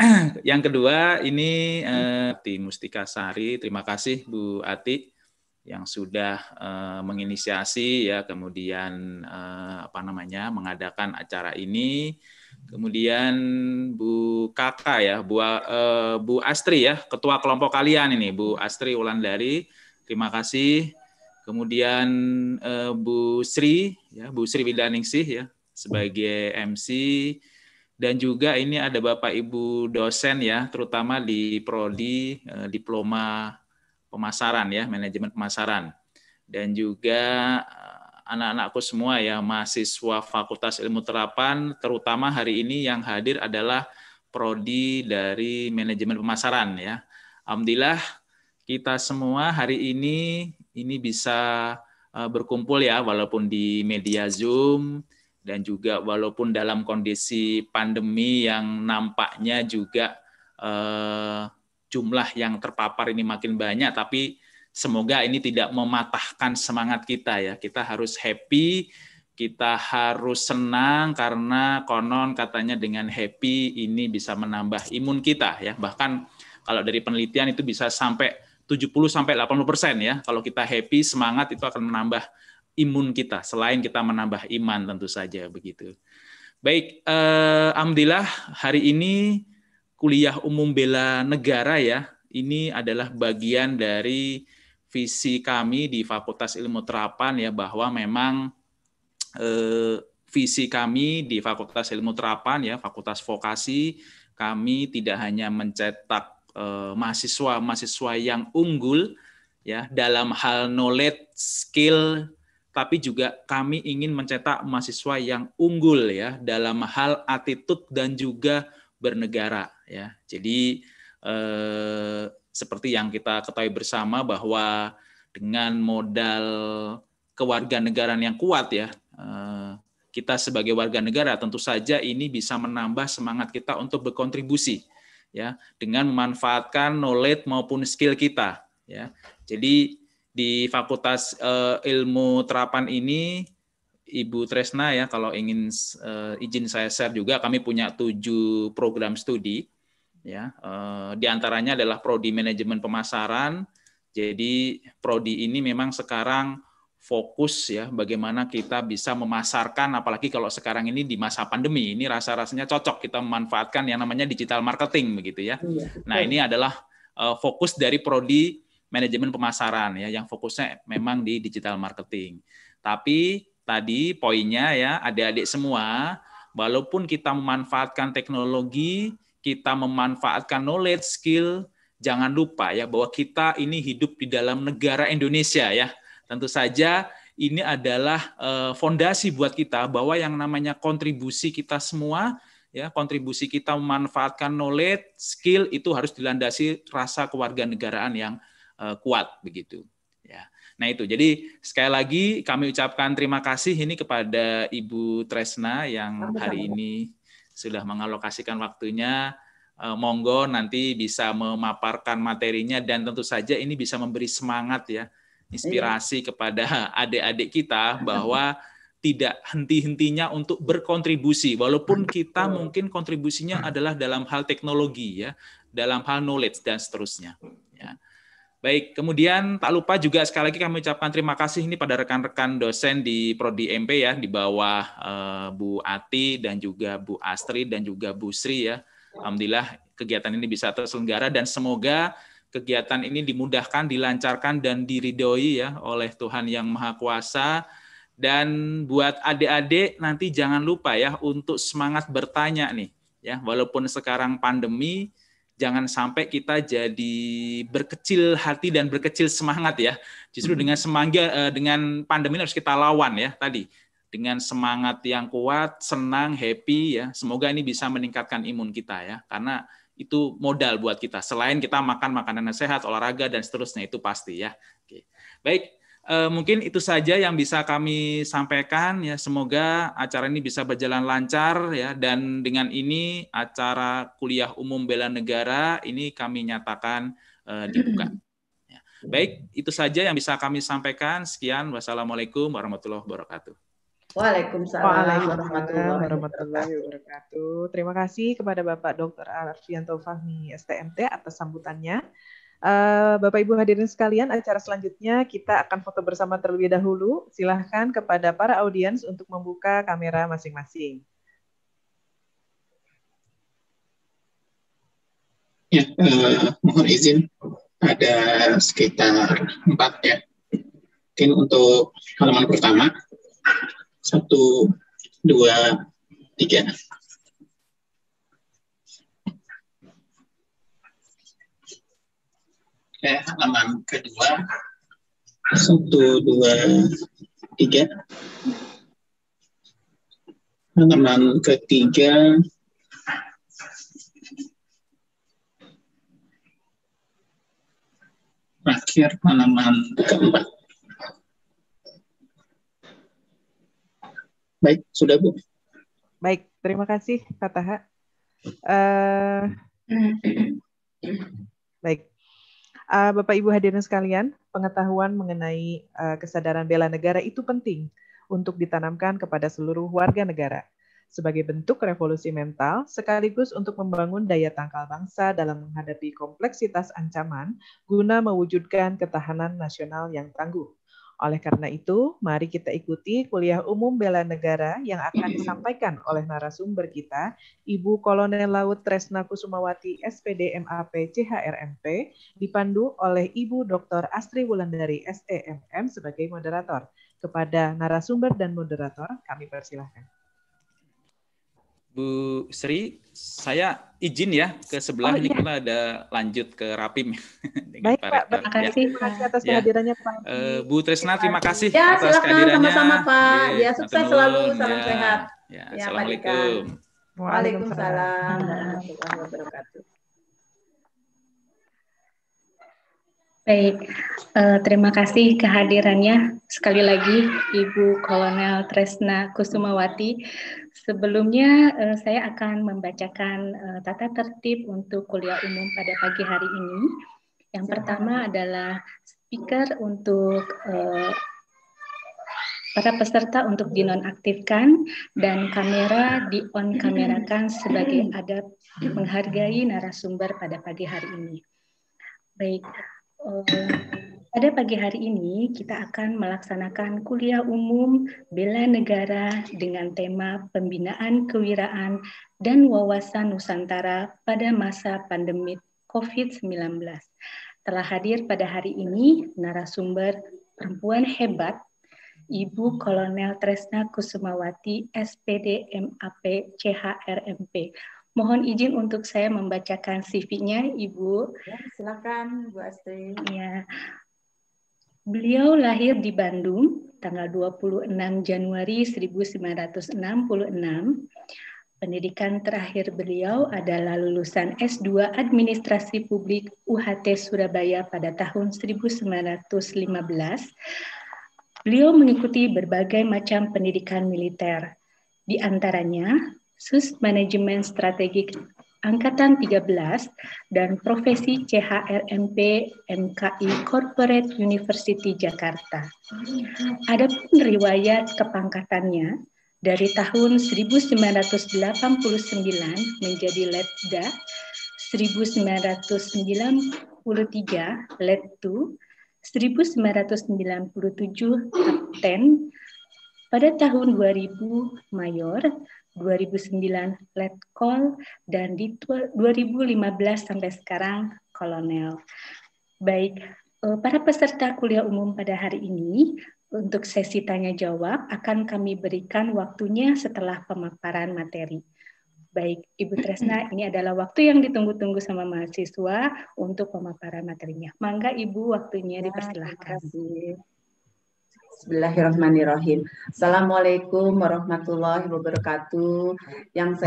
Yang kedua ini Ati Mustika Sari. Terima kasih Bu Ati yang sudah menginisiasi ya, kemudian mengadakan acara ini. Kemudian Bu Kakak ya, Bu Astri ya, ketua kelompok kalian ini, Bu Astri Wulandari. Terima kasih. Kemudian Bu Sri ya, Bu Sri Widaningsih ya sebagai MC. Dan juga ini ada Bapak Ibu dosen ya, terutama di prodi diploma pemasaran ya, manajemen pemasaran. Dan juga anak-anakku semua ya, mahasiswa Fakultas Ilmu Terapan, terutama hari ini yang hadir adalah prodi dari manajemen pemasaran ya. Alhamdulillah kita semua hari ini bisa berkumpul ya, walaupun di media Zoom, dan juga walaupun dalam kondisi pandemi yang nampaknya juga jumlah yang terpapar ini makin banyak, tapi semoga ini tidak mematahkan semangat kita ya. Kita harus happy, kita harus senang karena konon katanya dengan happy ini bisa menambah imun kita ya. Bahkan kalau dari penelitian itu bisa sampai 70-80% ya. Kalau kita happy, semangat itu akan menambah imun kita, selain kita menambah iman tentu saja begitu. Baik, alhamdulillah hari ini kuliah umum bela negara ya, ini adalah bagian dari visi kami di Fakultas Ilmu Terapan ya, bahwa memang visi kami di Fakultas Ilmu Terapan ya, Fakultas Vokasi, kami tidak hanya mencetak mahasiswa-mahasiswa yang unggul ya dalam hal knowledge, skill, tapi juga kami ingin mencetak mahasiswa yang unggul ya dalam hal attitude dan juga bernegara ya. Jadi seperti yang kita ketahui bersama bahwa dengan modal kewarganegaraan yang kuat ya, kita sebagai warga negara tentu saja ini bisa menambah semangat kita untuk berkontribusi ya dengan memanfaatkan knowledge maupun skill kita ya. Jadi di Fakultas Ilmu Terapan ini, Ibu Tresna ya, kalau ingin izin saya share juga, kami punya 7 program studi ya. Di antaranya adalah prodi manajemen pemasaran. Jadi prodi ini memang sekarang fokus ya bagaimana kita bisa memasarkan, apalagi kalau sekarang ini di masa pandemi ini rasa-rasanya cocok kita memanfaatkan yang namanya digital marketing begitu ya. Nah, ini adalah fokus dari prodi manajemen pemasaran ya, yang fokusnya memang di digital marketing. Tapi tadi poinnya ya, adik-adik semua, walaupun kita memanfaatkan teknologi, kita memanfaatkan knowledge, skill, jangan lupa ya bahwa kita ini hidup di dalam negara Indonesia ya. Tentu saja ini adalah fondasi buat kita bahwa yang namanya kontribusi kita semua ya, kontribusi kita memanfaatkan knowledge, skill itu harus dilandasi rasa kewarganegaraan yang kuat begitu ya. Nah itu, jadi sekali lagi kami ucapkan terima kasih ini kepada Ibu Tresna yang hari ini sudah mengalokasikan waktunya. Monggo nanti bisa memaparkan materinya dan tentu saja ini bisa memberi semangat ya, inspirasi kepada adik-adik kita bahwa tidak henti-hentinya untuk berkontribusi, walaupun kita mungkin kontribusinya adalah dalam hal teknologi ya, dalam hal knowledge dan seterusnya ya. Baik, kemudian tak lupa juga sekali lagi kami ucapkan terima kasih ini pada rekan-rekan dosen di Prodi MP ya, di bawah Bu Ati dan juga Bu Astri dan juga Bu Sri ya. Alhamdulillah kegiatan ini bisa terselenggara dan semoga kegiatan ini dimudahkan, dilancarkan dan diridhoi ya oleh Tuhan Yang Maha Kuasa. Dan buat adik-adik nanti jangan lupa ya untuk semangat bertanya nih ya, walaupun sekarang pandemi, jangan sampai kita jadi berkecil hati dan berkecil semangat ya. Justru dengan semangat, dengan pandemi harus kita lawan ya tadi. Dengan semangat yang kuat, senang, happy ya. Semoga ini bisa meningkatkan imun kita ya. Karena itu modal buat kita. Selain kita makan makanan yang sehat, olahraga dan seterusnya itu pasti ya. Oke. Baik. Mungkin itu saja yang bisa kami sampaikan ya, semoga acara ini bisa berjalan lancar ya, dan dengan ini acara kuliah umum bela negara ini kami nyatakan dibuka ya. Baik, itu saja yang bisa kami sampaikan. Sekian, wassalamualaikum warahmatullahi wabarakatuh. Waalaikumsalam warahmatullahi wabarakatuh. Terima kasih kepada Bapak Dr. Arfianto Fahmi, STMT, atas sambutannya. Bapak Ibu hadirin sekalian, acara selanjutnya kita akan foto bersama terlebih dahulu. Silahkan kepada para audiens untuk membuka kamera masing-masing. Ya, mohon izin, ada sekitar 4 ya. Mungkin untuk halaman pertama, 1, 2, 3. Halaman kedua, 1, 2, 3. Halaman ketiga, terakhir halaman keempat. Baik, sudah Bu. Baik, terima kasih Kak Taha. Baik, Bapak Ibu hadirin sekalian, pengetahuan mengenai kesadaran bela negara itu penting untuk ditanamkan kepada seluruh warga negara sebagai bentuk revolusi mental sekaligus untuk membangun daya tangkal bangsa dalam menghadapi kompleksitas ancaman guna mewujudkan ketahanan nasional yang tangguh. Oleh karena itu, mari kita ikuti kuliah umum bela negara yang akan disampaikan oleh narasumber kita, Ibu Kolonel Laut Tresna Kusumawati, SPD MAP CHRMP, dipandu oleh Ibu Dr. Astri Wulandari, SEMM sebagai moderator. Kepada narasumber dan moderator, kami persilahkan. Bu Sri, saya izin ya ke sebelah. Ini kita ada lanjut ke Rapim. Baik Pak, terima kasih atas kehadirannya Pak. Bu Tresna, terima kasih ya, atas kehadirannya. Sama-sama Pak. Ya, sukses selalu, salam sehat. Ya, Assalamualaikum. Waalaikumsalam warahmatullahi wabarakatuh. Baik, terima kasih kehadirannya sekali lagi Ibu Kolonel Tresna Kusumawati. Sebelumnya saya akan membacakan tata tertib untuk kuliah umum pada pagi hari ini. Yang pertama adalah speaker untuk para peserta untuk dinonaktifkan dan kamera di-on kamerakan sebagai adab menghargai narasumber pada pagi hari ini. Baik. Pada pagi hari ini kita akan melaksanakan kuliah umum bela negara dengan tema pembinaan kewiraan dan wawasan Nusantara pada masa pandemi COVID-19. Telah hadir pada hari ini narasumber perempuan hebat Ibu Kolonel Tresna Kusumawati, SPD MAP CHRMP. Mohon izin untuk saya membacakan CV-nya, Ibu. Ya, silakan, Bu Astri. Ya. Beliau lahir di Bandung tanggal 26 Januari 1966. Pendidikan terakhir beliau adalah lulusan S2 Administrasi Publik UHT Surabaya pada tahun 1915. Beliau mengikuti berbagai macam pendidikan militer, di antaranya Sus Manajemen Strategik Angkatan 13 dan profesi CHRMP MKI Corporate University Jakarta. Adapun riwayat kepangkatannya dari tahun 1989 menjadi Letda, 1993 Lettu, 1997 Kapten, pada tahun 2000 Mayor, 2009 Letkol, dan di 2015 sampai sekarang Kolonel. Baik, para peserta kuliah umum pada hari ini, untuk sesi tanya jawab akan kami berikan waktunya setelah pemaparan materi. Baik, Ibu Tresna, ini adalah waktu yang ditunggu-tunggu sama mahasiswa untuk pemaparan materinya. Mangga Ibu, waktunya dipersilahkan. Terima kasih. Bismillahirrahmanirrahim. Assalamualaikum warahmatullahi wabarakatuh. Yang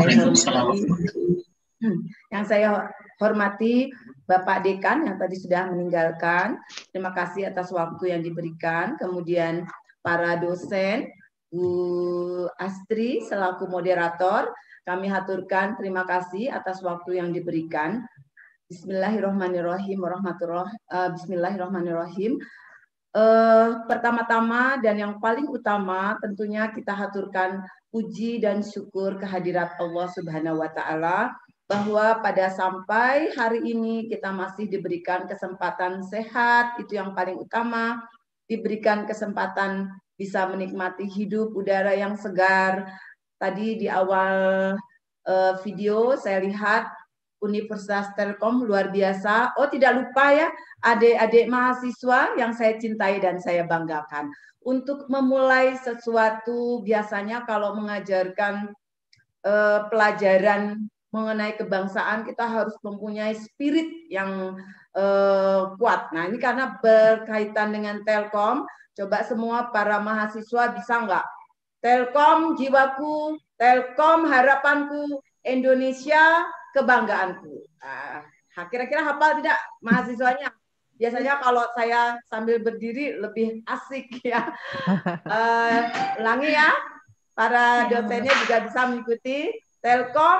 saya hormati Bapak Dekan yang tadi sudah meninggalkan. Terima kasih atas waktu yang diberikan. Kemudian para dosen, Bu Astri selaku moderator, kami haturkan terima kasih atas waktu yang diberikan. Bismillahirrahmanirrahim. Bismillahirrahmanirrahim. Pertama-tama dan yang paling utama tentunya kita haturkan puji dan syukur kehadirat Allah Subhanahu wa taala bahwa pada sampai hari ini kita masih diberikan kesempatan sehat, itu yang paling utama, diberikan kesempatan bisa menikmati hidup udara yang segar. Tadi di awal video saya lihat Universitas Telkom luar biasa. Oh, tidak lupa ya, adik-adik mahasiswa yang saya cintai dan saya banggakan. Untuk memulai sesuatu, biasanya kalau mengajarkan pelajaran mengenai kebangsaan, kita harus mempunyai spirit yang kuat. Nah, ini karena berkaitan dengan Telkom, coba semua para mahasiswa bisa nggak? Telkom jiwaku, Telkom harapanku, Indonesia kebanggaanku. Kira-kira hafal tidak mahasiswanya? Biasanya kalau saya sambil berdiri lebih asik ya. Ulangi ya, para dosennya juga bisa mengikuti. Telkom,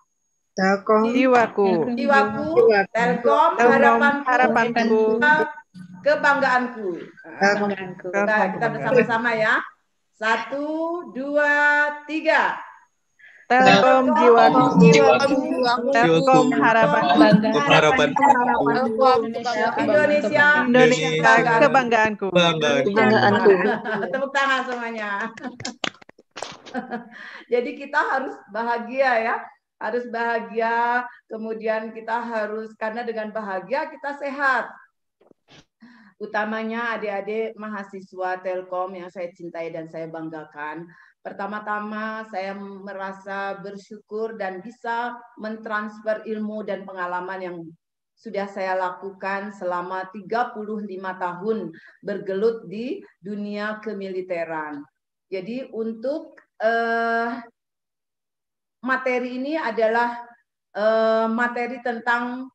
jiwaku, Telkom harapanku, kebanggaanku. Nah, kita bersama-sama ya. 1, 2, 3. Telkom jiwaku, Telkom harapanku, Indonesia kebanggaanku. Tepuk tangan semuanya. Jadi kita harus bahagia ya, harus bahagia. Kemudian kita harus, karena dengan bahagia kita sehat. Utamanya adik-adik mahasiswa Telkom yang saya cintai dan saya banggakan. Pertama-tama saya merasa bersyukur dan bisa mentransfer ilmu dan pengalaman yang sudah saya lakukan selama 35 tahun bergelut di dunia kemiliteran. Jadi untuk materi ini adalah materi tentang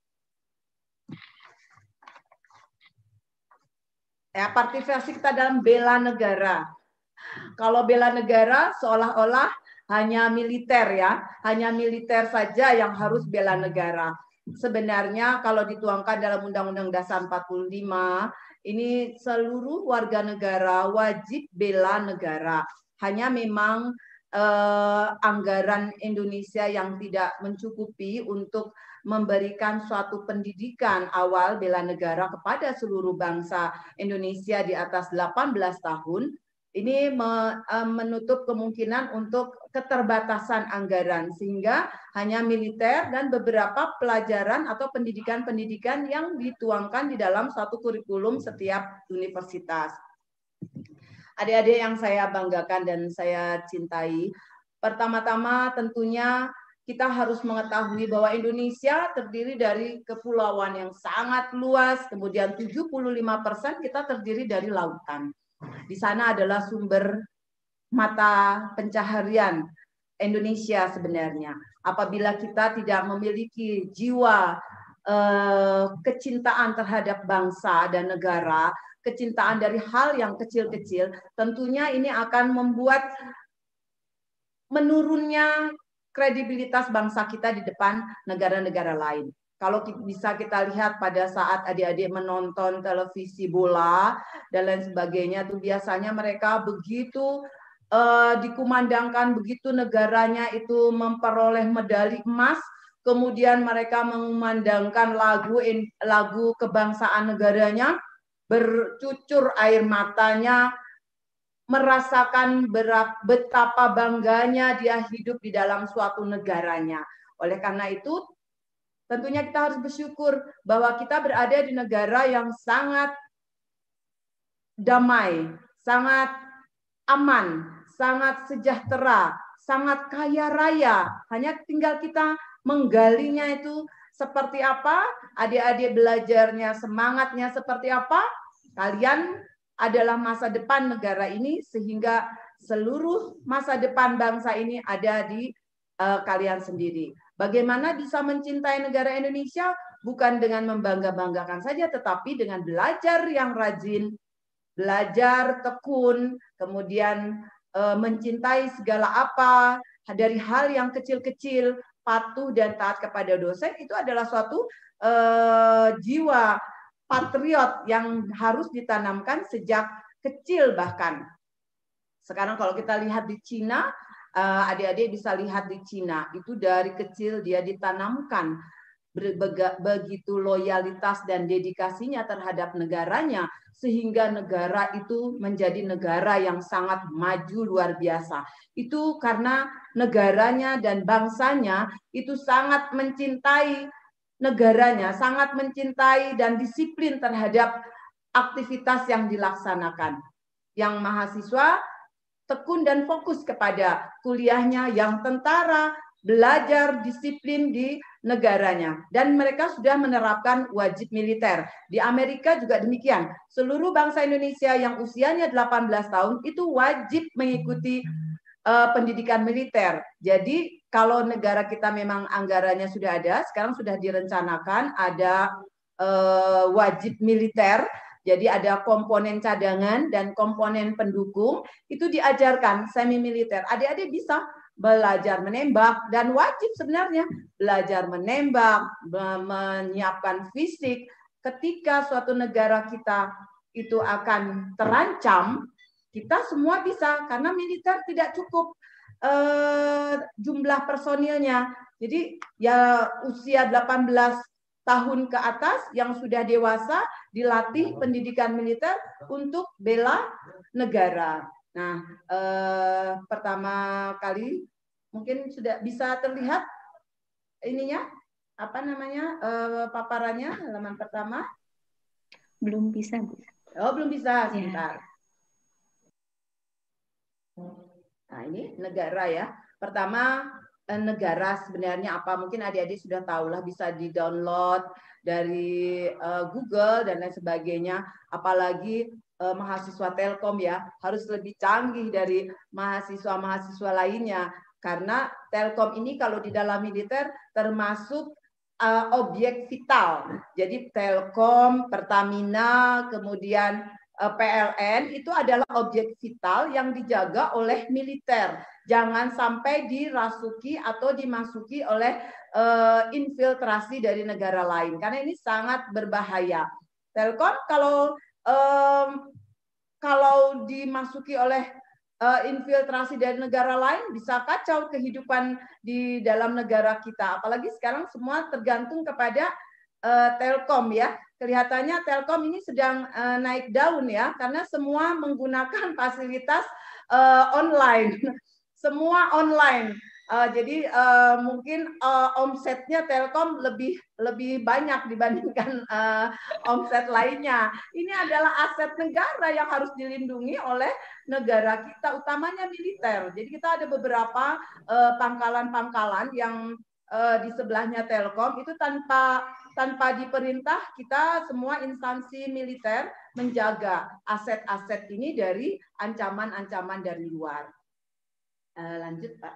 partisipasi kita dalam bela negara. Kalau bela negara seolah-olah hanya militer ya, hanya militer saja yang harus bela negara. Sebenarnya kalau dituangkan dalam Undang-Undang Dasar 45, ini seluruh warga negara wajib bela negara. Hanya memang anggaran Indonesia yang tidak mencukupi untuk memberikan suatu pendidikan awal bela negara kepada seluruh bangsa Indonesia di atas 18 tahun. Ini menutup kemungkinan untuk keterbatasan anggaran, sehingga hanya militer dan beberapa pelajaran atau pendidikan-pendidikan yang dituangkan di dalam satu kurikulum setiap universitas. Adik-adik yang saya banggakan dan saya cintai, pertama-tama tentunya kita harus mengetahui bahwa Indonesia terdiri dari kepulauan yang sangat luas, kemudian 75% kita terdiri dari lautan. Di sana adalah sumber mata pencaharian Indonesia sebenarnya. Apabila kita tidak memiliki jiwa kecintaan terhadap bangsa dan negara, kecintaan dari hal yang kecil-kecil, tentunya ini akan membuat menurunnya kredibilitas bangsa kita di depan negara-negara lain. Kalau bisa kita lihat pada saat adik-adik menonton televisi bola dan lain sebagainya, itu biasanya mereka begitu dikumandangkan, begitu negaranya itu memperoleh medali emas, kemudian mereka mengumandangkan lagu kebangsaan negaranya, bercucur air matanya, merasakan betapa bangganya dia hidup di dalam suatu negaranya. Oleh karena itu, tentunya kita harus bersyukur bahwa kita berada di negara yang sangat damai, sangat aman, sangat sejahtera, sangat kaya raya. Hanya tinggal kita menggalinya itu seperti apa, adik-adik belajarnya, semangatnya seperti apa, kalian adalah masa depan negara ini, sehingga seluruh masa depan bangsa ini ada di kalian sendiri. Bagaimana bisa mencintai negara Indonesia? Bukan dengan membangga-banggakan saja, tetapi dengan belajar yang rajin, belajar tekun, kemudian mencintai segala apa, dari hal yang kecil-kecil, patuh dan taat kepada dosen, itu adalah suatu jiwa patriot yang harus ditanamkan sejak kecil bahkan. Sekarang kalau kita lihat di Cina, adik-adik bisa lihat di Cina, itu dari kecil dia ditanamkan begitu loyalitas dan dedikasinya terhadap negaranya, sehingga negara itu menjadi negara yang sangat maju luar biasa. Itu karena negaranya dan bangsanya itu sangat mencintai negaranya, sangat mencintai dan disiplin terhadap aktivitas yang dilaksanakan. Yang mahasiswa tekun dan fokus kepada kuliahnya, yang tentara belajar disiplin di negaranya, dan mereka sudah menerapkan wajib militer. Di Amerika juga demikian. Seluruh bangsa Indonesia yang usianya 18 tahun itu wajib mengikuti pendidikan militer. Jadi kalau negara kita memang anggarannya sudah ada, sekarang sudah direncanakan ada wajib militer. Jadi ada komponen cadangan dan komponen pendukung, itu diajarkan semi militer. Adik-adik bisa belajar menembak, dan wajib sebenarnya belajar menembak, menyiapkan fisik. Ketika suatu negara kita itu akan terancam, kita semua bisa, karena militer tidak cukup jumlah personilnya. Jadi ya usia 18 tahun ke atas yang sudah dewasa dilatih pendidikan militer untuk bela negara. Nah, pertama kali mungkin sudah bisa terlihat ininya, apa namanya, paparannya halaman pertama? Belum bisa, Bu. Oh, belum bisa, sebentar. Nah, ini negara ya. Pertama, negara sebenarnya apa? Mungkin adik-adik sudah tahu lah, bisa di-download dari Google dan lain sebagainya. Apalagi mahasiswa Telkom ya, harus lebih canggih dari mahasiswa-mahasiswa lainnya. Karena Telkom ini kalau di dalam militer termasuk objek vital. Jadi Telkom, Pertamina, kemudian PLN itu adalah objek vital yang dijaga oleh militer. Jangan sampai dirasuki atau dimasuki oleh infiltrasi dari negara lain, karena ini sangat berbahaya. Telkom kalau dimasuki oleh infiltrasi dari negara lain, bisa kacau kehidupan di dalam negara kita. Apalagi sekarang semua tergantung kepada Telkom ya. Kelihatannya Telkom ini sedang naik daun ya, karena semua menggunakan fasilitas online. Semua online. Jadi mungkin omsetnya Telkom lebih banyak dibandingkan omset lainnya. Ini adalah aset negara yang harus dilindungi oleh negara kita, utamanya militer. Jadi kita ada beberapa pangkalan-pangkalan yang di sebelahnya Telkom itu tanpa diperintah, kita semua instansi militer menjaga aset-aset ini dari ancaman-ancaman dari luar. Lanjut, Pak.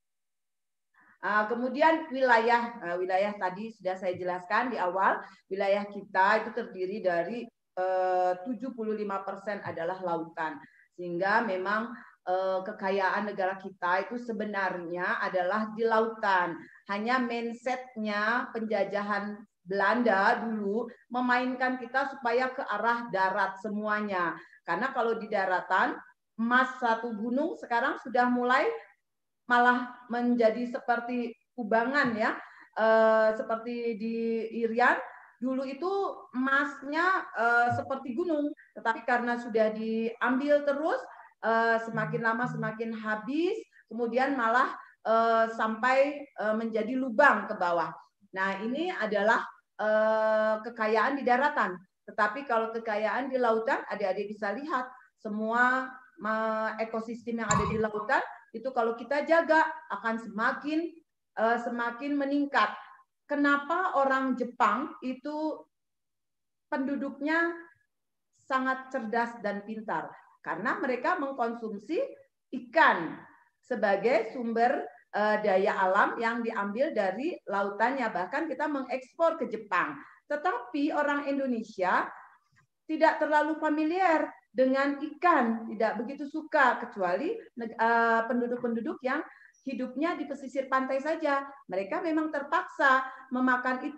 Kemudian wilayah tadi sudah saya jelaskan di awal, wilayah kita itu terdiri dari 75% adalah lautan, sehingga memang kekayaan negara kita itu sebenarnya adalah di lautan. Hanya mindsetnya penjajahan Belanda dulu memainkan kita supaya ke arah darat semuanya. Karena kalau di daratan, emas satu gunung sekarang sudah mulai malah menjadi seperti kubangan ya, seperti di Irian dulu itu emasnya seperti gunung, tetapi karena sudah diambil terus, semakin lama semakin habis, kemudian malah sampai menjadi lubang ke bawah. Nah, ini adalah kekayaan di daratan. Tetapi kalau kekayaan di lautan, adik-adik bisa lihat semua ekosistem yang ada di lautan itu kalau kita jaga akan semakin meningkat. Kenapa orang Jepang itu penduduknya sangat cerdas dan pintar? Karena mereka mengkonsumsi ikan sebagai sumber daya alam yang diambil dari lautannya. Bahkan kita mengekspor ke Jepang. Tetapi orang Indonesia tidak terlalu familiar dengan ikan, tidak begitu suka, kecuali penduduk-penduduk yang hidupnya di pesisir pantai saja. Mereka memang terpaksa memakan itu.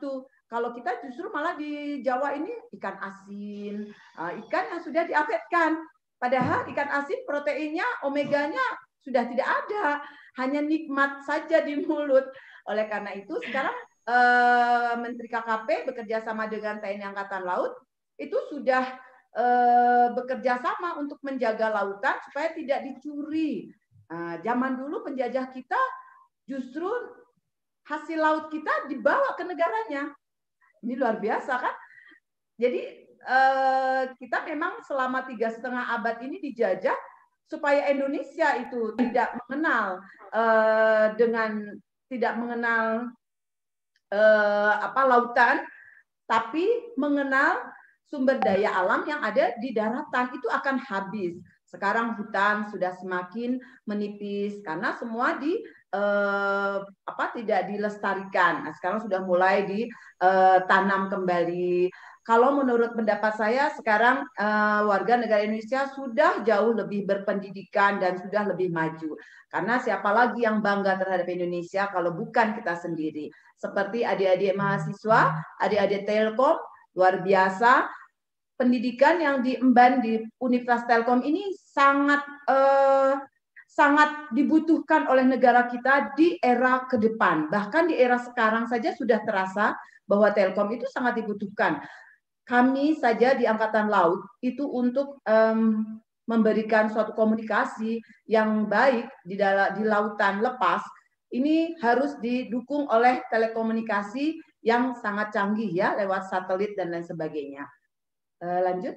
Kalau kita justru malah di Jawa ini ikan asin, ikan yang sudah diawetkan. Padahal ikan asin proteinnya, omeganya sudah tidak ada, hanya nikmat saja di mulut. Oleh karena itu sekarang Menteri KKP bekerja sama dengan TNI Angkatan Laut itu sudah bekerja sama untuk menjaga lautan supaya tidak dicuri. Zaman dulu penjajah kita justru hasil laut kita dibawa ke negaranya. Ini luar biasa kan? Jadi kita memang selama 3,5 abad ini dijajah supaya Indonesia itu tidak mengenal lautan, tapi mengenal sumber daya alam yang ada di daratan. Itu akan habis. Sekarang hutan sudah semakin menipis karena semua tidak dilestarikan. Nah, sekarang sudah mulai ditanam kembali. Kalau menurut pendapat saya sekarang warga negara Indonesia sudah jauh lebih berpendidikan dan sudah lebih maju. Karena siapa lagi yang bangga terhadap Indonesia kalau bukan kita sendiri. Seperti adik-adik mahasiswa, adik-adik Telkom, luar biasa. Pendidikan yang diemban di Universitas Telkom ini sangat dibutuhkan oleh negara kita di era ke depan. Bahkan di era sekarang saja sudah terasa bahwa Telkom itu sangat dibutuhkan. Kami saja di Angkatan Laut itu untuk memberikan suatu komunikasi yang baik di lautan lepas, ini harus didukung oleh telekomunikasi yang sangat canggih ya, lewat satelit dan lain sebagainya. Lanjut.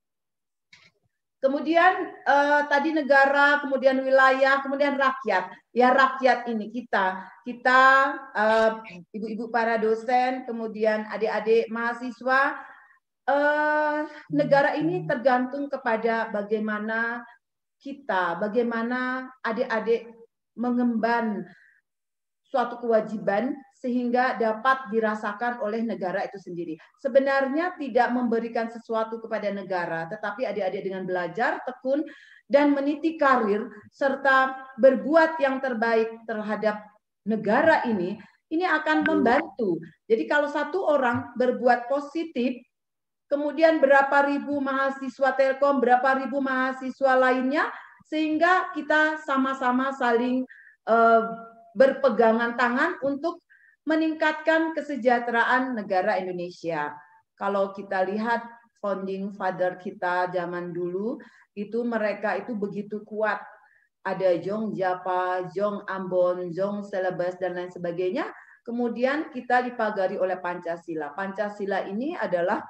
Kemudian tadi negara, kemudian wilayah, kemudian rakyat. Ya rakyat ini kita ibu-ibu para dosen, kemudian adik-adik mahasiswa, negara ini tergantung kepada bagaimana bagaimana adik-adik mengemban suatu kewajiban sehingga dapat dirasakan oleh negara itu sendiri. Sebenarnya tidak memberikan sesuatu kepada negara, tetapi adik-adik dengan belajar, tekun, dan meniti karir, serta berbuat yang terbaik terhadap negara ini akan membantu. Jadi kalau satu orang berbuat positif, kemudian berapa ribu mahasiswa Telkom, berapa ribu mahasiswa lainnya, sehingga kita sama-sama saling berpegangan tangan untuk meningkatkan kesejahteraan negara Indonesia. Kalau kita lihat founding father kita zaman dulu, itu mereka itu begitu kuat. Ada Jong Japa, Jong Ambon, Jong Celebes, dan lain sebagainya. Kemudian kita dipagari oleh Pancasila. Pancasila ini adalah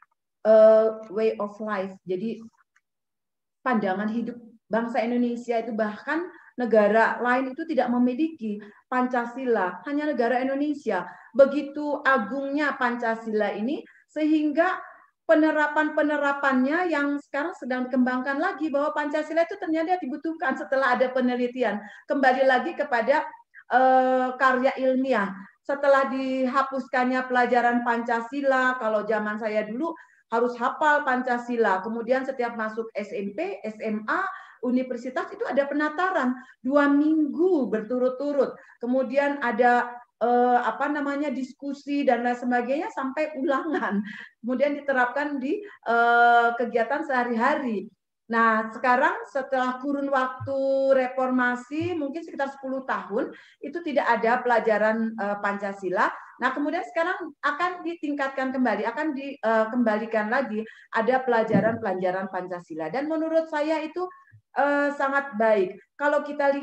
way of life. Jadi pandangan hidup bangsa Indonesia itu, bahkan negara lain itu tidak memiliki Pancasila, hanya negara Indonesia. Begitu agungnya Pancasila ini sehingga penerapannya yang sekarang sedang dikembangkan lagi, bahwa Pancasila itu ternyata dibutuhkan setelah ada penelitian. Kembali lagi kepada karya ilmiah. Setelah dihapuskannya pelajaran Pancasila, kalau zaman saya dulu harus hafal Pancasila. Kemudian setiap masuk SMP, SMA, universitas itu ada penataran 2 minggu berturut-turut. Kemudian ada diskusi dan lain sebagainya sampai ulangan. Kemudian diterapkan di kegiatan sehari-hari. Nah, sekarang setelah kurun waktu reformasi mungkin sekitar 10 tahun itu tidak ada pelajaran Pancasila. Nah, kemudian sekarang akan ditingkatkan kembali, akan dikembalikan lagi ada pelajaran Pancasila. Dan menurut saya itu sangat baik. Kalau kita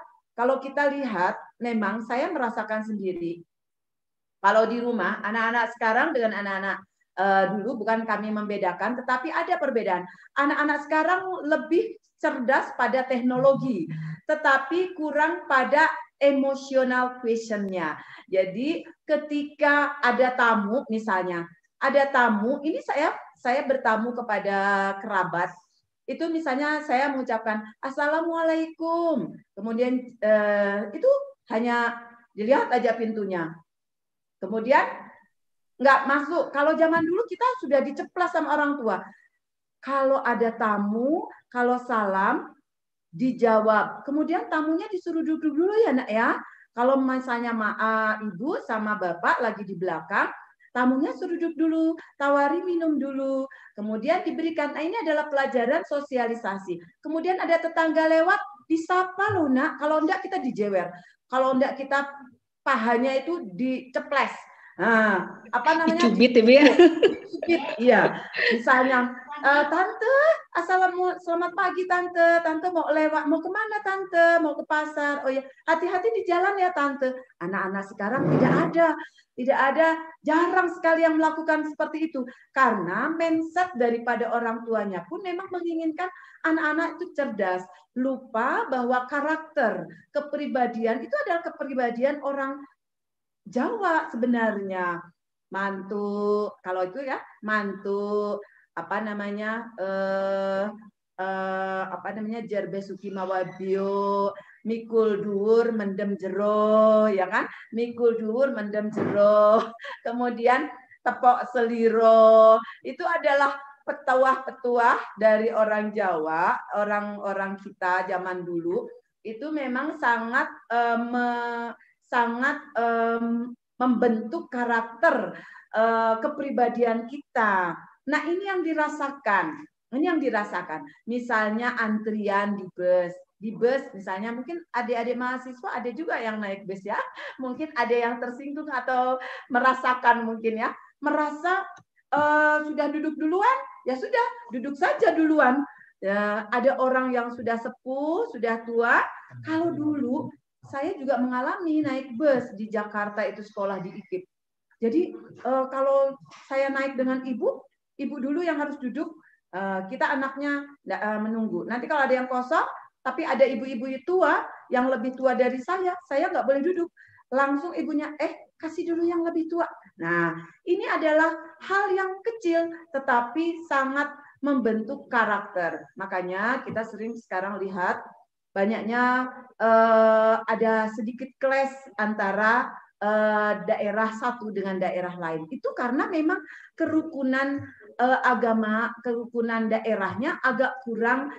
lihat, memang saya merasakan sendiri. Kalau di rumah, anak-anak sekarang dengan anak-anak dulu, bukan kami membedakan, tetapi ada perbedaan. Anak-anak sekarang lebih cerdas pada teknologi, tetapi kurang pada emotional question-nya. Jadi ketika ada tamu, misalnya, ini saya bertamu kepada kerabat, itu misalnya saya mengucapkan Assalamualaikum, kemudian itu hanya dilihat aja pintunya, kemudian nggak masuk. Kalau zaman dulu kita sudah diceplas sama orang tua. Kalau ada tamu, kalau salam dijawab, kemudian tamunya disuruh duduk dulu ya nak ya. Kalau misalnya ibu sama bapak lagi di belakang, tamunya suruh duduk dulu, tawari minum dulu, kemudian diberikan. Nah, ini adalah pelajaran sosialisasi. Kemudian ada tetangga lewat, disapa loh nak, kalau enggak kita dijewer, kalau enggak kita pahanya itu diceples. Nah, apa namanya? Dicubit ya. Dicubit, iya. Misalnya, tante, selamat pagi tante. Tante mau lewat, mau kemana tante? Mau ke pasar. Oh ya, hati-hati di jalan ya tante. Anak-anak sekarang tidak ada, jarang sekali yang melakukan seperti itu. Karena mindset daripada orang tuanya pun memang menginginkan anak-anak itu cerdas. Lupa bahwa karakter, kepribadian itu adalah kepribadian orang Jawa sebenarnya. Mantu, kalau itu ya mantu Jerbe Sukimawabio, mikul dhuwur mendem jero, ya kan? Mikul dhuwur mendem jero. Kemudian tepok seliro. Itu adalah petuah-petuah dari orang Jawa, orang-orang kita zaman dulu itu memang sangat membentuk karakter kepribadian kita. Nah, ini yang dirasakan. Misalnya antrian di bus misalnya, mungkin adik-adik mahasiswa ada juga yang naik bus ya. Mungkin ada yang tersinggung atau merasakan mungkin ya. Merasa sudah duduk duluan, ya sudah duduk saja duluan. Ya, ada orang yang sudah sepuh, sudah tua. Kalau dulu saya juga mengalami naik bus di Jakarta itu sekolah di IKIP. Jadi kalau saya naik dengan ibu dulu yang harus duduk, kita anaknya menunggu. Nanti kalau ada yang kosong, tapi ada ibu-ibu tua yang lebih tua dari saya nggak boleh duduk. Langsung ibunya, kasih dulu yang lebih tua. Nah, ini adalah hal yang kecil, tetapi sangat membentuk karakter. Makanya kita sering sekarang lihat, banyaknya ada sedikit clash antara daerah satu dengan daerah lain. Itu karena memang kerukunan agama, kerukunan daerahnya agak kurang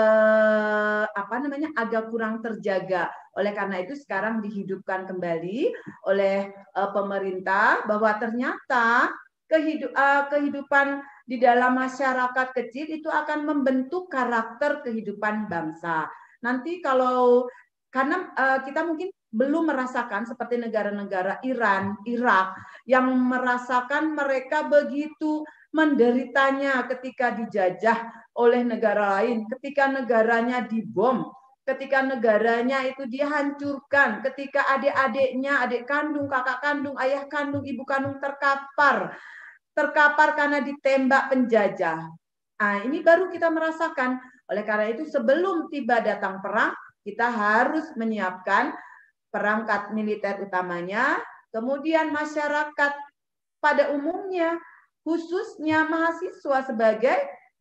agak kurang terjaga. Oleh karena itu sekarang dihidupkan kembali oleh pemerintah bahwa ternyata kehidupan di dalam masyarakat kecil itu akan membentuk karakter kehidupan bangsa. Nanti karena kita mungkin belum merasakan seperti negara-negara Iran, Irak, yang merasakan mereka begitu menderitanya ketika dijajah oleh negara lain, ketika negaranya dibom, ketika negaranya itu dihancurkan, ketika adik-adiknya, adik kandung, kakak kandung, ayah kandung, ibu kandung terkapar karena ditembak penjajah. Nah, ini baru kita merasakan. Oleh karena itu sebelum tiba datang perang, kita harus menyiapkan perangkat militer utamanya, kemudian masyarakat pada umumnya, khususnya mahasiswa sebagai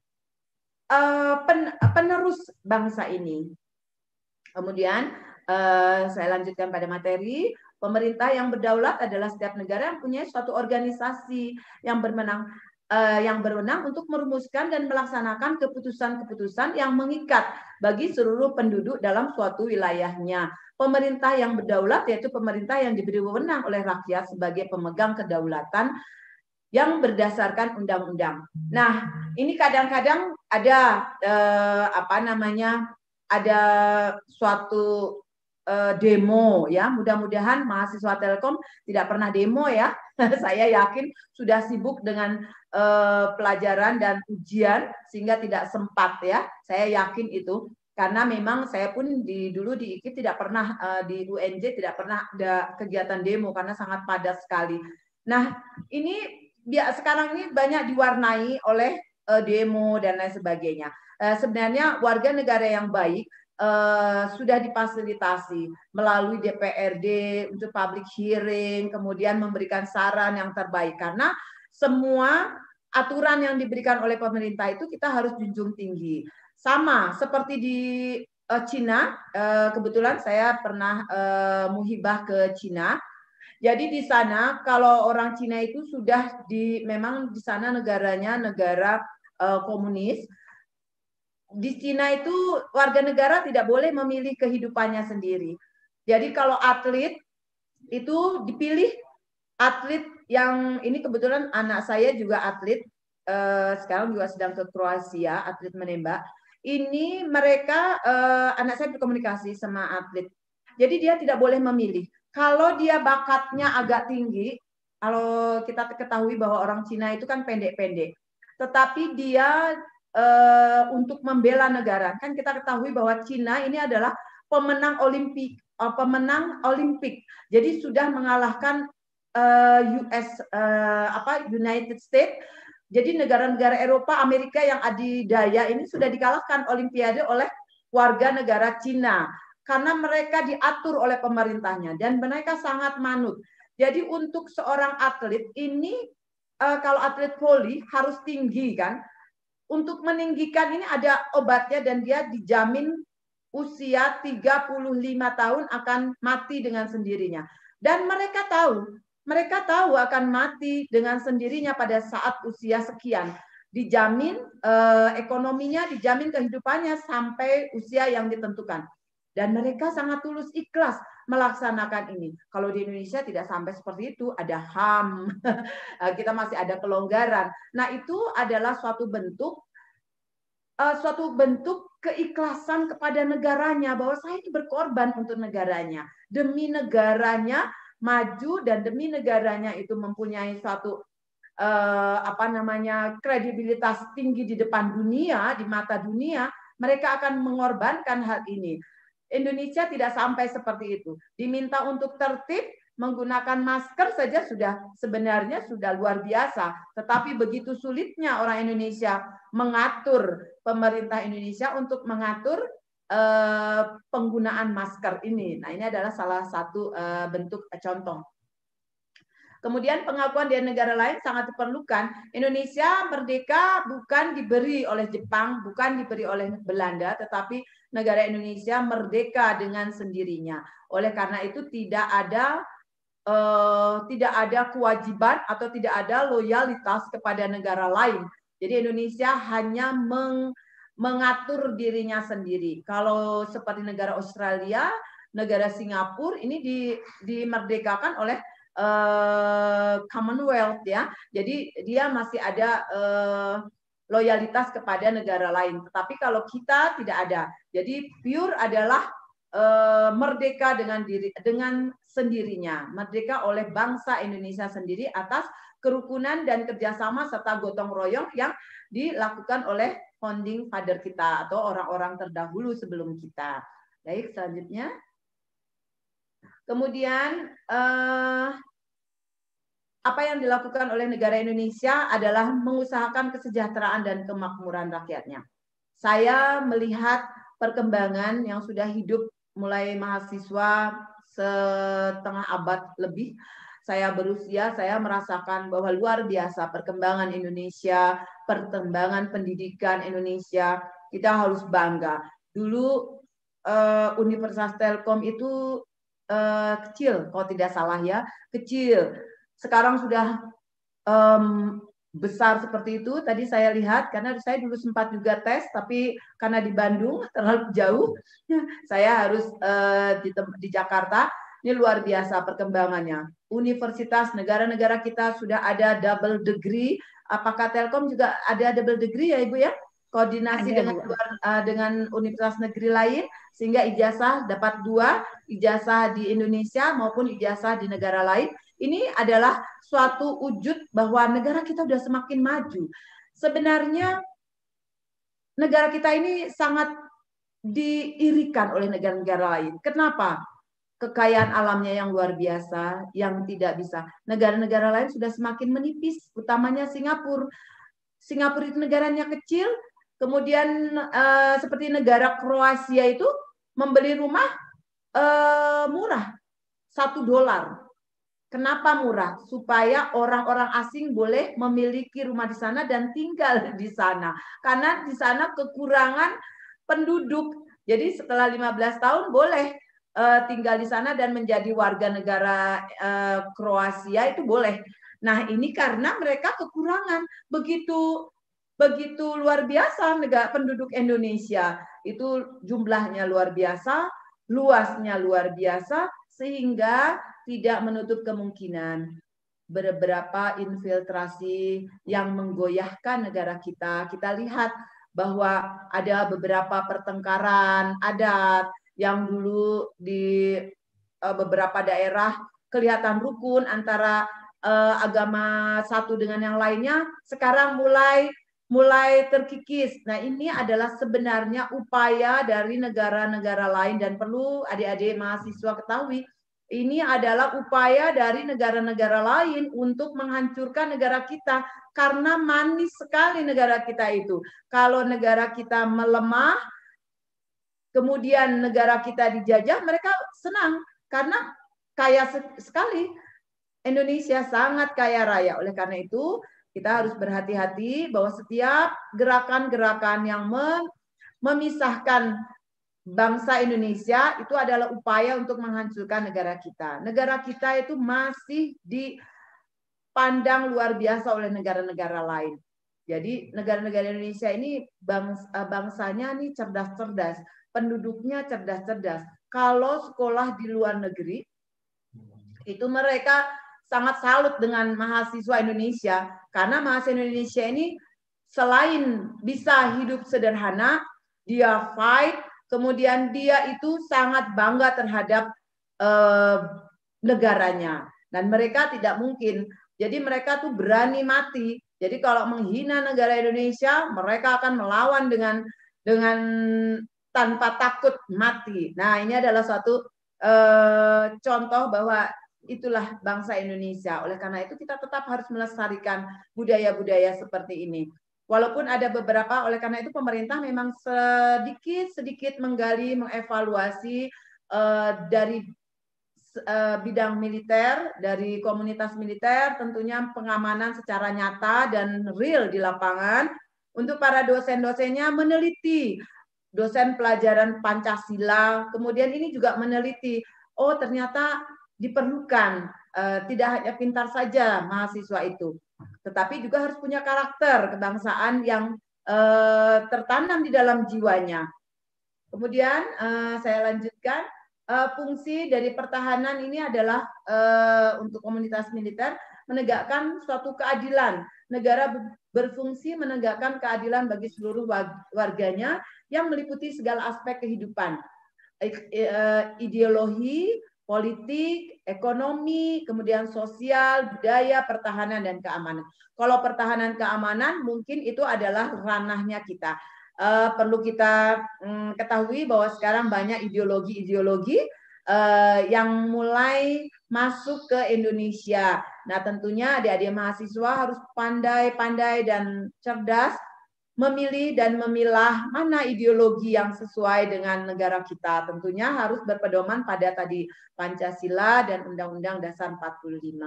penerus bangsa ini. Kemudian saya lanjutkan pada materi. Pemerintah yang berdaulat adalah setiap negara yang punya suatu organisasi yang berwenang untuk merumuskan dan melaksanakan keputusan-keputusan yang mengikat bagi seluruh penduduk dalam suatu wilayahnya. Pemerintah yang berdaulat yaitu pemerintah yang diberi wewenang oleh rakyat sebagai pemegang kedaulatan yang berdasarkan undang-undang. Nah, ini kadang-kadang ada ada suatu demo ya. Mudah-mudahan mahasiswa Telkom tidak pernah demo ya. Saya yakin sudah sibuk dengan pelajaran dan ujian sehingga tidak sempat ya. Saya yakin itu karena memang saya pun dulu di IKIP tidak pernah di UNJ tidak pernah ada kegiatan demo karena sangat padat sekali. Nah, ini sekarang ini banyak diwarnai oleh demo dan lain sebagainya. Sebenarnya warga negara yang baik sudah difasilitasi melalui DPRD untuk public hearing, kemudian memberikan saran yang terbaik karena semua aturan yang diberikan oleh pemerintah itu kita harus junjung tinggi. Sama seperti di Cina, kebetulan saya pernah muhibah ke Cina. Jadi di sana kalau orang Cina itu sudah memang di sana negaranya negara komunis. Di Cina itu warga negara tidak boleh memilih kehidupannya sendiri. Jadi kalau atlet itu dipilih atlet yang ini kebetulan anak saya juga atlet, sekarang juga sedang ke Kroasia, atlet menembak. Ini mereka, anak saya berkomunikasi sama atlet. Jadi dia tidak boleh memilih. Kalau dia bakatnya agak tinggi, kalau kita ketahui bahwa orang Cina itu kan pendek-pendek, tetapi dia untuk membela negara, kan kita ketahui bahwa Cina ini adalah pemenang Olimpik, jadi sudah mengalahkan United States. Jadi negara-negara Eropa, Amerika yang adidaya ini sudah dikalahkan Olimpiade oleh warga negara Cina karena mereka diatur oleh pemerintahnya dan mereka sangat manut. Jadi untuk seorang atlet ini, kalau atlet voli harus tinggi kan. Untuk meninggikan ini ada obatnya dan dia dijamin usia 35 tahun akan mati dengan sendirinya. Dan mereka tahu akan mati dengan sendirinya pada saat usia sekian. Dijamin ekonominya, dijamin kehidupannya sampai usia yang ditentukan. Dan mereka sangat tulus ikhlas melaksanakan ini. Kalau di Indonesia tidak sampai seperti itu, ada HAM, kita masih ada kelonggaran. Nah, itu adalah suatu bentuk keikhlasan kepada negaranya, bahwa saya itu berkorban untuk negaranya, demi negaranya maju dan demi negaranya itu mempunyai suatu kredibilitas tinggi di depan dunia, di mata dunia, mereka akan mengorbankan hal ini. Indonesia tidak sampai seperti itu. Diminta untuk tertib, menggunakan masker saja sebenarnya sudah luar biasa. Tetapi begitu sulitnya orang Indonesia mengatur, pemerintah Indonesia untuk mengatur penggunaan masker ini. Nah, ini adalah salah satu bentuk contoh. Kemudian pengakuan dari negara lain sangat diperlukan. Indonesia merdeka bukan diberi oleh Jepang, bukan diberi oleh Belanda, tetapi negara Indonesia merdeka dengan sendirinya. Oleh karena itu tidak ada kewajiban atau tidak ada loyalitas kepada negara lain. Jadi Indonesia hanya mengatur dirinya sendiri. Kalau seperti negara Australia, negara Singapura ini dimerdekakan oleh Commonwealth ya. Jadi dia masih ada loyalitas kepada negara lain. Tetapi kalau kita tidak ada. Jadi pure adalah merdeka dengan sendirinya, merdeka oleh bangsa Indonesia sendiri atas kerukunan dan kerjasama serta gotong royong yang dilakukan oleh founding father kita atau orang-orang terdahulu sebelum kita. Baik, selanjutnya. Kemudian apa yang dilakukan oleh negara Indonesia adalah mengusahakan kesejahteraan dan kemakmuran rakyatnya. Saya melihat perkembangan yang sudah hidup mulai mahasiswa setengah abad lebih. Saya berusia, saya merasakan bahwa luar biasa perkembangan Indonesia, perkembangan pendidikan Indonesia. Kita harus bangga. Dulu Universitas Telkom itu kecil, kalau tidak salah ya, kecil. Sekarang sudah besar seperti itu. Tadi saya lihat, karena saya dulu sempat juga tes, tapi karena di Bandung terlalu jauh, saya harus di Jakarta. Ini luar biasa perkembangannya. Universitas negara-negara kita sudah ada double degree. Apakah Telkom juga ada double degree ya Ibu ya? Koordinasi dengan universitas negeri lain, sehingga ijazah dapat 2, ijazah di Indonesia maupun ijazah di negara lain. Ini adalah suatu wujud bahwa negara kita sudah semakin maju. Sebenarnya negara kita ini sangat diirikan oleh negara-negara lain. Kenapa? Kekayaan alamnya yang luar biasa, yang tidak bisa. Negara-negara lain sudah semakin menipis, utamanya Singapura. Singapura itu negaranya kecil, kemudian seperti negara Kroasia itu membeli rumah murah, $1. Kenapa murah? Supaya orang-orang asing boleh memiliki rumah di sana dan tinggal di sana. Karena di sana kekurangan penduduk. Jadi setelah 15 tahun boleh tinggal di sana dan menjadi warga negara Kroasia itu boleh. Nah, ini karena mereka kekurangan. Begitu luar biasa negara penduduk Indonesia. Itu jumlahnya luar biasa, luasnya luar biasa, sehingga tidak menutup kemungkinan beberapa infiltrasi yang menggoyahkan negara kita. Kita lihat bahwa ada beberapa pertengkaran adat yang dulu di beberapa daerah kelihatan rukun antara agama satu dengan yang lainnya, sekarang mulai terkikis. Nah, ini adalah sebenarnya upaya dari negara-negara lain, dan perlu adik-adik mahasiswa ketahui, ini adalah upaya dari negara-negara lain untuk menghancurkan negara kita, karena manis sekali negara kita itu. Kalau negara kita melemah, kemudian negara kita dijajah, mereka senang karena kaya sekali. Indonesia sangat kaya raya. Oleh karena itu, kita harus berhati-hati bahwa setiap gerakan-gerakan yang memisahkan bangsa Indonesia itu adalah upaya untuk menghancurkan negara kita. Negara kita itu masih dipandang luar biasa oleh negara-negara lain. Jadi negara-negara Indonesia ini bangsanya nih cerdas-cerdas, penduduknya cerdas-cerdas. Kalau sekolah di luar negeri, itu mereka sangat salut dengan mahasiswa Indonesia, karena mahasiswa Indonesia ini selain bisa hidup sederhana, dia fight, kemudian dia itu sangat bangga terhadap negaranya, dan mereka tidak mungkin. Jadi mereka tuh berani mati. Jadi kalau menghina negara Indonesia, mereka akan melawan dengan tanpa takut mati. Nah, ini adalah suatu contoh bahwa itulah bangsa Indonesia. Oleh karena itu kita tetap harus melestarikan budaya-budaya seperti ini. Walaupun ada beberapa, oleh karena itu pemerintah memang sedikit menggali, mengevaluasi dari bidang militer, dari komunitas militer, tentunya pengamanan secara nyata dan real di lapangan. Untuk para dosen-dosennya meneliti, dosen pelajaran Pancasila, kemudian ini juga meneliti, oh ternyata diperlukan tidak hanya pintar saja mahasiswa itu, tetapi juga harus punya karakter kebangsaan yang tertanam di dalam jiwanya. Kemudian saya lanjutkan, fungsi dari pertahanan ini adalah untuk komunitas militer menegakkan suatu keadilan. Negara berfungsi menegakkan keadilan bagi seluruh warganya yang meliputi segala aspek kehidupan, ideologi, politik, ekonomi, kemudian sosial, budaya, pertahanan, dan keamanan. Kalau pertahanan keamanan mungkin itu adalah ranahnya kita. Perlu kita ketahui bahwa sekarang banyak ideologi-ideologi yang mulai masuk ke Indonesia. Nah, tentunya adik-adik mahasiswa harus pandai-pandai dan cerdas memilih dan memilah mana ideologi yang sesuai dengan negara kita. Tentunya harus berpedoman pada tadi Pancasila dan Undang-Undang Dasar 45.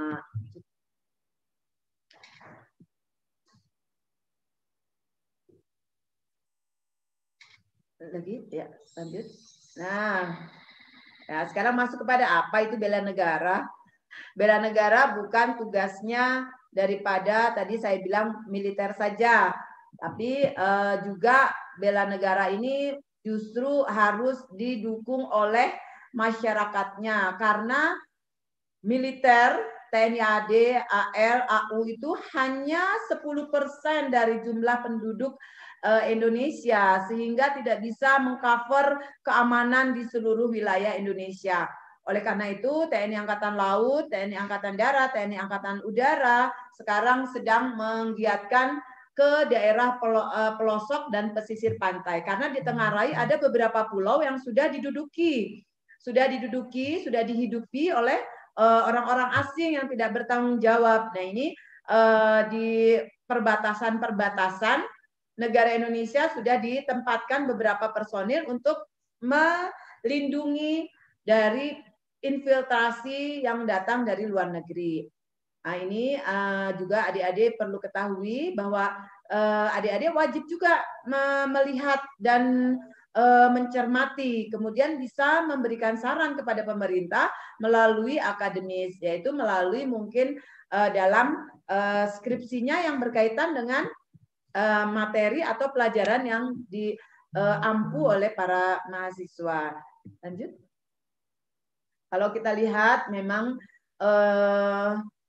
Lagi ya, lanjut. Nah, ya, sekarang masuk kepada apa itu bela negara. Bela negara bukan tugasnya daripada tadi saya bilang militer saja, tapi juga bela negara ini justru harus didukung oleh masyarakatnya, karena militer, TNI AD, AL, AU itu hanya 10% dari jumlah penduduk Indonesia, sehingga tidak bisa mengcover keamanan di seluruh wilayah Indonesia. Oleh karena itu, TNI Angkatan Laut, TNI Angkatan Darat, TNI Angkatan Udara sekarang sedang menggiatkan ke daerah pelosok dan pesisir pantai. Karena di tengah rai ada beberapa pulau yang sudah diduduki, sudah dihidupi oleh orang-orang asing yang tidak bertanggung jawab. Nah, ini di perbatasan-perbatasan negara Indonesia sudah ditempatkan beberapa personil untuk melindungi dari infiltrasi yang datang dari luar negeri. Nah, ini juga adik-adik perlu ketahui bahwa adik-adik wajib juga melihat dan mencermati, kemudian bisa memberikan saran kepada pemerintah melalui akademis, yaitu melalui mungkin dalam skripsinya yang berkaitan dengan materi atau pelajaran yang diampu oleh para mahasiswa. Lanjut. Kalau kita lihat memang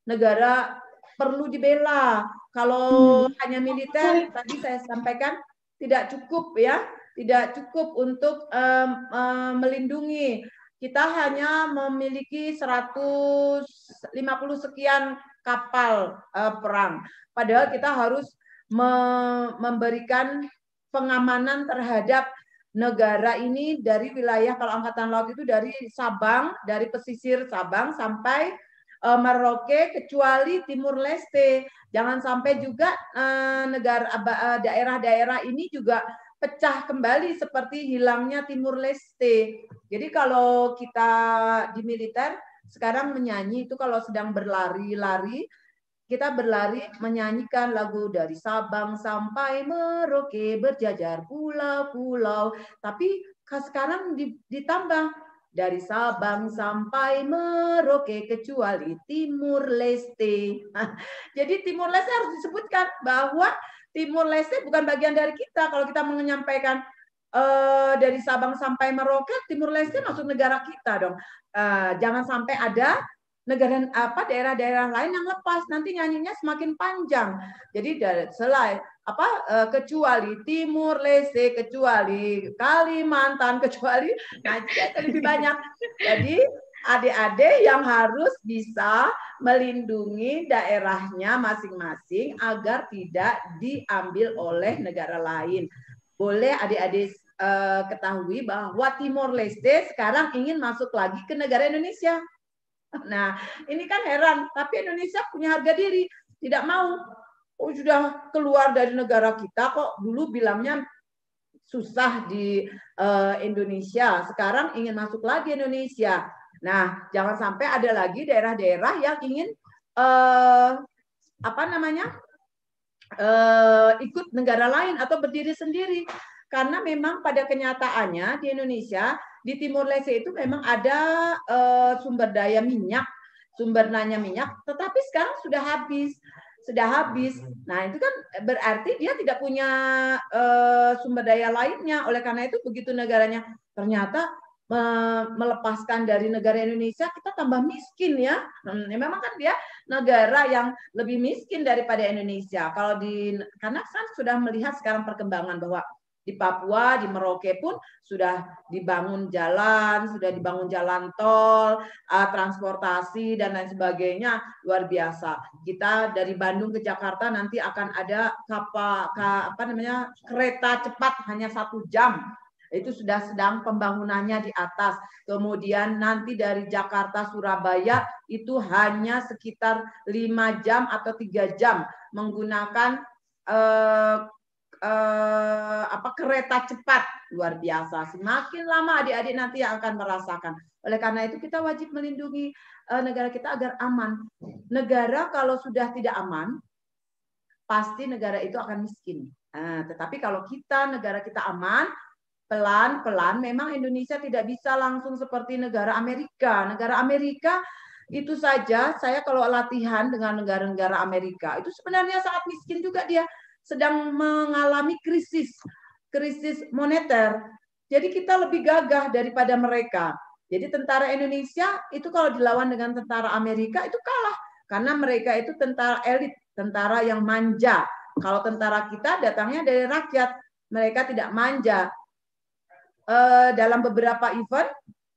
negara perlu dibela. Kalau hanya militer, tadi saya sampaikan tidak cukup ya, tidak cukup untuk melindungi. Kita hanya memiliki 150 sekian kapal perang. Padahal kita harus memberikan pengamanan terhadap negara ini dari wilayah, kalau Angkatan Laut itu dari Sabang, dari pesisir Sabang sampai Merauke, kecuali Timur Leste. Jangan sampai juga daerah-daerah ini juga pecah kembali seperti hilangnya Timur Leste. Jadi kalau kita di militer sekarang menyanyi itu kalau sedang berlari-lari, kita berlari menyanyikan lagu dari Sabang sampai Merauke berjajar pulau-pulau. Tapi sekarang ditambah dari Sabang sampai Merauke kecuali Timur Leste. Jadi Timur Leste harus disebutkan bahwa Timur Leste bukan bagian dari kita. Kalau kita menyampaikan dari Sabang sampai Merauke, Timur Leste masuk negara kita dong. Jangan sampai ada negara daerah-daerah lain yang lepas, nanti nyanyinya semakin panjang. Jadi selain kecuali Timur Leste, kecuali Kalimantan, kecuali lebih banyak. Jadi adik-adik yang harus bisa melindungi daerahnya masing-masing agar tidak diambil oleh negara lain. Boleh adik-adik ketahui bahwa Timor Leste sekarang ingin masuk lagi ke negara Indonesia. Nah, ini kan heran, tapi Indonesia punya harga diri, tidak mau. Oh, sudah keluar dari negara kita kok, dulu bilangnya susah di Indonesia, sekarang ingin masuk lagi Indonesia. Nah, jangan sampai ada lagi daerah-daerah yang ingin ikut negara lain atau berdiri sendiri. Karena memang pada kenyataannya di Indonesia, di Timor Leste itu memang ada sumber daya minyak, tetapi sekarang sudah habis. Nah, itu kan berarti dia tidak punya sumber daya lainnya. Oleh karena itu begitu negaranya ternyata melepaskan dari negara Indonesia, kita tambah miskin ya. Memang kan dia negara yang lebih miskin daripada Indonesia. Karena kan sudah melihat sekarang perkembangan bahwa di Papua, di Merauke pun sudah dibangun jalan tol, transportasi dan lain sebagainya, luar biasa. Kita dari Bandung ke Jakarta nanti akan ada kereta cepat hanya 1 jam. Itu sudah sedang pembangunannya di atas. Kemudian nanti dari Jakarta Surabaya itu hanya sekitar 5 jam atau 3 jam menggunakan kereta cepat, luar biasa. Semakin lama adik-adik nanti yang akan merasakan. Oleh karena itu kita wajib melindungi negara kita agar aman. Negara kalau sudah tidak aman, pasti negara itu akan miskin. Tetapi kalau negara kita aman, pelan-pelan, memang Indonesia tidak bisa langsung seperti negara Amerika. Negara Amerika itu saja, saya kalau latihan dengan negara-negara Amerika, itu sebenarnya sangat miskin juga dia. Sedang mengalami krisis moneter. Jadi kita lebih gagah daripada mereka. Jadi tentara Indonesia itu kalau dilawan dengan tentara Amerika itu kalah. Karena mereka itu tentara elit, tentara yang manja. Kalau tentara kita datangnya dari rakyat, mereka tidak manja. Dalam beberapa event,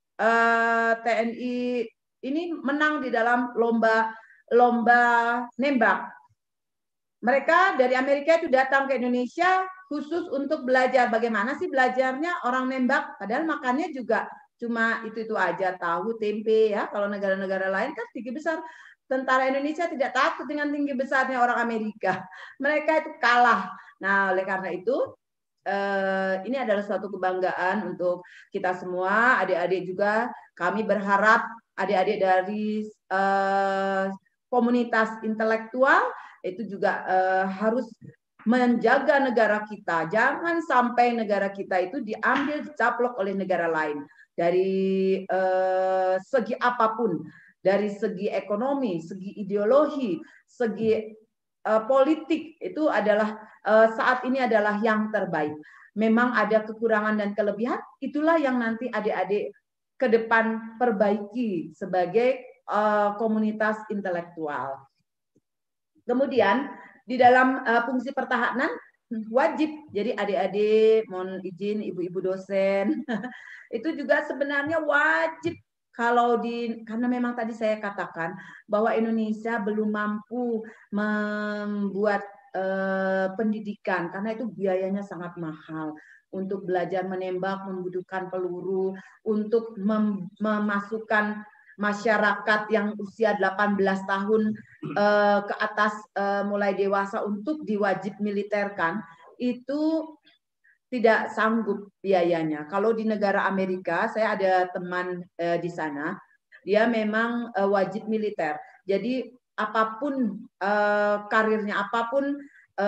TNI ini menang di dalam lomba nembak. Mereka dari Amerika itu datang ke Indonesia khusus untuk belajar bagaimana sih belajarnya orang nembak. Padahal makannya juga cuma itu aja, tahu, tempe ya. Kalau negara-negara lain kan tinggi besar. Tentara Indonesia tidak takut dengan tinggi besarnya orang Amerika. Mereka itu kalah. Nah, oleh karena itu ini adalah suatu kebanggaan untuk kita semua, adik-adik juga. Kami berharap adik-adik dari komunitas intelektual itu juga harus menjaga negara kita. Jangan sampai negara kita itu diambil, dicaplok oleh negara lain. Dari segi apapun, dari segi ekonomi, segi ideologi, segi politik, itu adalah saat ini adalah yang terbaik. Memang ada kekurangan dan kelebihan, itulah yang nanti adik-adik ke depan perbaiki sebagai komunitas intelektual. Kemudian di dalam fungsi pertahanan wajib, jadi adik-adik mohon izin ibu-ibu dosen itu juga sebenarnya wajib kalau karena memang tadi saya katakan bahwa Indonesia belum mampu membuat pendidikan karena itu biayanya sangat mahal untuk belajar menembak, membutuhkan peluru, untuk memasukkan masyarakat yang usia 18 tahun ke atas mulai dewasa untuk diwajib militerkan itu tidak sanggup biayanya. Kalau di negara Amerika, saya ada teman di sana, dia memang wajib militer. Jadi apapun karirnya, apapun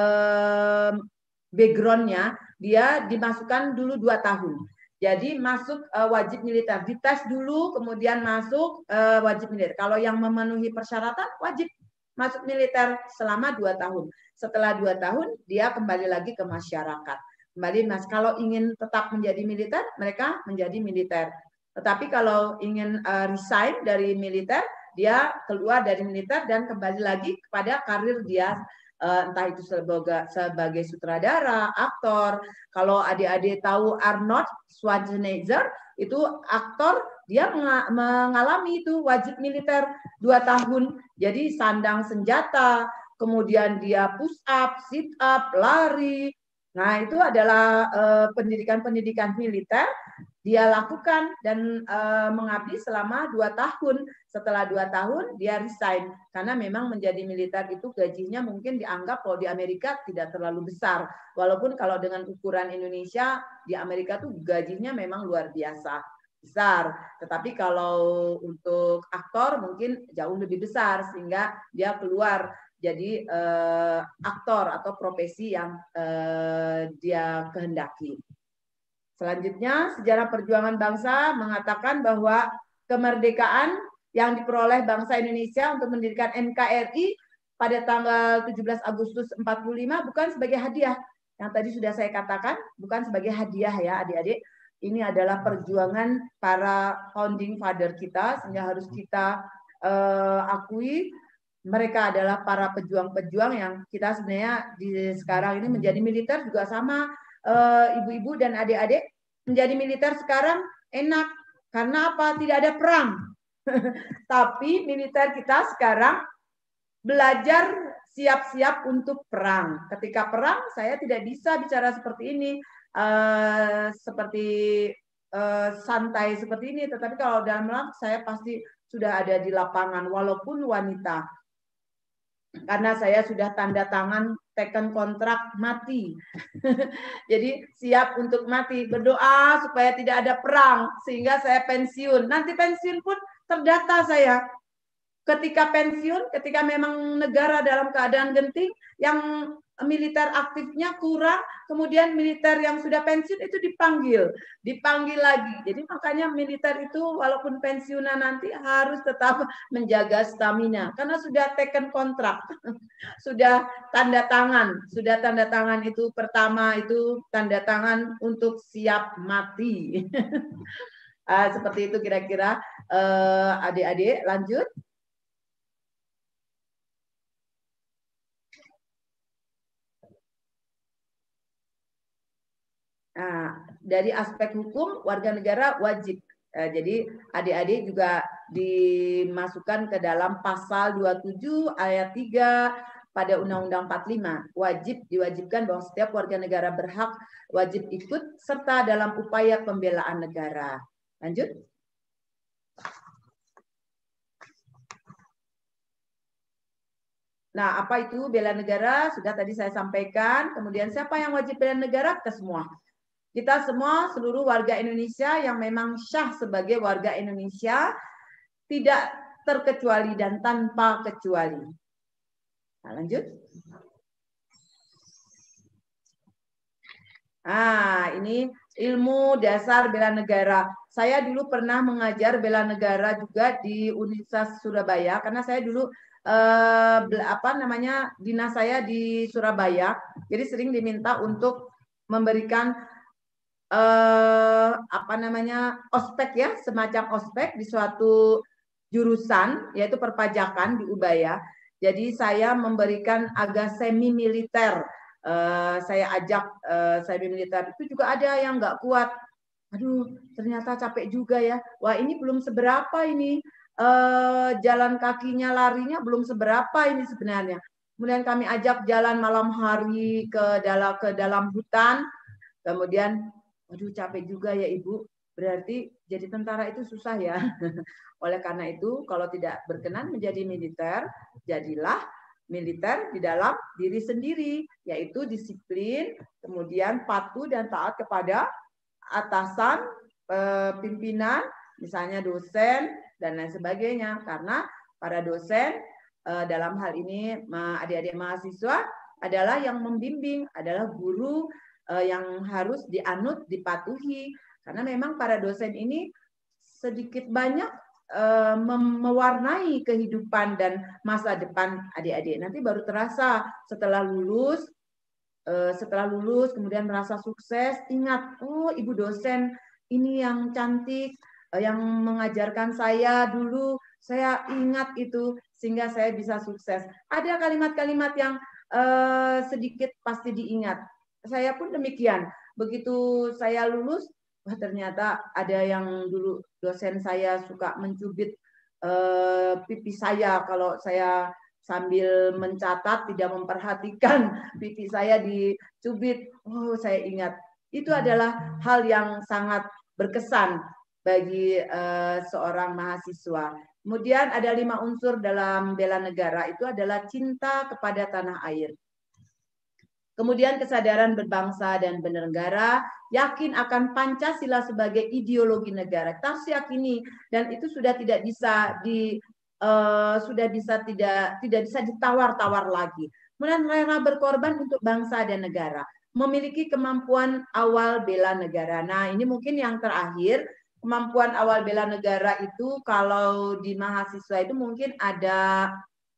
backgroundnya, dia dimasukkan dulu 2 tahun. Jadi masuk wajib militer, dites dulu, kemudian masuk wajib militer. Kalau yang memenuhi persyaratan, wajib masuk militer selama 2 tahun. Setelah 2 tahun, dia kembali lagi ke masyarakat. Kembali, Mas, kalau ingin tetap menjadi militer, mereka menjadi militer. Tetapi kalau ingin resign dari militer, dia keluar dari militer dan kembali lagi kepada karir dia, entah itu sebagai sutradara, aktor. Kalau adik-adik tahu Arnold Schwarzenegger, itu aktor, dia mengalami itu wajib militer 2 tahun. Jadi sandang senjata, kemudian dia push up, sit up, lari. Nah, itu adalah pendidikan-pendidikan militer dia lakukan dan mengabdi selama 2 tahun. Setelah 2 tahun dia resign karena memang menjadi militer itu gajinya mungkin dianggap kalau di Amerika tidak terlalu besar. Walaupun kalau dengan ukuran Indonesia di Amerika tuh gajinya memang luar biasa besar. Tetapi kalau untuk aktor mungkin jauh lebih besar sehingga dia keluar jadi aktor atau profesi yang dia kehendaki. Selanjutnya, sejarah perjuangan bangsa mengatakan bahwa kemerdekaan yang diperoleh bangsa Indonesia untuk mendirikan NKRI pada tanggal 17 Agustus 45 bukan sebagai hadiah. Yang tadi sudah saya katakan, bukan sebagai hadiah ya adik-adik. Ini adalah perjuangan para founding father kita, sehingga harus kita akui mereka adalah para pejuang-pejuang yang kita sebenarnya di sekarang ini menjadi militer juga sama. Ibu-ibu dan adik-adik menjadi militer sekarang enak karena apa? Tidak ada perang. Tapi militer kita sekarang belajar siap-siap untuk perang. Ketika perang saya tidak bisa bicara seperti ini, seperti santai seperti ini. Tetapi kalau dalam perang saya pasti sudah ada di lapangan walaupun wanita. Karena saya sudah tanda tangan teken kontrak mati. Jadi siap untuk mati. Berdoa supaya tidak ada perang. Sehingga saya pensiun. Nanti pensiun pun terdata saya. Ketika pensiun, ketika memang negara dalam keadaan genting, yang militer aktifnya kurang, kemudian militer yang sudah pensiun itu dipanggil lagi. Jadi makanya militer itu walaupun pensiunan nanti harus tetap menjaga stamina karena sudah taken kontrak, sudah tanda tangan itu pertama itu tanda tangan untuk siap mati. Seperti itu kira-kira adik-adik, lanjut. Nah, dari aspek hukum warga negara wajib. Jadi adik-adik juga dimasukkan ke dalam pasal 27 ayat 3 pada Undang-Undang 45. Diwajibkan bahwa setiap warga negara berhak wajib ikut serta dalam upaya pembelaan negara. Lanjut. Nah, apa itu bela negara? Sudah tadi saya sampaikan. Kemudian siapa yang wajib bela negara? Kita semua. Kita semua, seluruh warga Indonesia yang memang syah sebagai warga Indonesia, tidak terkecuali dan tanpa kecuali. Nah, lanjut. Ini ilmu dasar bela negara. Saya dulu pernah mengajar bela negara juga di Universitas Surabaya, karena saya dulu dinas saya di Surabaya, jadi sering diminta untuk memberikan ospek ya, semacam ospek di suatu jurusan, yaitu perpajakan di Ubaya. Jadi saya memberikan agak semi militer. Saya ajak semi militer itu juga ada yang nggak kuat. Aduh, ternyata capek juga ya. Wah, ini belum seberapa ini. Jalan kakinya, larinya belum seberapa ini sebenarnya. Kemudian kami ajak jalan malam hari ke dalam hutan. Kemudian, aduh capek juga ya Ibu. Berarti jadi tentara itu susah ya. Oleh karena itu, kalau tidak berkenan menjadi militer, jadilah militer di dalam diri sendiri, yaitu disiplin, kemudian patuh dan taat kepada atasan, pimpinan, misalnya dosen, dan lain sebagainya. Karena para dosen dalam hal ini adik-adik mahasiswa adalah yang membimbing, adalah guru yang harus dianut, dipatuhi. Karena memang para dosen ini sedikit banyak mewarnai kehidupan dan masa depan adik-adik. Nanti baru terasa setelah lulus kemudian merasa sukses, ingat, oh ibu dosen ini yang cantik, yang mengajarkan saya dulu, saya ingat itu sehingga saya bisa sukses. Ada kalimat-kalimat yang sedikit pasti diingat. Saya pun demikian. Begitu saya lulus, wah ternyata ada yang dulu dosen saya suka mencubit pipi saya kalau saya sambil mencatat, tidak memperhatikan pipi saya dicubit. Oh, saya ingat. Itu adalah hal yang sangat berkesan bagi seorang mahasiswa. Kemudian ada 5 unsur dalam bela negara, itu adalah cinta kepada tanah air. Kemudian kesadaran berbangsa dan bernegara, yakin akan Pancasila sebagai ideologi negara. Kita harus yakini, dan itu sudah tidak bisa tidak bisa ditawar-tawar lagi. Kemudian rela berkorban untuk bangsa dan negara, memiliki kemampuan awal bela negara. Nah, ini mungkin yang terakhir, kemampuan awal bela negara itu kalau di mahasiswa itu mungkin ada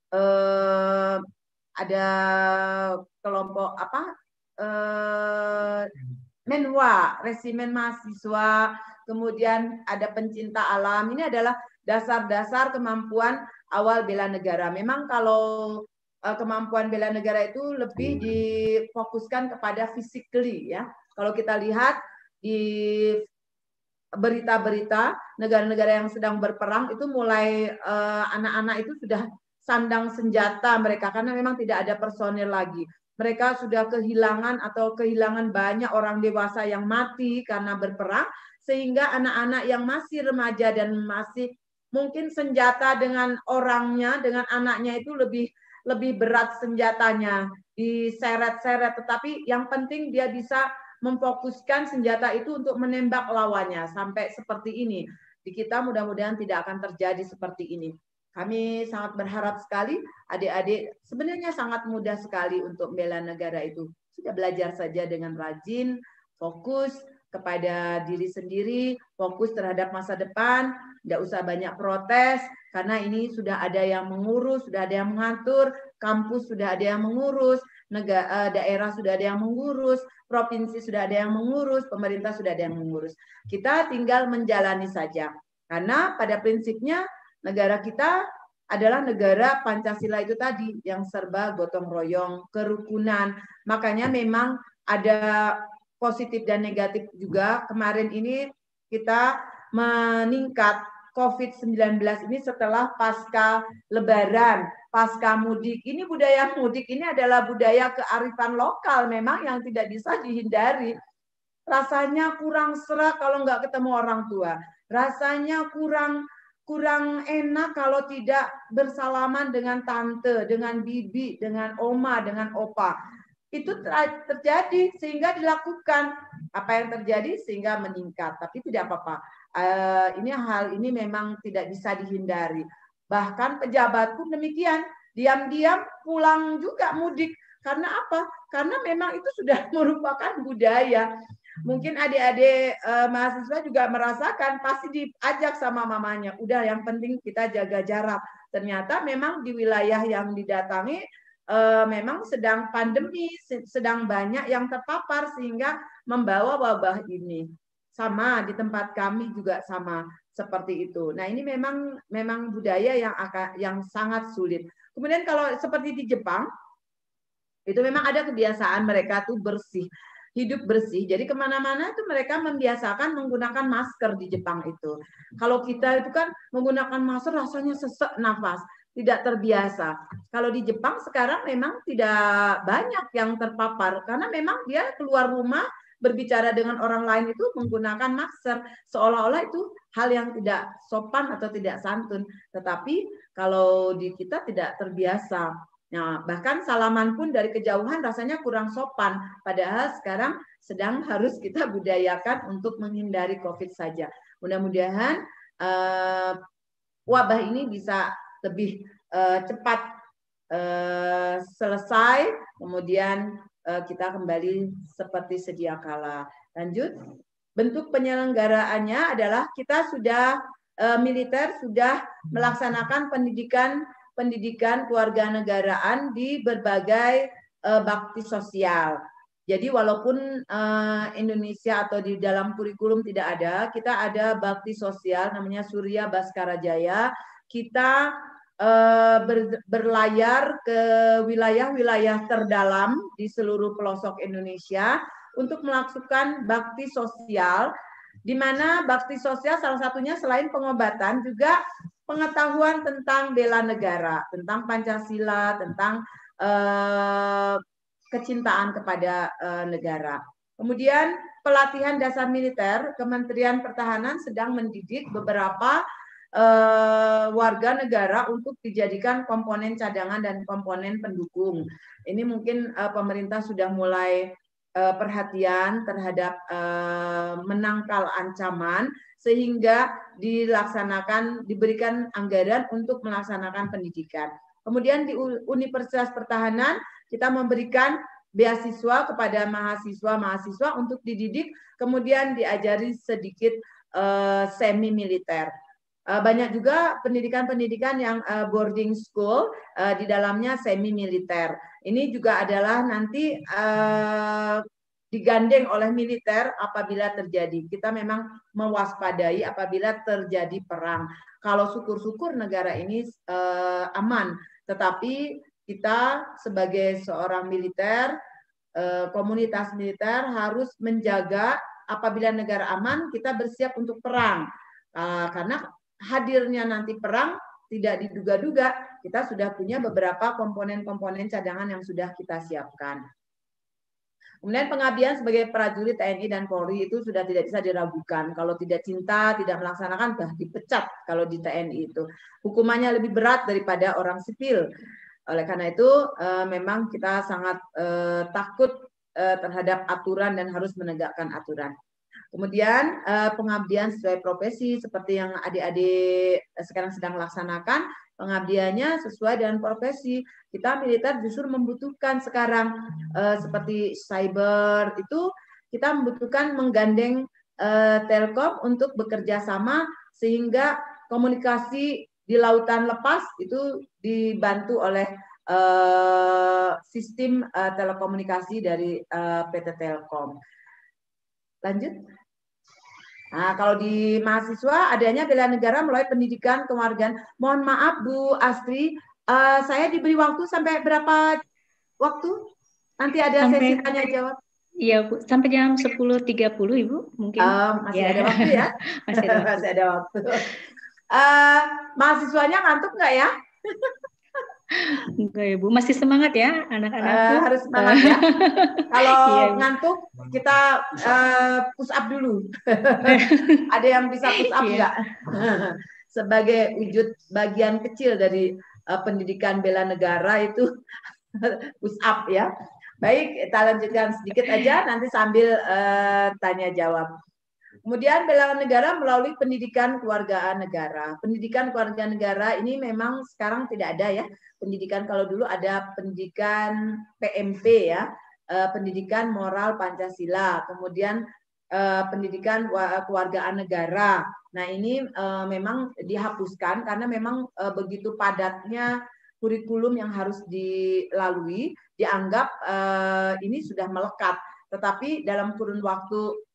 kelompok menwa, resimen mahasiswa, kemudian ada pencinta alam. Ini adalah dasar-dasar kemampuan awal bela negara. Memang kalau kemampuan bela negara itu lebih difokuskan kepada physically ya. Kalau kita lihat di berita-berita negara-negara yang sedang berperang itu mulai anak-anak itu sudah sandang senjata mereka karena memang tidak ada personil lagi. Mereka sudah kehilangan banyak orang dewasa yang mati karena berperang, sehingga anak-anak yang masih remaja dan masih mungkin senjata dengan orangnya, dengan anaknya itu lebih berat senjatanya, diseret-seret, tetapi yang penting dia bisa memfokuskan senjata itu untuk menembak lawannya. Sampai seperti ini. Di kita mudah-mudahan tidak akan terjadi seperti ini. Kami sangat berharap sekali adik-adik sebenarnya sangat mudah sekali untuk bela negara itu. Sudah belajar saja dengan rajin, fokus kepada diri sendiri, fokus terhadap masa depan, tidak usah banyak protes, karena ini sudah ada yang mengurus, sudah ada yang mengatur, kampus sudah ada yang mengurus, daerah sudah ada yang mengurus, provinsi sudah ada yang mengurus, pemerintah sudah ada yang mengurus. Kita tinggal menjalani saja. Karena pada prinsipnya negara kita adalah negara Pancasila itu tadi yang serba gotong royong, kerukunan. Makanya memang ada positif dan negatif juga. Kemarin ini kita meningkat COVID-19 ini setelah pasca Lebaran, pasca mudik. Ini budaya mudik ini adalah budaya kearifan lokal memang yang tidak bisa dihindari. Rasanya kurang serak kalau nggak ketemu orang tua. Rasanya kurang enak kalau tidak bersalaman dengan tante, dengan bibi, dengan oma, dengan opa. Itu terjadi sehingga dilakukan. Apa yang terjadi sehingga meningkat. Tapi tidak apa-apa. Hal ini memang tidak bisa dihindari. Bahkan pejabat pun demikian. Diam-diam pulang juga mudik. Karena apa? Karena memang itu sudah merupakan budaya. Mungkin adik-adik mahasiswa juga merasakan, pasti diajak sama mamanya. Udah yang penting kita jaga jarak. Ternyata memang di wilayah yang didatangi memang sedang pandemi, sedang banyak yang terpapar sehingga membawa wabah ini. sama, di tempat kami juga sama seperti itu. Nah, ini memang budaya yang sangat sulit. Kemudian kalau seperti di Jepang, itu memang ada kebiasaan mereka tuh bersih, hidup bersih. Jadi kemana-mana itu mereka membiasakan menggunakan masker di Jepang itu. Kalau kita itu kan menggunakan masker rasanya sesek nafas, tidak terbiasa. Kalau di Jepang sekarang memang tidak banyak yang terpapar karena memang dia keluar rumah berbicara dengan orang lain itu menggunakan masker, seolah-olah itu hal yang tidak sopan atau tidak santun. Tetapi kalau di kita tidak terbiasa. Nah, bahkan salaman pun dari kejauhan rasanya kurang sopan. Padahal sekarang sedang harus kita budayakan untuk menghindari COVID saja. Mudah-mudahan wabah ini bisa lebih cepat selesai, kemudian kita kembali seperti sedia kala. Lanjut, bentuk penyelenggaraannya adalah kita sudah militer sudah melaksanakan pendidikan kewarganegaraan di berbagai bakti sosial. Jadi walaupun Indonesia atau di dalam kurikulum tidak ada, kita ada bakti sosial namanya Surya Baskara Jaya. Kita berlayar ke wilayah-wilayah terdalam di seluruh pelosok Indonesia untuk melakukan bakti sosial, di mana bakti sosial salah satunya selain pengobatan juga pengetahuan tentang bela negara, tentang Pancasila, tentang kecintaan kepada negara. Kemudian pelatihan dasar militer, Kementerian Pertahanan sedang mendidik beberapa warga negara untuk dijadikan komponen cadangan dan komponen pendukung. Ini mungkin pemerintah sudah mulai perhatian terhadap menangkal ancaman, sehingga diberikan anggaran untuk melaksanakan pendidikan. Kemudian di Universitas Pertahanan kita memberikan beasiswa kepada mahasiswa-mahasiswa untuk dididik, kemudian diajari sedikit semi militer. Banyak juga pendidikan-pendidikan yang boarding school, di dalamnya semi militer. Ini juga adalah nanti digandeng oleh militer apabila terjadi. Kita memang mewaspadai apabila terjadi perang. Kalau syukur-syukur negara ini aman, tetapi kita sebagai seorang militer, komunitas militer harus menjaga apabila negara aman, kita bersiap untuk perang. Karena hadirnya nanti perang tidak diduga-duga, kita sudah punya beberapa komponen-komponen cadangan yang sudah kita siapkan. Kemudian pengabdian sebagai prajurit TNI dan Polri itu sudah tidak bisa diragukan. Kalau tidak cinta, tidak melaksanakan, sudah dipecat kalau di TNI itu. Hukumannya lebih berat daripada orang sipil. Oleh karena itu, memang kita sangat takut terhadap aturan dan harus menegakkan aturan. Kemudian pengabdian sesuai profesi seperti yang adik-adik sekarang sedang laksanakan, pengabdiannya sesuai dengan profesi. Kita militer justru membutuhkan sekarang seperti cyber itu kita membutuhkan menggandeng Telkom untuk bekerja sama sehingga komunikasi di lautan lepas itu dibantu oleh sistem telekomunikasi dari PT Telkom. Lanjut. Nah, kalau di mahasiswa adanya bela negara melalui pendidikan kewarganegaraan. Mohon maaf Bu Astri, saya diberi waktu sampai berapa waktu? Nanti ada sesi tanya jawab. Iya Bu, sampai jam 10.30 Ibu mungkin. Masih ada waktu ya? Masih ada waktu. Mahasiswanya ngantuk nggak ya? Enggak Ibu, masih semangat ya anak-anak. Harus semangat ya. Kalau ngantuk kita push up dulu. Ada yang bisa push up nggak? Sebagai wujud bagian kecil dari pendidikan bela negara itu push up ya. Baik, kita lanjutkan sedikit aja nanti sambil tanya jawab. Kemudian bela negara melalui pendidikan kewargaan negara. Pendidikan kewargaan negara ini memang sekarang tidak ada ya. Pendidikan kalau dulu ada pendidikan PMP ya, pendidikan moral Pancasila, kemudian pendidikan kewargaan negara. Nah ini memang dihapuskan karena memang begitu padatnya kurikulum yang harus dilalui, dianggap ini sudah melekat. Tetapi dalam kurun waktu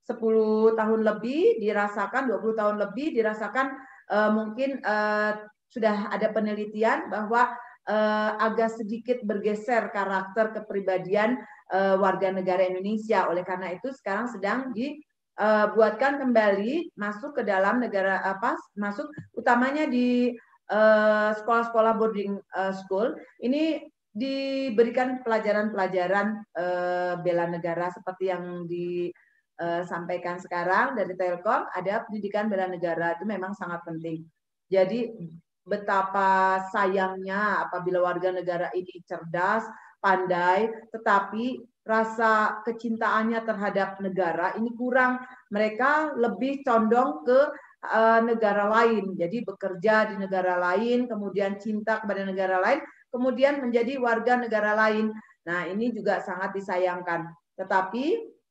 10 tahun lebih dirasakan, 20 tahun lebih dirasakan mungkin sudah ada penelitian bahwa agak sedikit bergeser karakter kepribadian warga negara Indonesia. Oleh karena itu sekarang sedang dibuatkan kembali masuk ke dalam negara masuk utamanya di sekolah-sekolah boarding school. Ini diberikan pelajaran-pelajaran bela negara seperti yang disampaikan sekarang dari Telkom. Ada pendidikan bela negara, itu memang sangat penting. Jadi betapa sayangnya apabila warga negara ini cerdas, pandai, tetapi rasa kecintaannya terhadap negara ini kurang. Mereka lebih condong ke negara lain, jadi bekerja di negara lain, kemudian cinta kepada negara lain, kemudian menjadi warga negara lain. Nah, ini juga sangat disayangkan. Tetapi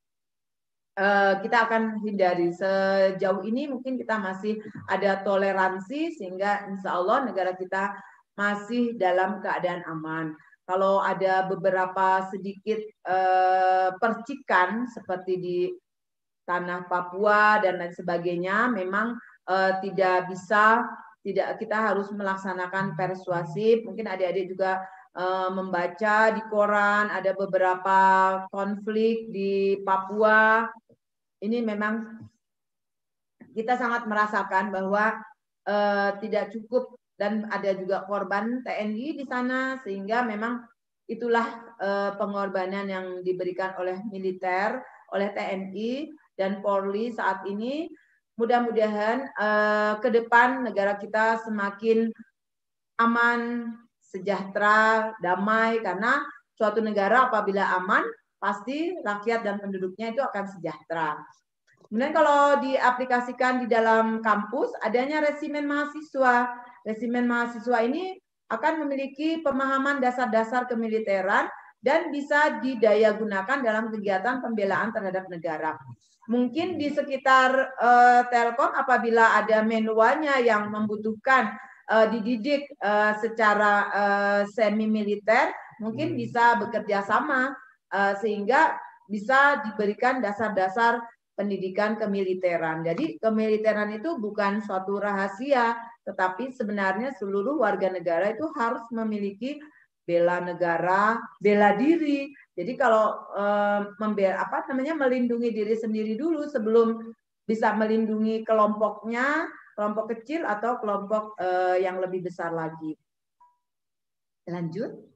kita akan hindari. Sejauh ini mungkin kita masih ada toleransi sehingga insya Allah negara kita masih dalam keadaan aman. Kalau ada beberapa sedikit percikan seperti di tanah Papua dan lain sebagainya, memang tidak kita harus melaksanakan persuasif. Mungkin adik-adik juga membaca di koran ada beberapa konflik di Papua. Ini memang kita sangat merasakan bahwa tidak cukup dan ada juga korban TNI di sana, sehingga memang itulah pengorbanan yang diberikan oleh militer, oleh TNI dan Polri saat ini. Mudah-mudahan ke depan negara kita semakin aman, sejahtera, damai, karena suatu negara apabila aman, pasti rakyat dan penduduknya itu akan sejahtera. Kemudian kalau diaplikasikan di dalam kampus, adanya resimen mahasiswa. Resimen mahasiswa ini akan memiliki pemahaman dasar-dasar kemiliteran dan bisa didayagunakan dalam kegiatan pembelaan terhadap negara. Mungkin di sekitar Telkom apabila ada manualnya yang membutuhkan dididik secara semi militer, mungkin bisa bekerja sama sehingga bisa diberikan dasar-dasar pendidikan kemiliteran. Jadi kemiliteran itu bukan suatu rahasia, tetapi sebenarnya seluruh warga negara itu harus memiliki bela negara, bela diri. Jadi kalau melindungi diri sendiri dulu sebelum bisa melindungi kelompoknya, kelompok kecil atau kelompok yang lebih besar lagi. Lanjut.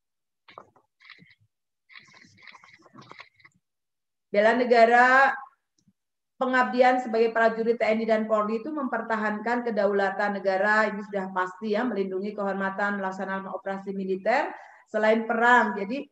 Bela negara, pengabdian sebagai prajurit TNI dan Polri itu mempertahankan kedaulatan negara, ini sudah pasti ya, melindungi kehormatan, melaksanakan operasi militer selain perang. Jadi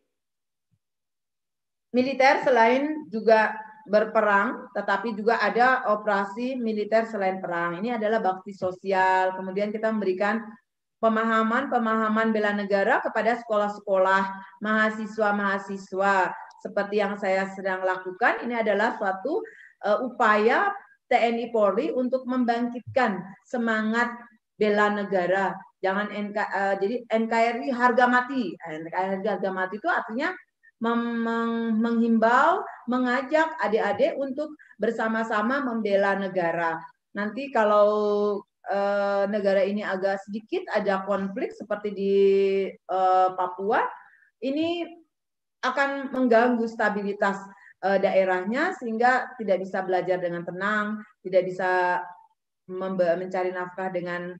militer selain juga berperang, tetapi juga ada operasi militer selain perang. Ini adalah bakti sosial. Kemudian kita memberikan pemahaman bela negara kepada sekolah-sekolah, mahasiswa-mahasiswa. Seperti yang saya sedang lakukan, ini adalah suatu upaya TNI Polri untuk membangkitkan semangat bela negara. Jangan jadi NKRI harga mati. NKRI harga mati itu artinya menghimbau, mengajak adik-adik untuk bersama-sama membela negara. Nanti kalau negara ini agak sedikit ada konflik seperti di Papua, ini akan mengganggu stabilitas daerahnya sehingga tidak bisa belajar dengan tenang, tidak bisa mencari nafkah dengan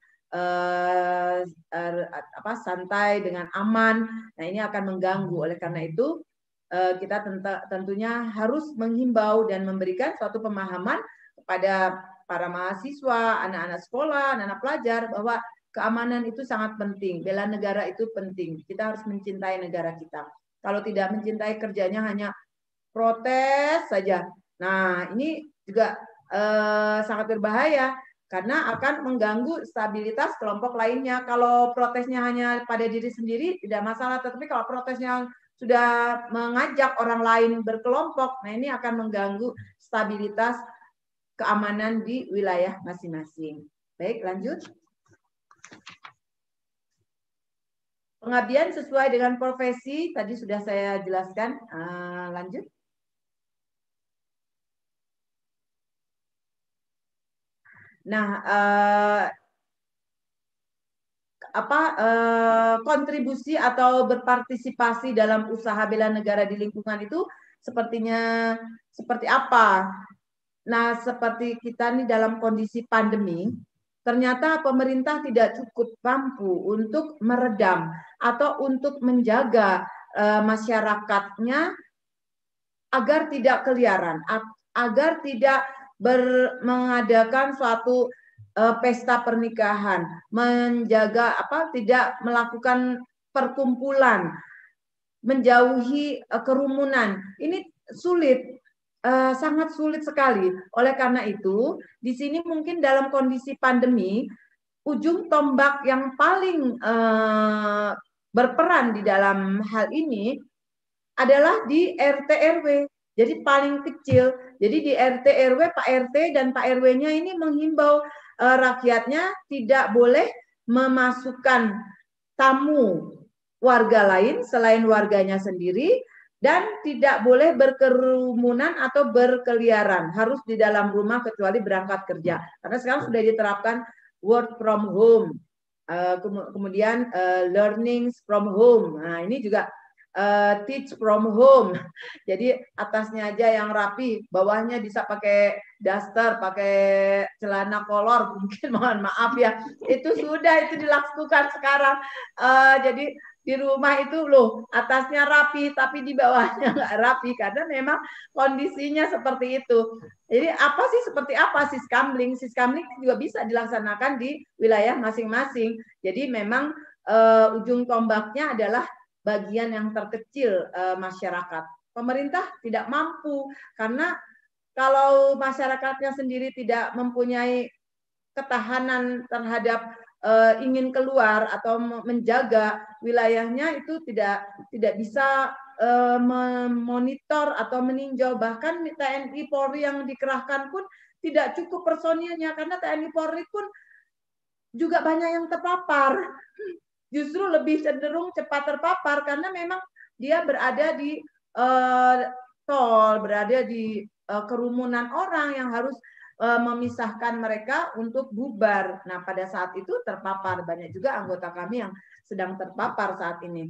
santai, dengan aman. Nah, ini akan mengganggu. Oleh karena itu kita tentunya harus menghimbau dan memberikan suatu pemahaman kepada para mahasiswa, anak-anak sekolah, anak-anak pelajar bahwa keamanan itu sangat penting, bela negara itu penting. Kita harus mencintai negara kita. Kalau tidak mencintai, kerjanya hanya protes saja. Nah, ini juga sangat berbahaya karena akan mengganggu stabilitas kelompok lainnya. Kalau protesnya hanya pada diri sendiri tidak masalah, tetapi kalau protesnya sudah mengajak orang lain berkelompok, nah ini akan mengganggu stabilitas keamanan di wilayah masing-masing. Baik, lanjut. Pengabdian sesuai dengan profesi, tadi sudah saya jelaskan. Lanjut. Nah, kontribusi atau berpartisipasi dalam usaha bela negara di lingkungan itu sepertinya seperti apa? Nah, seperti kita nih dalam kondisi pandemi, ternyata pemerintah tidak cukup mampu untuk meredam atau untuk menjaga masyarakatnya agar tidak keliaran, agar tidak mengadakan suatu pesta pernikahan, menjaga tidak melakukan perkumpulan, menjauhi kerumunan. Ini sulit, sangat sulit sekali. Oleh karena itu, di sini mungkin dalam kondisi pandemi, ujung tombak yang paling berperan di dalam hal ini adalah di RT RW. Jadi paling kecil. Jadi di RT RW, Pak RT dan Pak RW-nya ini menghimbau rakyatnya tidak boleh memasukkan tamu warga lain selain warganya sendiri dan tidak boleh berkerumunan atau berkeliaran. Harus di dalam rumah kecuali berangkat kerja. Karena sekarang sudah diterapkan work from home. Kemudian learning from home. Nah, ini juga teach from home. Jadi atasnya aja yang rapi, bawahnya bisa pakai daster, pakai celana kolor, mungkin mohon maaf ya. Itu sudah itu dilakukan sekarang. Jadi di rumah itu loh atasnya rapi tapi di bawahnya nggak rapi karena memang kondisinya seperti itu. Jadi seperti apa siskamling? Siskamling juga bisa dilaksanakan di wilayah masing-masing. Jadi memang ujung tombaknya adalah bagian yang terkecil masyarakat. Pemerintah tidak mampu karena kalau masyarakatnya sendiri tidak mempunyai ketahanan terhadap ingin keluar atau menjaga wilayahnya itu tidak bisa memonitor atau meninjau. Bahkan TNI Polri yang dikerahkan pun tidak cukup personilnya karena TNI Polri pun juga banyak yang terpapar. Justru lebih cenderung cepat terpapar karena memang dia berada di tol, berada di kerumunan orang yang harus memisahkan mereka untuk bubar. Nah, pada saat itu terpapar. Banyak juga anggota kami yang sedang terpapar saat ini.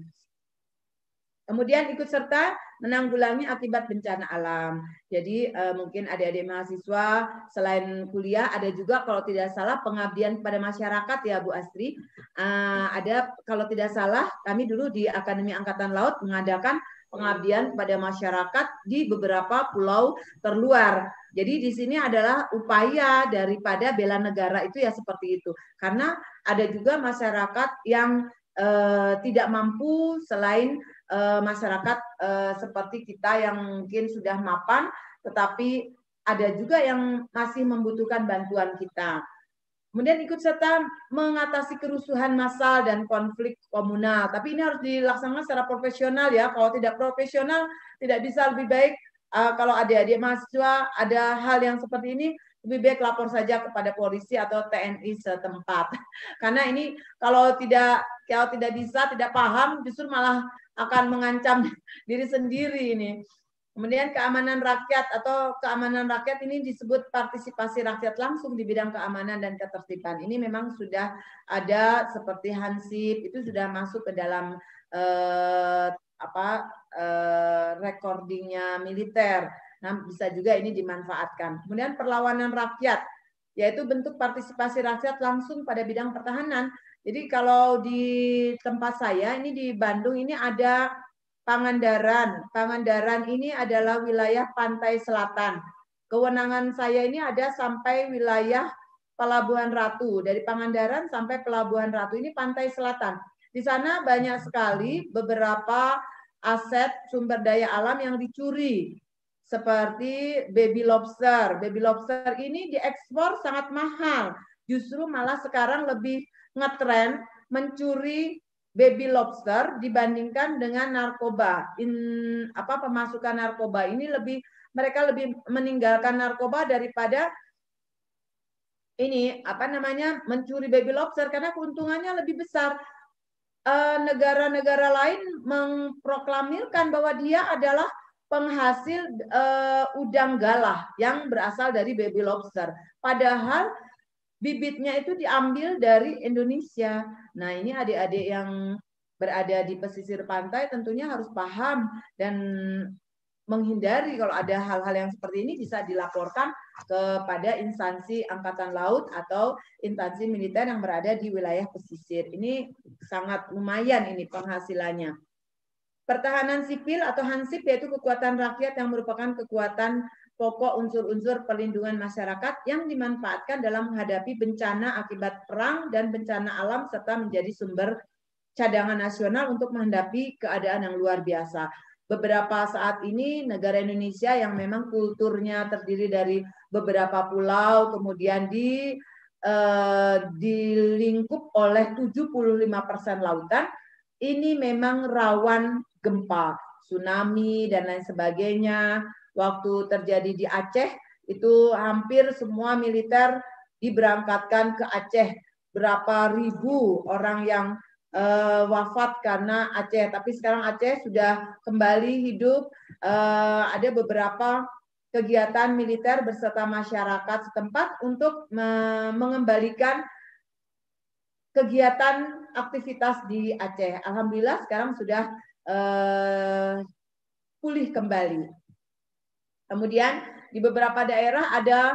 Kemudian ikut serta menanggulangi akibat bencana alam. Jadi mungkin adik-adik mahasiswa selain kuliah ada juga kalau tidak salah pengabdian kepada masyarakat ya Bu Astri. Ada kalau tidak salah kami dulu di Akademi Angkatan Laut mengadakan pengabdian kepada masyarakat di beberapa pulau terluar. Jadi di sini adalah upaya daripada bela negara itu ya seperti itu. Karena ada juga masyarakat yang tidak mampu selain masyarakat seperti kita yang mungkin sudah mapan, tetapi ada juga yang masih membutuhkan bantuan kita. Kemudian ikut serta mengatasi kerusuhan massal dan konflik komunal. Tapi ini harus dilaksanakan secara profesional ya. Kalau tidak profesional, tidak bisa lebih baik. Kalau adik-adik mahasiswa ada hal yang seperti ini, lebih baik lapor saja kepada polisi atau TNI setempat. Karena ini kalau tidak bisa, tidak paham, justru malah akan mengancam diri sendiri ini. Kemudian keamanan rakyat atau keamanan rakyat ini disebut partisipasi rakyat langsung di bidang keamanan dan ketertiban. Ini memang sudah ada seperti Hansip, itu sudah masuk ke dalam recordingnya militer. Nah, bisa juga ini dimanfaatkan. Kemudian perlawanan rakyat, yaitu bentuk partisipasi rakyat langsung pada bidang pertahanan. Jadi kalau di tempat saya, ini di Bandung, ini ada Pangandaran. Pangandaran ini adalah wilayah pantai selatan. Kewenangan saya ini ada sampai wilayah Pelabuhan Ratu. Dari Pangandaran sampai Pelabuhan Ratu, ini pantai selatan. Di sana banyak sekali beberapa aset sumber daya alam yang dicuri. Seperti baby lobster. Baby lobster ini diekspor sangat mahal. Justru malah sekarang lebih ngetren mencuri baby lobster dibandingkan dengan narkoba. Pemasukan narkoba ini mereka lebih meninggalkan narkoba daripada mencuri baby lobster karena keuntungannya lebih besar. Negara-negara lain memproklamirkan bahwa dia adalah penghasil udang galah yang berasal dari baby lobster. Padahal bibitnya itu diambil dari Indonesia. Nah, ini adik-adik yang berada di pesisir pantai tentunya harus paham dan menghindari kalau ada hal-hal yang seperti ini bisa dilaporkan kepada instansi angkatan laut atau instansi militer yang berada di wilayah pesisir. Ini sangat lumayan ini penghasilannya. Pertahanan sipil atau Hansip yaitu kekuatan rakyat yang merupakan kekuatan pokok unsur-unsur perlindungan masyarakat yang dimanfaatkan dalam menghadapi bencana akibat perang dan bencana alam serta menjadi sumber cadangan nasional untuk menghadapi keadaan yang luar biasa. Beberapa saat ini negara Indonesia yang memang kulturnya terdiri dari beberapa pulau, kemudian dilingkup oleh 75% lautan, ini memang rawan gempa, tsunami, dan lain sebagainya. Waktu terjadi di Aceh, itu hampir semua militer diberangkatkan ke Aceh. Berapa ribu orang yang wafat karena Aceh. Tapi sekarang Aceh sudah kembali hidup. Ada beberapa kegiatan militer beserta masyarakat setempat untuk mengembalikan kegiatan aktivitas di Aceh. Alhamdulillah sekarang sudah pulih kembali. Kemudian di beberapa daerah ada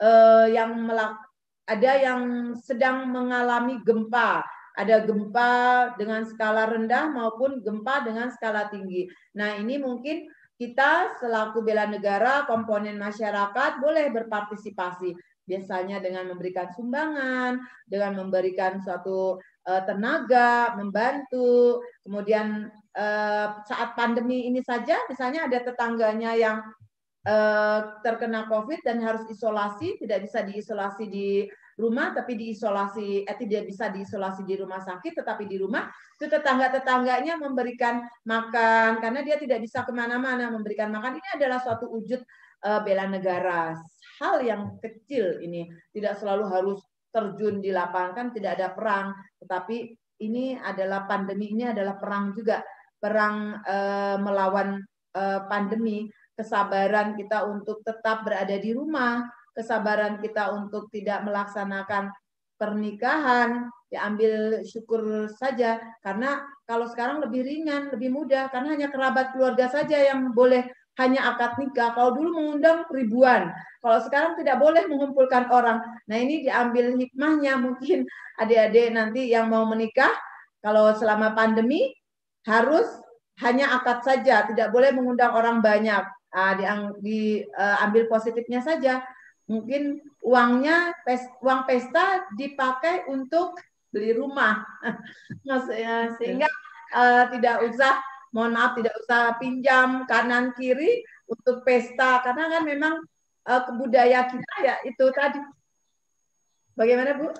yang sedang mengalami gempa. Ada gempa dengan skala rendah maupun gempa dengan skala tinggi. Nah, ini mungkin kita selaku bela negara, komponen masyarakat boleh berpartisipasi. Biasanya dengan memberikan sumbangan, dengan memberikan suatu tenaga, membantu. Kemudian saat pandemi ini saja, misalnya ada tetangganya yang terkena COVID dan harus isolasi, tidak bisa diisolasi di rumah, tapi tidak bisa diisolasi di rumah sakit, tetapi di rumah itu tetangga-tetangganya memberikan makan karena dia tidak bisa kemana-mana memberikan makan. Ini adalah suatu wujud bela negara. Hal yang kecil ini, tidak selalu harus terjun di lapangan, kan tidak ada perang, tetapi ini adalah pandemi, ini adalah perang juga, perang melawan pandemi. Kesabaran kita untuk tetap berada di rumah, kesabaran kita untuk tidak melaksanakan pernikahan, ya ambil syukur saja. Karena kalau sekarang lebih ringan, lebih mudah, karena hanya kerabat keluarga saja yang boleh hanya akad nikah. Kalau dulu mengundang ribuan, kalau sekarang tidak boleh mengumpulkan orang. Nah, ini diambil hikmahnya, mungkin adik-adik nanti yang mau menikah, kalau selama pandemi harus hanya akad saja, tidak boleh mengundang orang banyak. Diambil positifnya saja. Mungkin uang pesta dipakai untuk beli rumah. Sehingga tidak usah, mohon maaf, tidak usah pinjam kanan kiri untuk pesta. Karena kan memang budaya kita ya itu tadi. Bagaimana, Bu?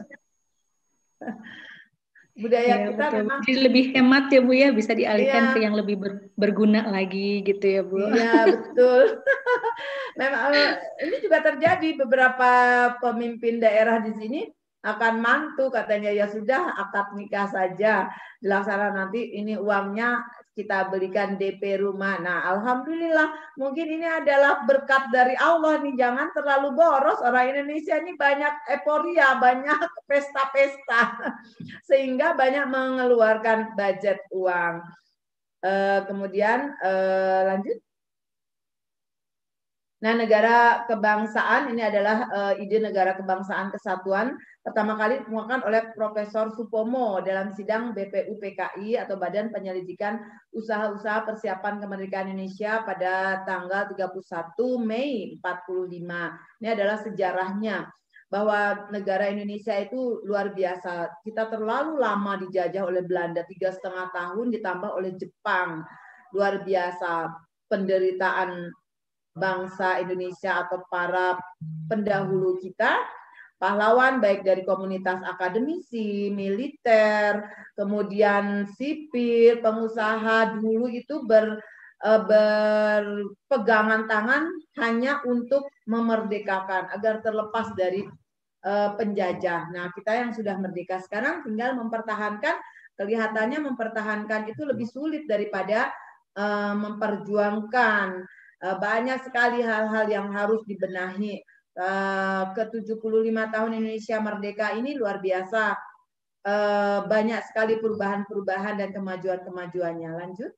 Budaya kita betul. Memang jadi lebih hemat ya Bu ya, bisa dialihkan ke yang lebih berguna lagi gitu ya Bu. Iya betul. Memang ini juga terjadi, beberapa pemimpin daerah di sini akan mantu katanya, ya sudah akad nikah saja dilaksanakan, nanti ini uangnya kita berikan DP rumah. Nah, alhamdulillah mungkin ini adalah berkat dari Allah nih, jangan terlalu boros. Orang Indonesia ini banyak euforia, banyak pesta-pesta sehingga banyak mengeluarkan budget uang. Kemudian lanjut. Nah, negara kebangsaan ini adalah ide negara kebangsaan kesatuan pertama kali ditemukan oleh Profesor Supomo dalam sidang BPUPKI atau Badan Penyelidikan Usaha-Usaha Persiapan Kemerdekaan Indonesia pada tanggal 31 Mei 45. Ini adalah sejarahnya bahwa negara Indonesia itu luar biasa. Kita terlalu lama dijajah oleh Belanda, 3,5 tahun ditambah oleh Jepang. Luar biasa penderitaan bangsa Indonesia atau para pendahulu kita, pahlawan baik dari komunitas akademisi, militer, kemudian sipil, pengusaha dulu itu berpegangan tangan hanya untuk memerdekakan agar terlepas dari penjajah. Nah, kita yang sudah merdeka sekarang tinggal mempertahankan, kelihatannya mempertahankan itu lebih sulit daripada memperjuangkan. Banyak sekali hal-hal yang harus dibenahi. ke-75 tahun Indonesia Merdeka ini luar biasa. Banyak sekali perubahan-perubahan dan kemajuan-kemajuannya. Lanjut.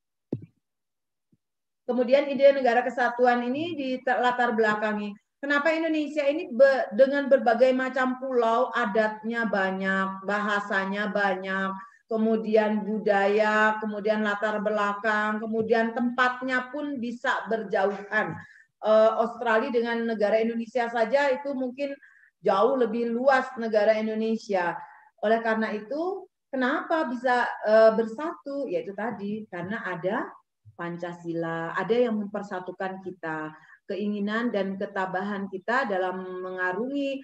Kemudian ide negara kesatuan ini di latar belakangi. Kenapa Indonesia ini dengan berbagai macam pulau, adatnya banyak, bahasanya banyak, kemudian budaya, kemudian latar belakang, kemudian tempatnya pun bisa berjauhan. Australia dengan negara Indonesia saja itu mungkin jauh lebih luas negara Indonesia. Oleh karena itu, kenapa bisa bersatu? Yaitu tadi, karena ada Pancasila, ada yang mempersatukan kita, keinginan dan ketabahan kita dalam mengarungi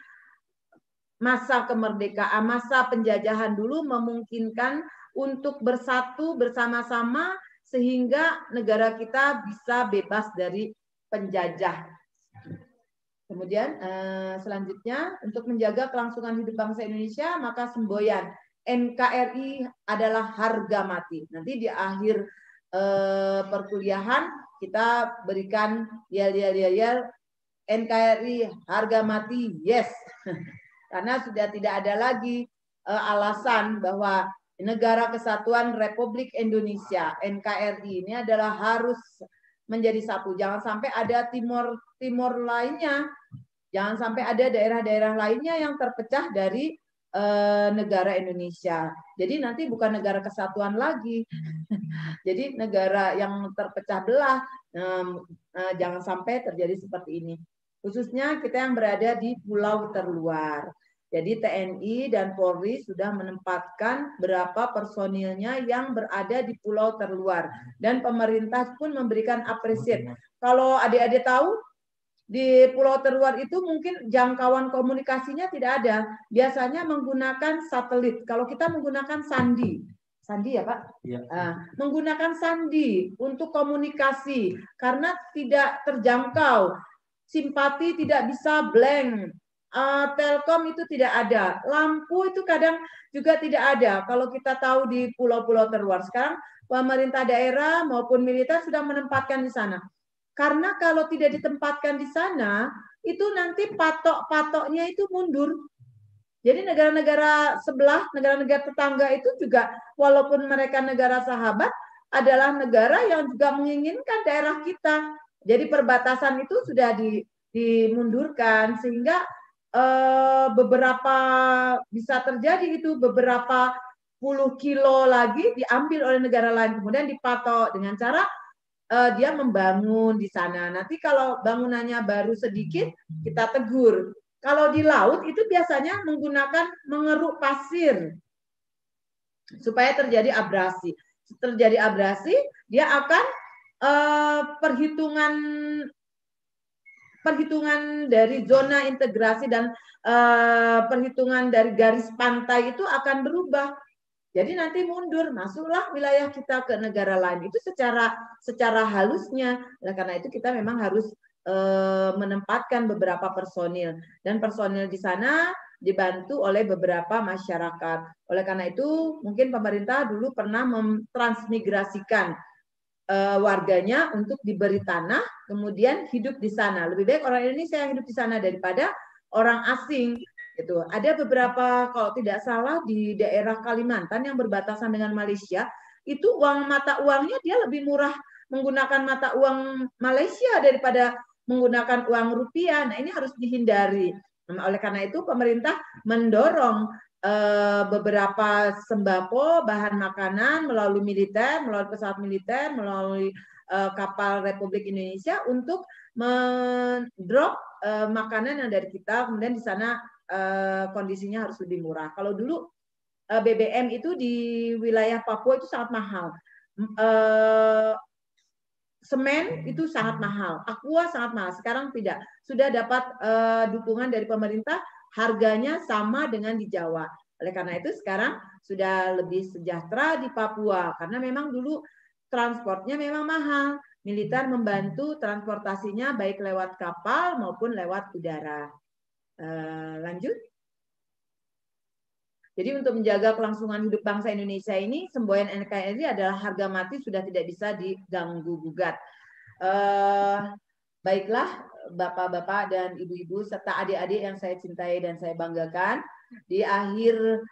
masa kemerdekaan, masa penjajahan dulu memungkinkan untuk bersatu bersama-sama sehingga negara kita bisa bebas dari penjajah. Kemudian selanjutnya untuk menjaga kelangsungan hidup bangsa Indonesia maka semboyan NKRI adalah harga mati. Nanti di akhir perkuliahan kita berikan yel NKRI harga mati yes karena sudah tidak ada lagi alasan bahwa Negara Kesatuan Republik Indonesia NKRI ini adalah harus menjadi satu. Jangan sampai ada timur lainnya, jangan sampai ada daerah-daerah lainnya yang terpecah dari negara Indonesia. Jadi nanti bukan negara kesatuan lagi. Jadi negara yang terpecah belah. Jangan sampai terjadi seperti ini. Khususnya kita yang berada di pulau terluar. Jadi TNI dan Polri sudah menempatkan berapa personilnya yang berada di pulau terluar. Dan pemerintah pun memberikan apresiasi. Kalau adik-adik tahu, di pulau terluar itu mungkin jangkauan komunikasinya tidak ada. Biasanya menggunakan satelit. Kalau kita menggunakan sandi. Sandi ya Pak? Ya. Menggunakan sandi untuk komunikasi. Karena tidak terjangkau. Simpati tidak bisa blank. Telkom itu tidak ada. Lampu itu kadang juga tidak ada. Kalau kita tahu di pulau-pulau terluar. Sekarang pemerintah daerah maupun militer sudah menempatkan di sana. Karena kalau tidak ditempatkan di sana, itu nanti patok-patoknya itu mundur. Jadi negara-negara sebelah, negara-negara tetangga itu juga, walaupun mereka negara sahabat, adalah negara yang juga menginginkan daerah kita. Jadi perbatasan itu sudah dimundurkan, sehingga beberapa bisa terjadi itu, beberapa puluh kilo lagi diambil oleh negara lain, kemudian dipatok dengan cara dia membangun di sana. Nanti kalau bangunannya baru sedikit, kita tegur. Kalau di laut itu biasanya menggunakan mengeruk pasir supaya terjadi abrasi. Terjadi abrasi, dia akan perhitungan dari zona integrasi dan perhitungan dari garis pantai itu akan berubah. Jadi nanti mundur, masuklah wilayah kita ke negara lain. Itu secara halusnya. Nah, karena itu kita memang harus menempatkan beberapa personil. Dan personil di sana dibantu oleh beberapa masyarakat. Oleh karena itu, mungkin pemerintah dulu pernah mentransmigrasikan warganya untuk diberi tanah, kemudian hidup di sana. Lebih baik orang Indonesia yang hidup di sana daripada orang asing. Gitu. Ada beberapa, kalau tidak salah di daerah Kalimantan yang berbatasan dengan Malaysia, itu mata uangnya dia lebih murah menggunakan mata uang Malaysia daripada menggunakan uang rupiah. Nah, ini harus dihindari. Nah, oleh karena itu pemerintah mendorong beberapa sembako, bahan makanan melalui militer, melalui pesawat militer, melalui kapal Republik Indonesia untuk mendrop makanan yang dari kita, kemudian di sana kondisinya harus lebih murah. Kalau dulu BBM itu di wilayah Papua itu sangat mahal. Semen itu sangat mahal. Aqua sangat mahal. Sekarang tidak. Sudah dapat dukungan dari pemerintah, harganya sama dengan di Jawa. Oleh karena itu sekarang sudah lebih sejahtera di Papua. Karena memang dulu transportnya memang mahal. Militer membantu transportasinya baik lewat kapal maupun lewat udara. Lanjut. Jadi untuk menjaga kelangsungan hidup bangsa Indonesia ini, semboyan NKRI adalah harga mati sudah tidak bisa diganggu gugat. Baiklah, Bapak-bapak dan Ibu-ibu serta adik-adik yang saya cintai dan saya banggakan, di akhir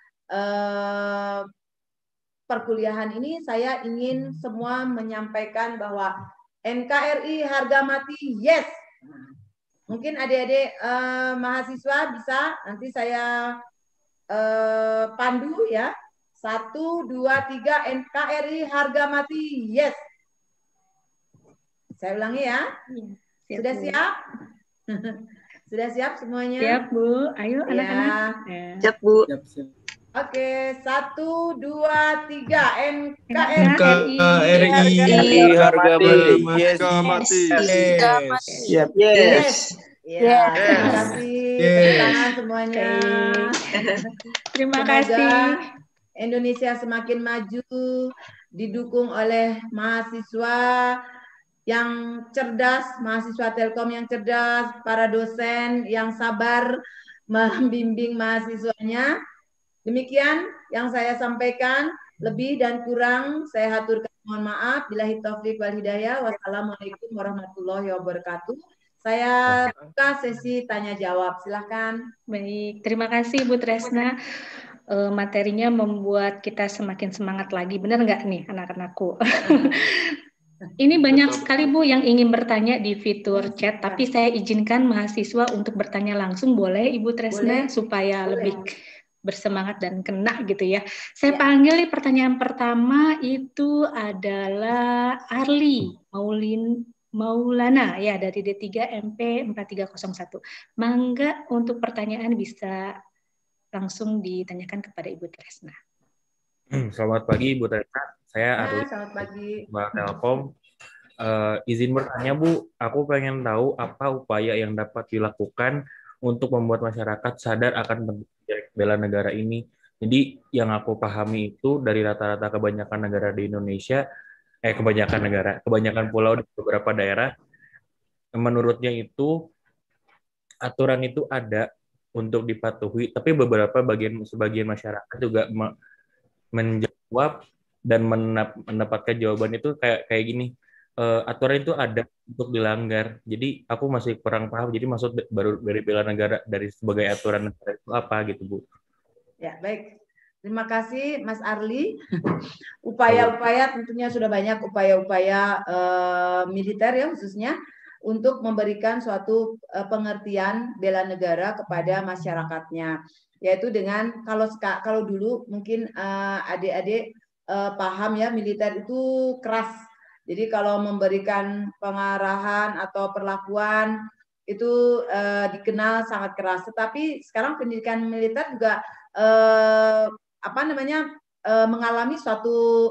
perkuliahan ini saya ingin semua menyampaikan bahwa NKRI harga mati yes. Mungkin adik-adik mahasiswa bisa nanti saya pandu ya. 1, 2, 3 NKRI harga mati yes. Saya ulangi ya. Siap, Sudah Bu. siap? Sudah siap semuanya? Siap, Bu. Ayo Ya. anak-anak. Siap, Bu. Oke, 1, 2, 3 NKRI. NKRI harga mati. Yes. Siap, Yes. Ya, Yes. terima kasih. Tepuk tangan semuanya. Terima Semoga kasih. Indonesia semakin maju, didukung oleh mahasiswa yang cerdas, mahasiswa Telkom yang cerdas, para dosen yang sabar membimbing mahasiswanya. Demikian yang saya sampaikan, lebih dan kurang saya haturkan mohon maaf. Billahi taufik wal hidayah. Wassalamualaikum warahmatullahi wabarakatuh. Saya buka sesi tanya jawab. Silahkan. Baik, terima kasih Bu Tresna. Materinya membuat kita semakin semangat lagi. Benar nggak nih anak-anakku? Ini banyak sekali Bu yang ingin bertanya di fitur chat, tapi saya izinkan mahasiswa untuk bertanya langsung, boleh Ibu Tresna, Boleh. supaya Boleh. lebih bersemangat dan kena gitu ya. Saya Ya. panggil nih, pertanyaan pertama itu adalah Arli Maulana ya dari D3 MP 4301. Mangga untuk pertanyaan bisa langsung ditanyakan kepada Ibu Tresna. Selamat pagi Ibu Tresna, saya Arli, Selamat pagi. Mbak Telkom. Izin bertanya Bu, aku pengen tahu apa upaya yang dapat dilakukan untuk membuat masyarakat sadar akan pentingnya bela negara ini. Jadi yang aku pahami itu dari rata-rata kebanyakan negara di Indonesia, kebanyakan pulau di beberapa daerah, menurutnya itu aturan itu ada untuk dipatuhi, tapi sebagian masyarakat juga menjawab dan mendapatkan jawaban itu kayak gini, aturan itu ada untuk dilanggar. Jadi aku masih kurang paham. Jadi maksud baru dari bela negara dari sebagai aturan negara itu apa gitu Bu? Ya, baik. Terima kasih Mas Arli. Upaya-upaya tentunya sudah banyak upaya-upaya militer ya khususnya untuk memberikan suatu pengertian bela negara kepada masyarakatnya. Yaitu dengan kalau dulu mungkin adik-adik paham ya militer itu keras. Jadi kalau memberikan pengarahan atau perlakuan itu dikenal sangat keras. Tetapi sekarang pendidikan militer juga mengalami suatu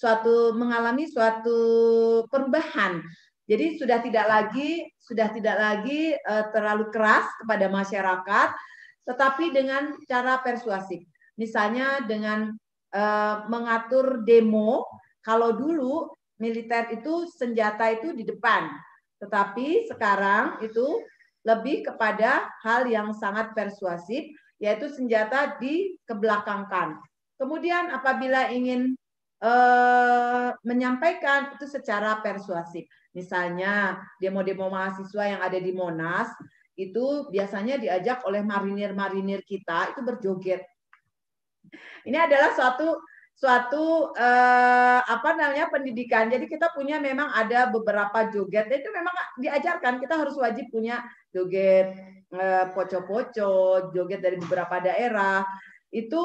perubahan. Jadi sudah tidak lagi terlalu keras kepada masyarakat, tetapi dengan cara persuasif. Misalnya dengan mengatur demo. Kalau dulu militer itu senjata itu di depan, tetapi sekarang itu lebih kepada hal yang sangat persuasif, yaitu senjata dikebelakangkan. Kemudian apabila ingin menyampaikan itu secara persuasif, misalnya demo-demo mahasiswa yang ada di Monas itu biasanya diajak oleh marinir-marinir kita itu berjoget. Ini adalah suatu pendidikan. Jadi kita punya memang ada beberapa joget. Itu memang diajarkan. Kita harus wajib punya joget poco-poco, joget dari beberapa daerah. Itu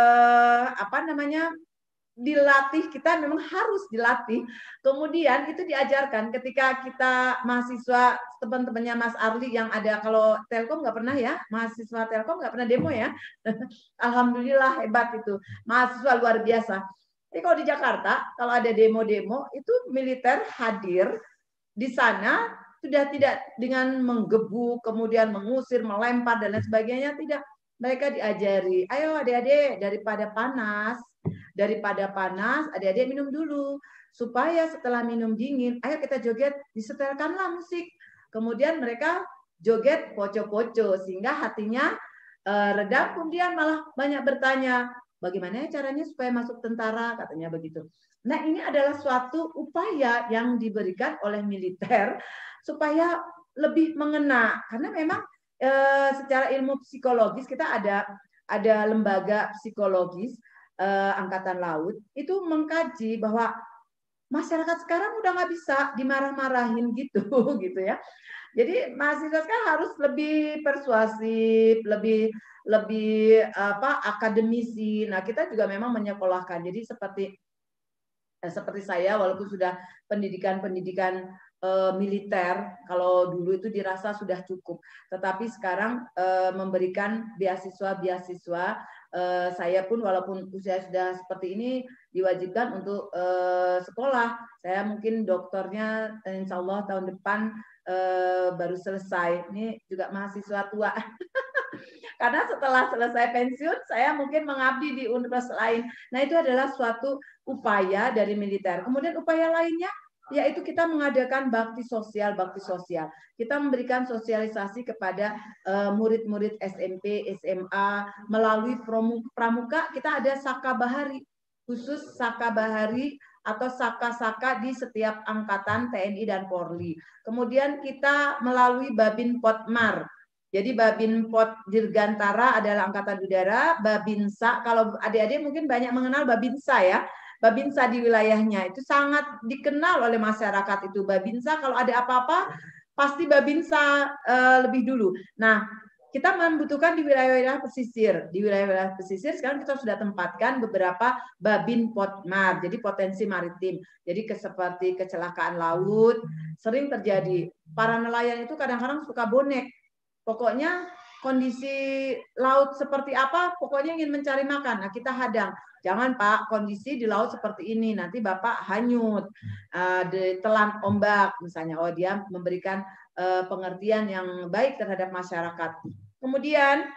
dilatih, kita memang harus dilatih. Kemudian itu diajarkan ketika kita mahasiswa, teman-temannya Mas Arli yang ada, kalau Telkom nggak pernah ya, mahasiswa Telkom nggak pernah demo ya. Alhamdulillah hebat itu, mahasiswa luar biasa. Jadi kalau di Jakarta, kalau ada demo-demo, itu militer hadir di sana, sudah tidak dengan menggebu, kemudian mengusir, melempar, dan lain sebagainya, tidak. Mereka diajari, ayo adik-adik, daripada panas, adik-adik minum dulu. Supaya setelah minum dingin, ayo kita joget, disetelkanlah musik. Kemudian mereka joget poco-poco, sehingga hatinya redam, kemudian malah banyak bertanya, bagaimana caranya supaya masuk tentara, katanya begitu. Nah, ini adalah suatu upaya yang diberikan oleh militer supaya lebih mengena, karena memang secara ilmu psikologis kita ada lembaga psikologis Angkatan Laut itu mengkaji bahwa masyarakat sekarang udah nggak bisa dimarah-marahin gitu gitu ya. Jadi mahasiswa sekarang harus lebih persuasif, lebih akademisi. Nah, kita juga memang menyekolahkan. Jadi seperti saya, walaupun sudah pendidikan militer, kalau dulu itu dirasa sudah cukup, tetapi sekarang memberikan beasiswa. Saya pun walaupun usia sudah seperti ini diwajibkan untuk sekolah. Saya mungkin doktornya insya Allah tahun depan baru selesai. Ini juga mahasiswa tua. Karena setelah selesai pensiun, saya mungkin mengabdi di universitas lain. Nah, itu adalah suatu upaya dari militer. Kemudian upaya lainnya, yaitu kita mengadakan bakti sosial. Kita memberikan sosialisasi kepada murid-murid SMP, SMA, melalui pramuka, kita ada Saka Bahari, khusus Saka Bahari atau Saka-Saka di setiap angkatan TNI dan Polri. Kemudian kita melalui Babin Potmar. Jadi Babinpot Dirgantara adalah Angkatan Udara, Babinsa, kalau adik-adik mungkin banyak mengenal Babinsa ya. Babinsa di wilayahnya itu sangat dikenal oleh masyarakat itu. Babinsa kalau ada apa-apa pasti Babinsa lebih dulu. Nah, kita membutuhkan di wilayah-wilayah pesisir. Di wilayah-wilayah pesisir sekarang kita sudah tempatkan beberapa Babin Potmar, jadi potensi maritim. Jadi seperti kecelakaan laut sering terjadi. Para nelayan itu kadang-kadang suka bonek. Pokoknya kondisi laut seperti apa, pokoknya ingin mencari makan. Nah, kita hadang. Jangan Pak, kondisi di laut seperti ini, nanti Bapak hanyut, ditelan ombak misalnya. Oh, dia memberikan pengertian yang baik terhadap masyarakat. Kemudian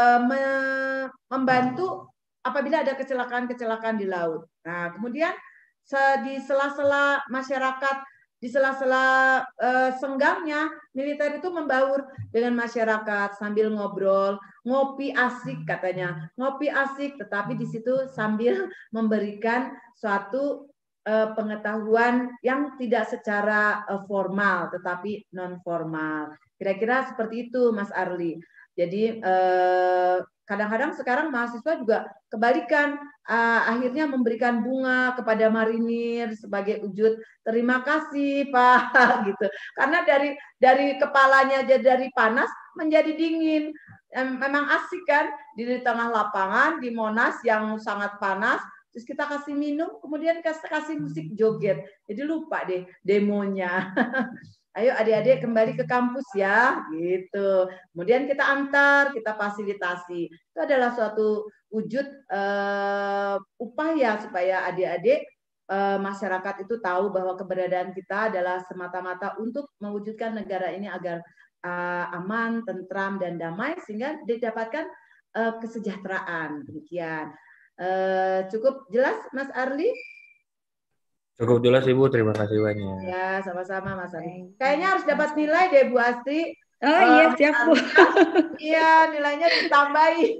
membantu apabila ada kecelakaan-kecelakaan di laut. Nah, kemudian di sela-sela masyarakat, di sela-sela senggangnya, militer itu membaur dengan masyarakat sambil ngobrol, ngopi asik katanya, ngopi asik, tetapi di situ sambil memberikan suatu pengetahuan yang tidak secara formal, tetapi non formal. Kira-kira seperti itu, Mas Arli. Jadi kadang-kadang sekarang mahasiswa juga kebalikan, akhirnya memberikan bunga kepada marinir sebagai wujud terima kasih Pak gitu. Karena dari kepalanya dari panas menjadi dingin. Memang asik kan di tengah lapangan di Monas yang sangat panas. Terus kita kasih minum, kemudian kasih musik joget. Jadi lupa deh demonya. Ayo adik-adik kembali ke kampus ya, gitu. Kemudian kita antar, kita fasilitasi. Itu adalah suatu wujud upaya supaya adik-adik masyarakat itu tahu bahwa keberadaan kita adalah semata-mata untuk mewujudkan negara ini agar aman, tentram, dan damai sehingga didapatkan kesejahteraan. Demikian. Cukup jelas, Mas Arli? Cukup jelas Ibu, terima kasih banyak. Ya, sama-sama Mas Arli. Kayaknya harus dapat nilai deh Bu Astri. Oh iya, siap Bu. Iya, nilainya ditambahin.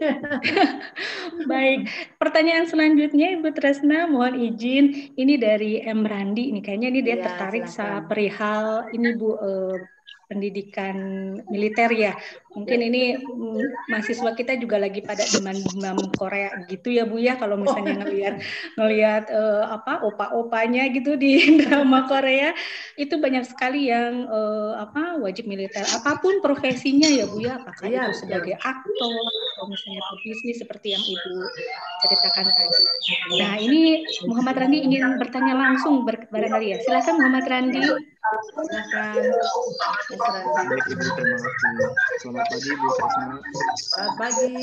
Baik, pertanyaan selanjutnya Ibu Tresna, mohon izin. Ini dari M. Randi. Ini kayaknya ini dia tertarik perihal ini Bu, pendidikan militer ya. Mungkin ini mahasiswa kita juga lagi pada demam Korea gitu ya Bu ya, kalau misalnya ngelihat opa-opanya gitu di drama Korea itu banyak sekali yang wajib militer apapun profesinya ya Bu ya, apakah itu sebagai aktor atau misalnya pebisnis seperti yang Ibu ceritakan tadi. Nah, ini Muhammad Randi ingin bertanya langsung barangkali ya. Silakan Muhammad Randi. Silakan. Baik Ibu, terima kasih. Selamat pagi Bu Tresna. Selamat pagi.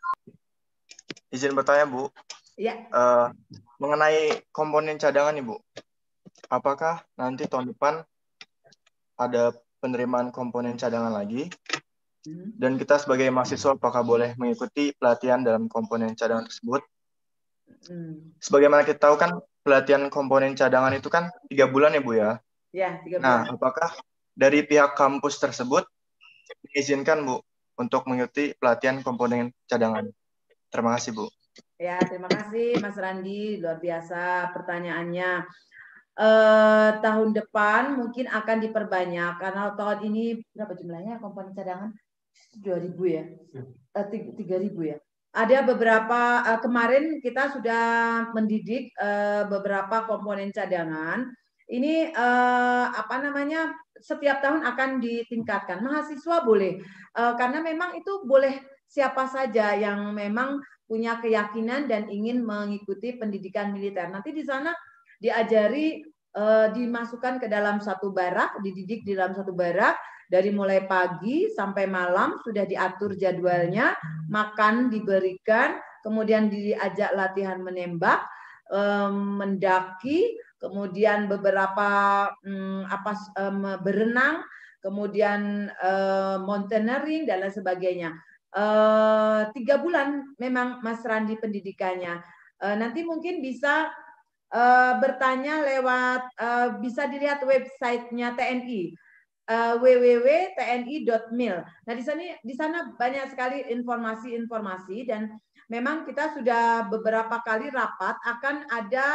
Izin bertanya Bu. Ya. Mengenai komponen cadangan Ibu, apakah nanti tahun depan ada penerimaan komponen cadangan lagi? Dan kita sebagai mahasiswa apakah boleh mengikuti pelatihan dalam komponen cadangan tersebut? Sebagaimana kita tahu kan pelatihan komponen cadangan itu kan 3 bulan ya Bu ya? Ya, 3 bulan. Nah, apakah dari pihak kampus tersebut diizinkan Bu untuk mengikuti pelatihan komponen cadangan? Terima kasih Bu. Ya, terima kasih Mas Randi, luar biasa pertanyaannya. Tahun depan mungkin akan diperbanyak karena tahun ini berapa jumlahnya komponen cadangan? 2.000 ya, 3.000 ya. Ada beberapa kemarin kita sudah mendidik beberapa komponen cadangan. Ini apa namanya? Setiap tahun akan ditingkatkan. Mahasiswa boleh karena memang itu boleh siapa saja yang memang punya keyakinan dan ingin mengikuti pendidikan militer. Nanti di sana diajari dimasukkan ke dalam satu barak, dididik di dalam satu barak dari mulai pagi sampai malam sudah diatur jadwalnya, makan diberikan, kemudian diajak latihan menembak, mendaki, kemudian beberapa berenang, kemudian mountaineering dan lain sebagainya. 3 bulan memang Mas Randi pendidikannya. Nanti mungkin bisa bertanya lewat bisa dilihat websitenya TNI www.tni.mil. Nah di sana banyak sekali informasi-informasi dan memang kita sudah beberapa kali rapat akan ada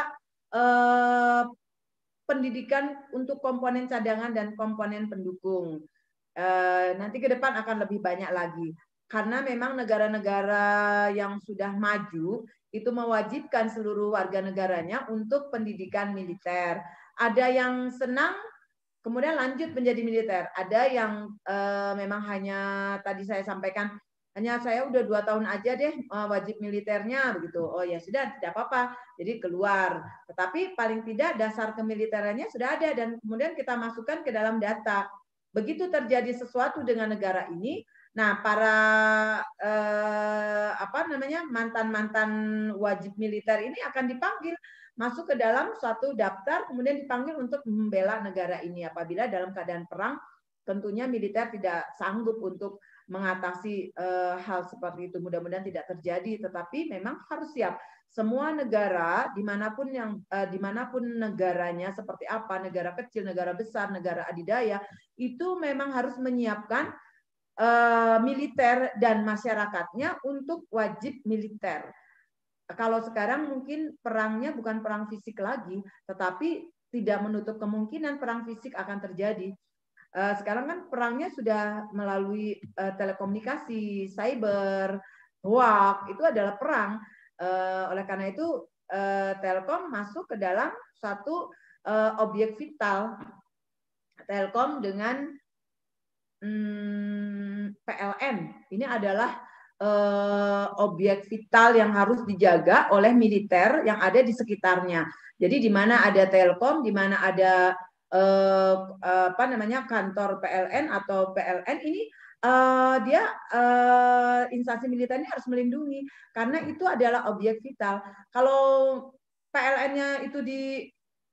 pendidikan untuk komponen cadangan dan komponen pendukung. Nanti ke depan akan lebih banyak lagi. Karena memang negara-negara yang sudah maju itu mewajibkan seluruh warga negaranya untuk pendidikan militer. Ada yang senang kemudian lanjut menjadi militer. Ada yang memang hanya tadi saya sampaikan hanya saya udah 2 tahun aja deh wajib militernya begitu. Oh ya sudah tidak apa-apa. Jadi keluar. Tetapi paling tidak dasar kemiliterannya sudah ada dan kemudian kita masukkan ke dalam data. Begitu terjadi sesuatu dengan negara ini, nah para mantan-mantan wajib militer ini akan dipanggil masuk ke dalam suatu daftar, kemudian dipanggil untuk membela negara ini. Apabila dalam keadaan perang, tentunya militer tidak sanggup untuk mengatasi hal seperti itu. Mudah-mudahan tidak terjadi, tetapi memang harus siap. Semua negara, dimanapun negaranya seperti apa, negara kecil, negara besar, negara adidaya, itu memang harus menyiapkan militer dan masyarakatnya untuk wajib militer. Kalau sekarang mungkin perangnya bukan perang fisik lagi, tetapi tidak menutup kemungkinan perang fisik akan terjadi. Sekarang kan perangnya sudah melalui telekomunikasi, cyber, hoax, itu adalah perang. Oleh karena itu Telkom masuk ke dalam satu objek vital. Telkom dengan PLN ini adalah objek vital yang harus dijaga oleh militer yang ada di sekitarnya. Jadi di mana ada Telkom, di mana ada kantor PLN atau PLN ini dia instansi militer ini harus melindungi karena itu adalah objek vital. Kalau PLN-nya itu di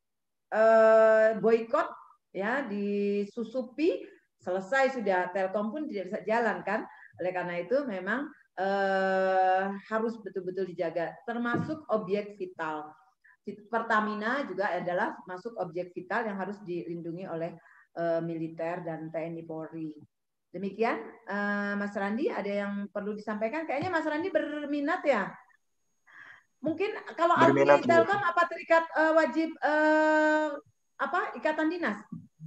boykot ya, disusupi, selesai sudah, Telkom pun tidak bisa jalan kan. Oleh karena itu memang harus betul-betul dijaga, termasuk objek vital. Pertamina juga adalah masuk objek vital yang harus dilindungi oleh militer dan TNI Polri. Demikian, Mas Randi, ada yang perlu disampaikan? Kayaknya Mas Randi berminat ya. Mungkin kalau alumni Telkom apa terikat wajib ikatan dinas?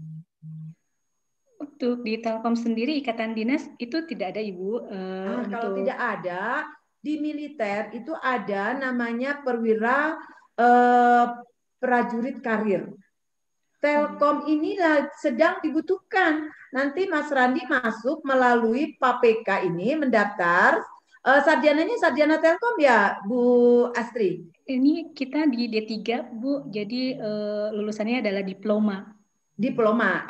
Untuk di Telkom sendiri ikatan dinas itu tidak ada, Ibu. Kalau tidak ada, di militer itu ada namanya perwira prajurit karir. Telkom ini sedang dibutuhkan. Nanti Mas Randi masuk melalui PAPK ini mendaftar. Sarjananya sarjana Telkom ya, Bu Astri? Ini kita di D3, Bu. Jadi lulusannya adalah diploma. Diploma.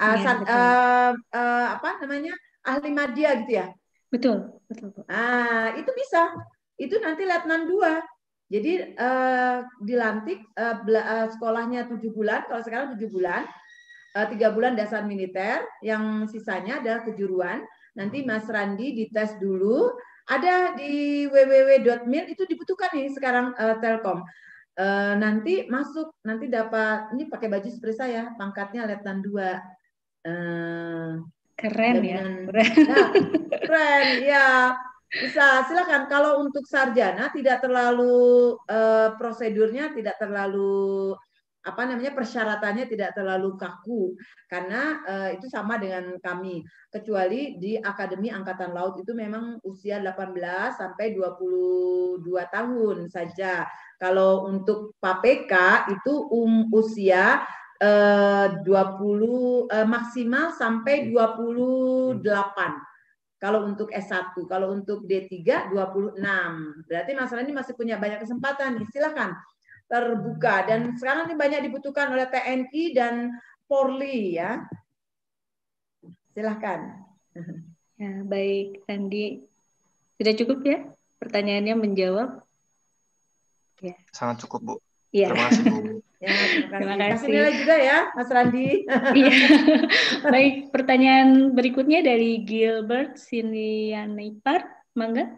Ahli madya gitu ya? Betul, betul, Bu. Itu bisa. Itu nanti letnan 2. Jadi dilantik sekolahnya 7 bulan, kalau sekarang 7 bulan, 3 bulan dasar militer, yang sisanya adalah kejuruan. Nanti Mas Randi dites dulu, ada di www.mil, itu dibutuhkan nih sekarang Telkom. Nanti masuk, nanti dapat, ini pakai baju seperti saya, pangkatnya letnan 2. Keren ya. Keren ya. Bisa, silakan. Kalau untuk sarjana tidak terlalu prosedurnya tidak terlalu persyaratannya tidak terlalu kaku karena itu sama dengan kami. Kecuali di Akademi Angkatan Laut itu memang usia 18 sampai 22 tahun saja. Kalau untuk PAPK itu usia 20 maksimal sampai 28. Kalau untuk S1, kalau untuk D3 26. Berarti masalah ini masih punya banyak kesempatan nih. Silakan terbuka dan sekarang ini banyak dibutuhkan oleh TNI dan Polri ya. Silakan. Ya, baik, Andi. Sudah cukup ya? Pertanyaannya menjawab? Ya. Sangat cukup, Bu. Ya. Terima kasih, Bu. Ya, terima kasih. Kasih kasih. nilai juga ya, Mas Randi. Iya. Baik, pertanyaan berikutnya dari Gilbert Sinianipar, mangga.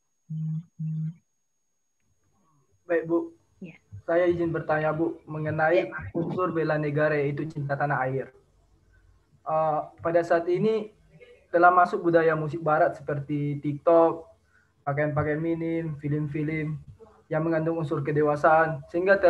Baik, Bu. Ya. Saya izin bertanya, Bu, mengenai unsur bela negara yaitu cinta tanah air. Pada saat ini telah masuk budaya musik barat seperti TikTok, pakaian-pakaian minim, film-film yang mengandung unsur kedewasaan sehingga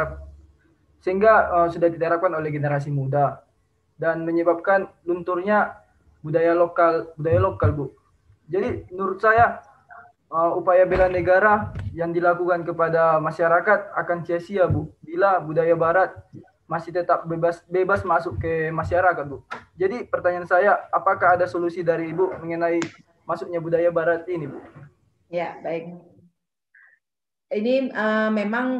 sudah diterapkan oleh generasi muda dan menyebabkan lunturnya budaya lokal, Bu. Jadi menurut saya upaya bela negara yang dilakukan kepada masyarakat akan sia-sia, Bu, bila budaya barat masih tetap bebas masuk ke masyarakat, Bu. Jadi pertanyaan saya, apakah ada solusi dari Ibu mengenai masuknya budaya barat ini, Bu? Ya, baik. Ini memang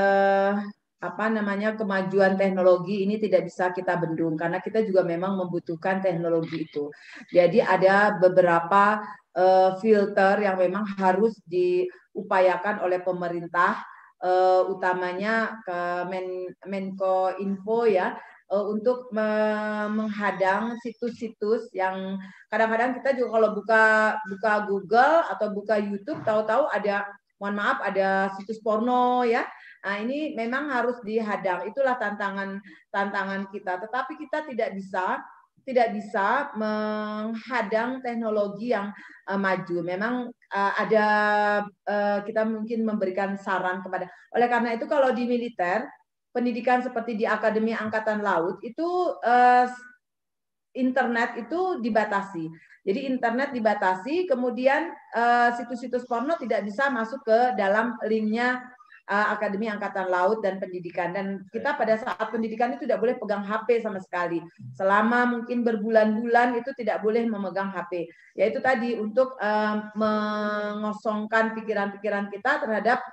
kemajuan teknologi ini tidak bisa kita bendung karena kita juga memang membutuhkan teknologi itu. Jadi ada beberapa filter yang memang harus diupayakan oleh pemerintah, utamanya ke Menko Info ya, untuk menghadang situs-situs yang kadang-kadang kita juga kalau buka Google atau buka YouTube tahu-tahu ada, mohon maaf, ada situs porno ya. Nah, ini memang harus dihadang. Itulah tantangan kita. Tetapi kita tidak bisa menghadang teknologi yang maju. Memang ada kita mungkin memberikan saran kepada. Oleh karena itu kalau di militer, pendidikan seperti di Akademi Angkatan Laut itu internet itu dibatasi. Jadi internet dibatasi, kemudian situs-situs porno tidak bisa masuk ke dalam linknya Akademi Angkatan Laut dan Pendidikan. Dan kita pada saat pendidikan itu tidak boleh pegang HP sama sekali. Selama mungkin berbulan-bulan itu tidak boleh memegang HP. Yaitu tadi untuk mengosongkan pikiran-pikiran kita terhadap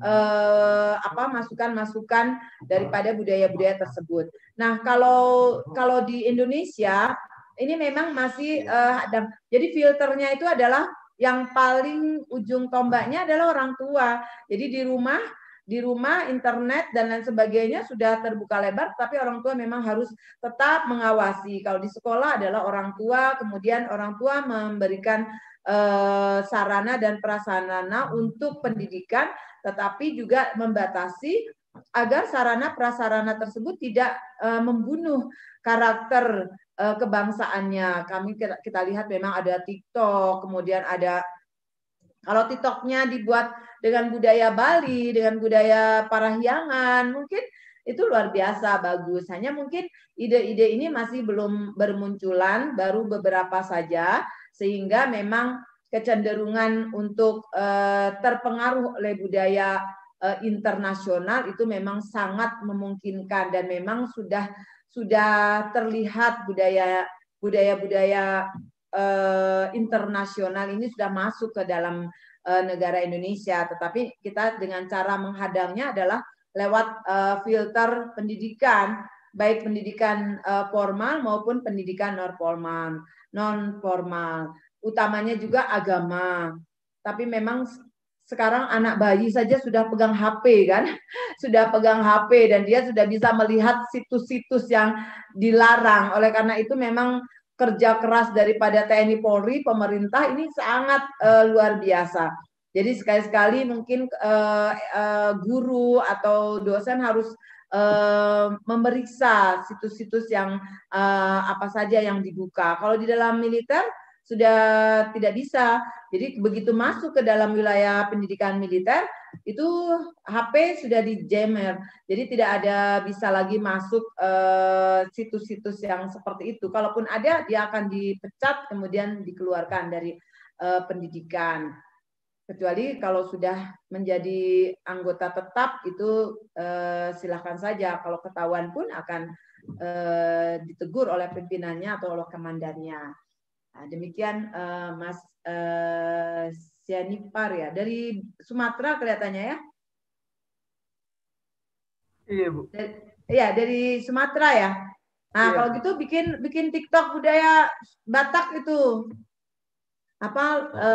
masukan-masukan daripada budaya-budaya tersebut. Nah, kalau di Indonesia ini memang masih jadi filternya itu adalah yang paling ujung tombaknya adalah orang tua. Jadi di rumah internet dan lain sebagainya sudah terbuka lebar, tapi orang tua memang harus tetap mengawasi. Kalau di sekolah adalah orang tua, kemudian orang tua memberikan sarana dan prasarana untuk pendidikan, tetapi juga membatasi agar sarana prasarana tersebut tidak membunuh karakter kebangsaannya. Kita lihat memang ada TikTok, kemudian ada, kalau TikToknya dibuat dengan budaya Bali, dengan budaya Parahyangan, mungkin itu luar biasa bagus. Hanya mungkin ide-ide ini masih belum bermunculan, baru beberapa saja, sehingga memang kecenderungan untuk terpengaruh oleh budaya internasional itu memang sangat memungkinkan, dan memang sudah terlihat budaya internasional ini sudah masuk ke dalam negara Indonesia. Tetapi kita dengan cara menghadangnya adalah lewat filter pendidikan, baik pendidikan formal maupun pendidikan non formal, utamanya juga agama. Tapi memang sekarang anak bayi saja sudah pegang HP kan, sudah pegang HP dan dia sudah bisa melihat situs-situs yang dilarang. Oleh karena itu memang kerja keras daripada TNI Polri, pemerintah ini sangat luar biasa. Jadi sekali-sekali mungkin guru atau dosen harus memeriksa situs-situs yang apa saja yang dibuka. Kalau di dalam militer sudah tidak bisa. Jadi begitu masuk ke dalam wilayah pendidikan militer, itu HP sudah dijammer. Jadi tidak ada bisa lagi masuk situs-situs yang seperti itu. Kalaupun ada, dia akan dipecat kemudian dikeluarkan dari pendidikan. Kecuali kalau sudah menjadi anggota tetap itu silahkan saja. Kalau ketahuan pun akan ditegur oleh pimpinannya atau oleh komandannya. Nah, demikian Mas Sianipar ya, dari Sumatera kelihatannya ya. Iya Bu. Iya, dari Sumatera ya. Nah, Iya. kalau gitu bikin TikTok budaya Batak itu. Apa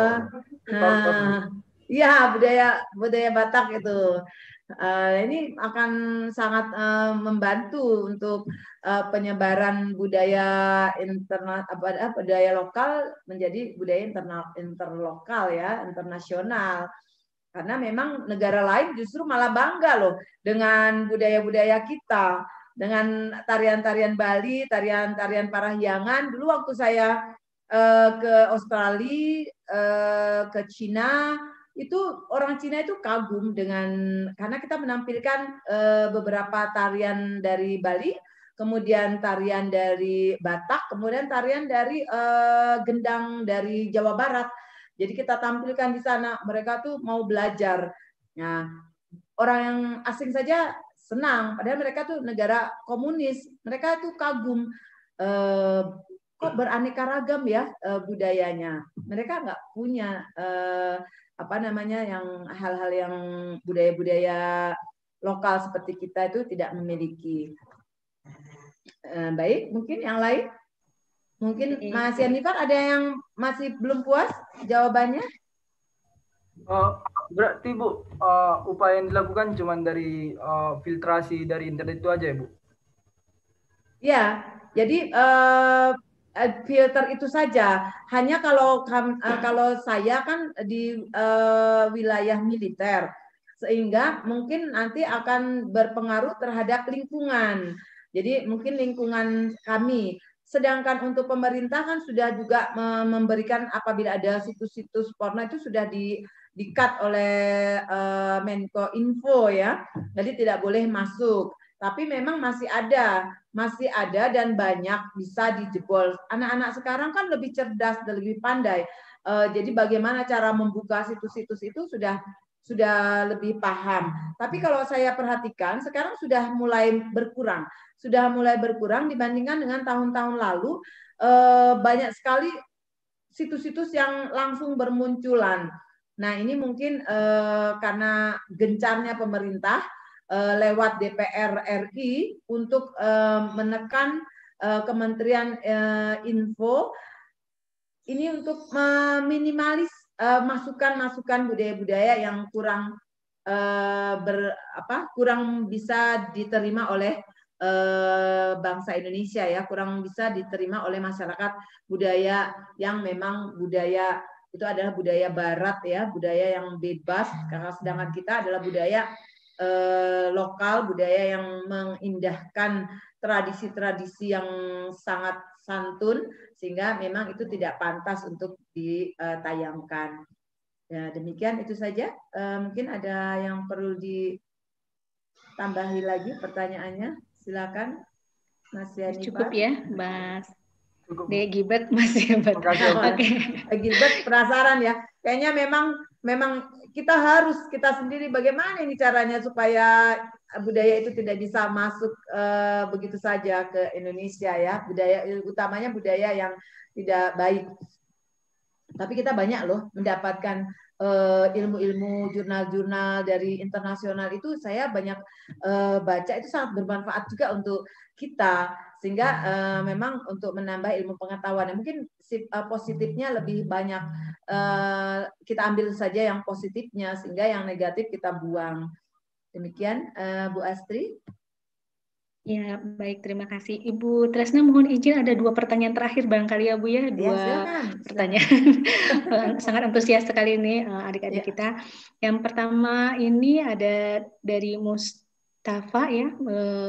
iya, budaya Batak itu. Ini akan sangat membantu untuk penyebaran budaya budaya lokal menjadi budaya interlokal ya, internasional. Karena memang negara lain justru malah bangga loh dengan budaya-budaya kita, dengan tarian-tarian Bali, tarian-tarian Parahyangan. Dulu waktu saya ke Australia, ke Cina, itu orang Cina itu kagum karena kita menampilkan beberapa tarian dari Bali, kemudian tarian dari Batak, kemudian tarian dari gendang dari Jawa Barat. Jadi kita tampilkan di sana, mereka tuh mau belajar. Nah, orang yang asing saja senang, padahal mereka tuh negara komunis, mereka tuh kagum. Kok beraneka ragam ya budayanya. Mereka nggak punya yang hal-hal yang budaya-budaya lokal seperti kita itu tidak memiliki. Baik, mungkin yang lain. Mungkin Mas Yanifar ada yang masih belum puas jawabannya? Berarti Bu, upaya yang dilakukan cuma dari filtrasi dari internet itu aja ya Bu? Ya, jadi filter itu saja. Hanya kalau saya kan di wilayah militer, sehingga mungkin nanti akan berpengaruh terhadap lingkungan. Jadi mungkin lingkungan kami. Sedangkan untuk pemerintah kan sudah juga memberikan apabila ada situs-situs porno itu sudah di-cut oleh Menko Info ya. Jadi tidak boleh masuk. Tapi memang masih ada dan banyak bisa dijebol. Anak-anak sekarang kan lebih cerdas dan lebih pandai. Jadi bagaimana cara membuka situs-situs itu sudah lebih paham. Tapi kalau saya perhatikan sekarang sudah mulai berkurang dibandingkan dengan tahun-tahun lalu. Banyak sekali situs-situs yang langsung bermunculan. Nah, ini mungkin karena gencarnya pemerintah lewat DPR RI untuk menekan Kementerian Info ini untuk meminimalis masukan-masukan budaya-budaya yang kurang bisa diterima oleh bangsa Indonesia ya, kurang bisa diterima oleh masyarakat budaya yang memang budaya itu adalah budaya barat ya, budaya yang bebas, karena sedangkan kita adalah budaya lokal, budaya yang mengindahkan tradisi-tradisi yang sangat santun, sehingga memang itu tidak pantas untuk ditayangkan. Ya, demikian itu saja. Mungkin ada yang perlu ditambahi lagi pertanyaannya. Silakan, Mas Yanifar. Cukup ya, Mas. Gilbert masih hebat. Gilbert penasaran ya. Kayaknya memang kita sendiri bagaimana ini caranya supaya budaya itu tidak bisa masuk begitu saja ke Indonesia ya. Utamanya budaya yang tidak baik. Tapi kita banyak loh mendapatkan ilmu-ilmu jurnal-jurnal dari internasional itu, saya banyak baca, itu sangat bermanfaat juga untuk kita, sehingga memang untuk menambah ilmu pengetahuan. Mungkin positifnya lebih banyak kita ambil saja yang positifnya, sehingga yang negatif kita buang. Demikian Bu Astri. Ya, baik, terima kasih. Ibu Tresna, mohon izin ada 2 pertanyaan terakhir barangkali ya Bu ya, 2 pertanyaan. Sangat antusias sekali ini adik-adik kita. Yang pertama ini ada dari Mustafa ya,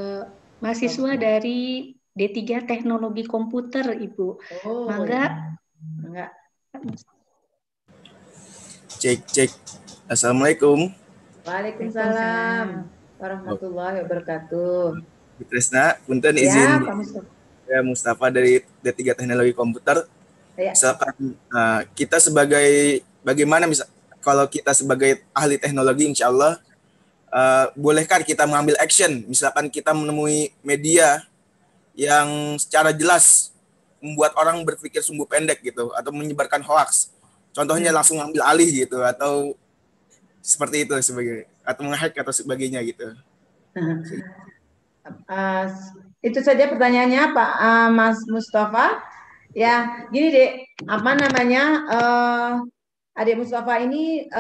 mahasiswa dari D3 Teknologi Komputer Ibu. Mangga Enggak. Cek. Assalamualaikum. Waalaikumsalam warahmatullahi wabarakatuh. Bu Tresna, punten Ya, izin. Pak Mustafa. Ya, Mustafa dari D3 Teknologi Komputer. Ya. Misalkan kita bagaimana kalau kita sebagai ahli teknologi, insya Allah, bolehkah kita mengambil action? Misalkan kita menemui media yang secara jelas membuat orang berpikir sumbu pendek gitu, atau menyebarkan hoax. Contohnya langsung ambil alih gitu, atau seperti itu atau menghack atau sebagainya gitu. Itu saja pertanyaannya Pak Mas Mustafa. Ya, gini Dek, apa namanya? Adik Mustafa ini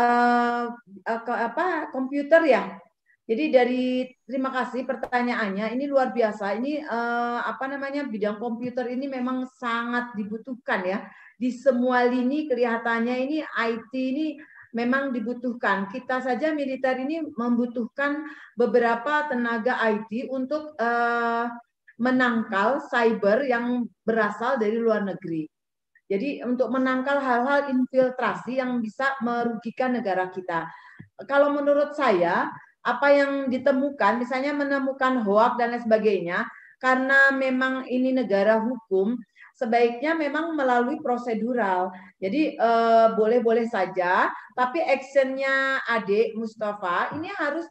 komputer ya. Jadi terima kasih pertanyaannya. Ini luar biasa. Ini bidang komputer ini memang sangat dibutuhkan ya. Di semua lini kelihatannya ini IT ini memang dibutuhkan. Kita saja militer ini membutuhkan beberapa tenaga IT untuk menangkal cyber yang berasal dari luar negeri. Jadi untuk menangkal hal-hal infiltrasi yang bisa merugikan negara kita. Kalau menurut saya, apa yang ditemukan, misalnya menemukan hoax dan lain sebagainya, karena memang ini negara hukum, sebaiknya memang melalui prosedural. Jadi boleh-boleh saja, tapi actionnya Adik Mustafa ini harus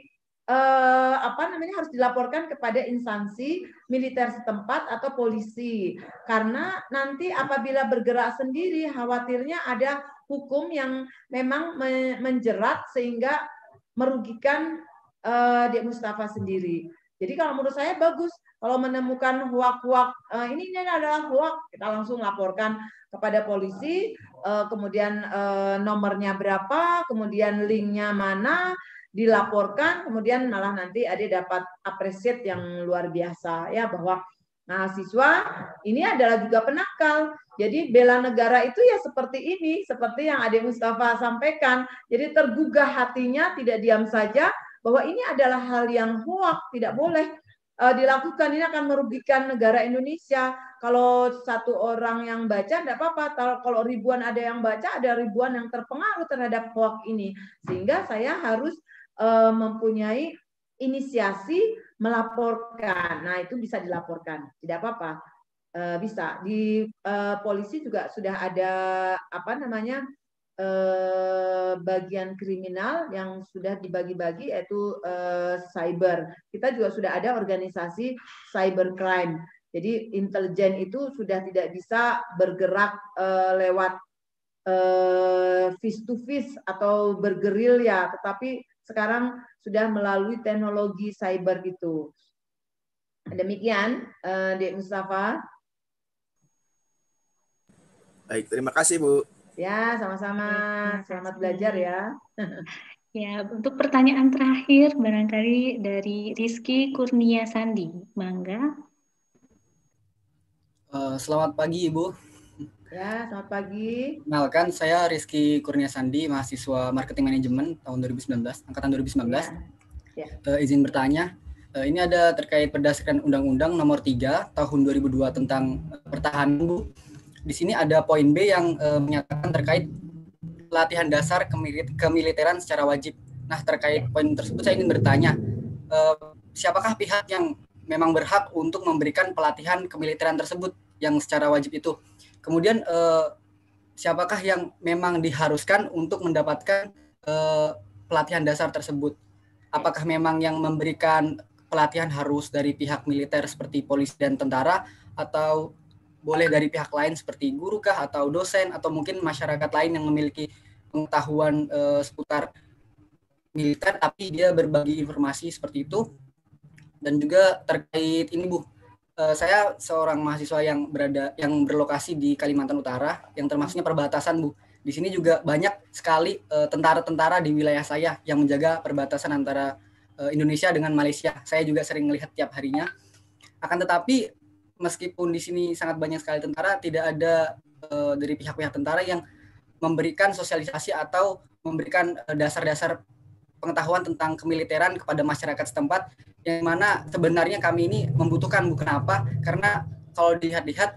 harus dilaporkan kepada instansi militer setempat atau polisi, karena nanti apabila bergerak sendiri khawatirnya ada hukum yang memang menjerat sehingga merugikan Dek Mustafa sendiri. Jadi kalau menurut saya bagus kalau menemukan hoax ini adalah hoax, kita langsung laporkan kepada polisi, kemudian nomornya berapa, kemudian linknya mana, dilaporkan, kemudian malah nanti Ade dapat appreciate yang luar biasa ya, bahwa mahasiswa ini adalah juga penakal. Jadi bela negara itu ya seperti ini, seperti yang Ade Mustafa sampaikan. Jadi tergugah hatinya, tidak diam saja bahwa ini adalah hal yang hoax, tidak boleh dilakukan. Ini akan merugikan negara Indonesia. Kalau satu orang yang baca tidak apa-apa, kalau ribuan ada yang baca, ada ribuan yang terpengaruh terhadap hoax ini. Sehingga saya harus mempunyai inisiasi melaporkan. Nah, itu bisa dilaporkan, tidak apa-apa, bisa. Di polisi juga sudah ada bagian kriminal yang sudah dibagi-bagi, yaitu cyber. Kita juga sudah ada organisasi cybercrime. Jadi intelijen itu sudah tidak bisa bergerak lewat face to face atau bergerilya, tetapi sekarang sudah melalui teknologi cyber itu. Demikian, Dek Mustafa. Baik, terima kasih Bu. Ya, sama-sama. Selamat belajar ya. Ya, untuk pertanyaan terakhir barangkali dari Rizky Kurnia Sandi. Mangga. Selamat pagi Ibu. Ya, selamat pagi. Kenalkan, saya Rizky Kurnia Sandi, mahasiswa Marketing Manajemen tahun 2019, angkatan 2019. Ya. Izin bertanya, ini ada terkait berdasarkan Undang-Undang Nomor 3 Tahun 2002 tentang pertahanan, Bu. Di sini ada poin B yang menyatakan terkait pelatihan dasar kemiliteran secara wajib. Nah, terkait poin tersebut saya ingin bertanya, siapakah pihak yang memang berhak untuk memberikan pelatihan kemiliteran tersebut yang secara wajib itu? Kemudian siapakah yang memang diharuskan untuk mendapatkan pelatihan dasar tersebut? Apakah memang yang memberikan pelatihan harus dari pihak militer seperti polisi dan tentara, atau boleh dari pihak lain seperti guru kah, atau dosen, atau mungkin masyarakat lain yang memiliki pengetahuan seputar militer tapi dia berbagi informasi seperti itu? Dan juga terkait ini Bu, saya seorang mahasiswa yang berlokasi di Kalimantan Utara, yang termasuknya perbatasan Bu. Di sini juga banyak sekali tentara-tentara di wilayah saya yang menjaga perbatasan antara Indonesia dengan Malaysia. Saya juga sering melihat tiap harinya. Akan tetapi meskipun di sini sangat banyak sekali tentara, tidak ada dari pihak-pihak tentara yang memberikan sosialisasi atau memberikan dasar-dasar pengetahuan tentang kemiliteran kepada masyarakat setempat, yang mana sebenarnya kami ini membutuhkan. Bukan apa, karena kalau dilihat-lihat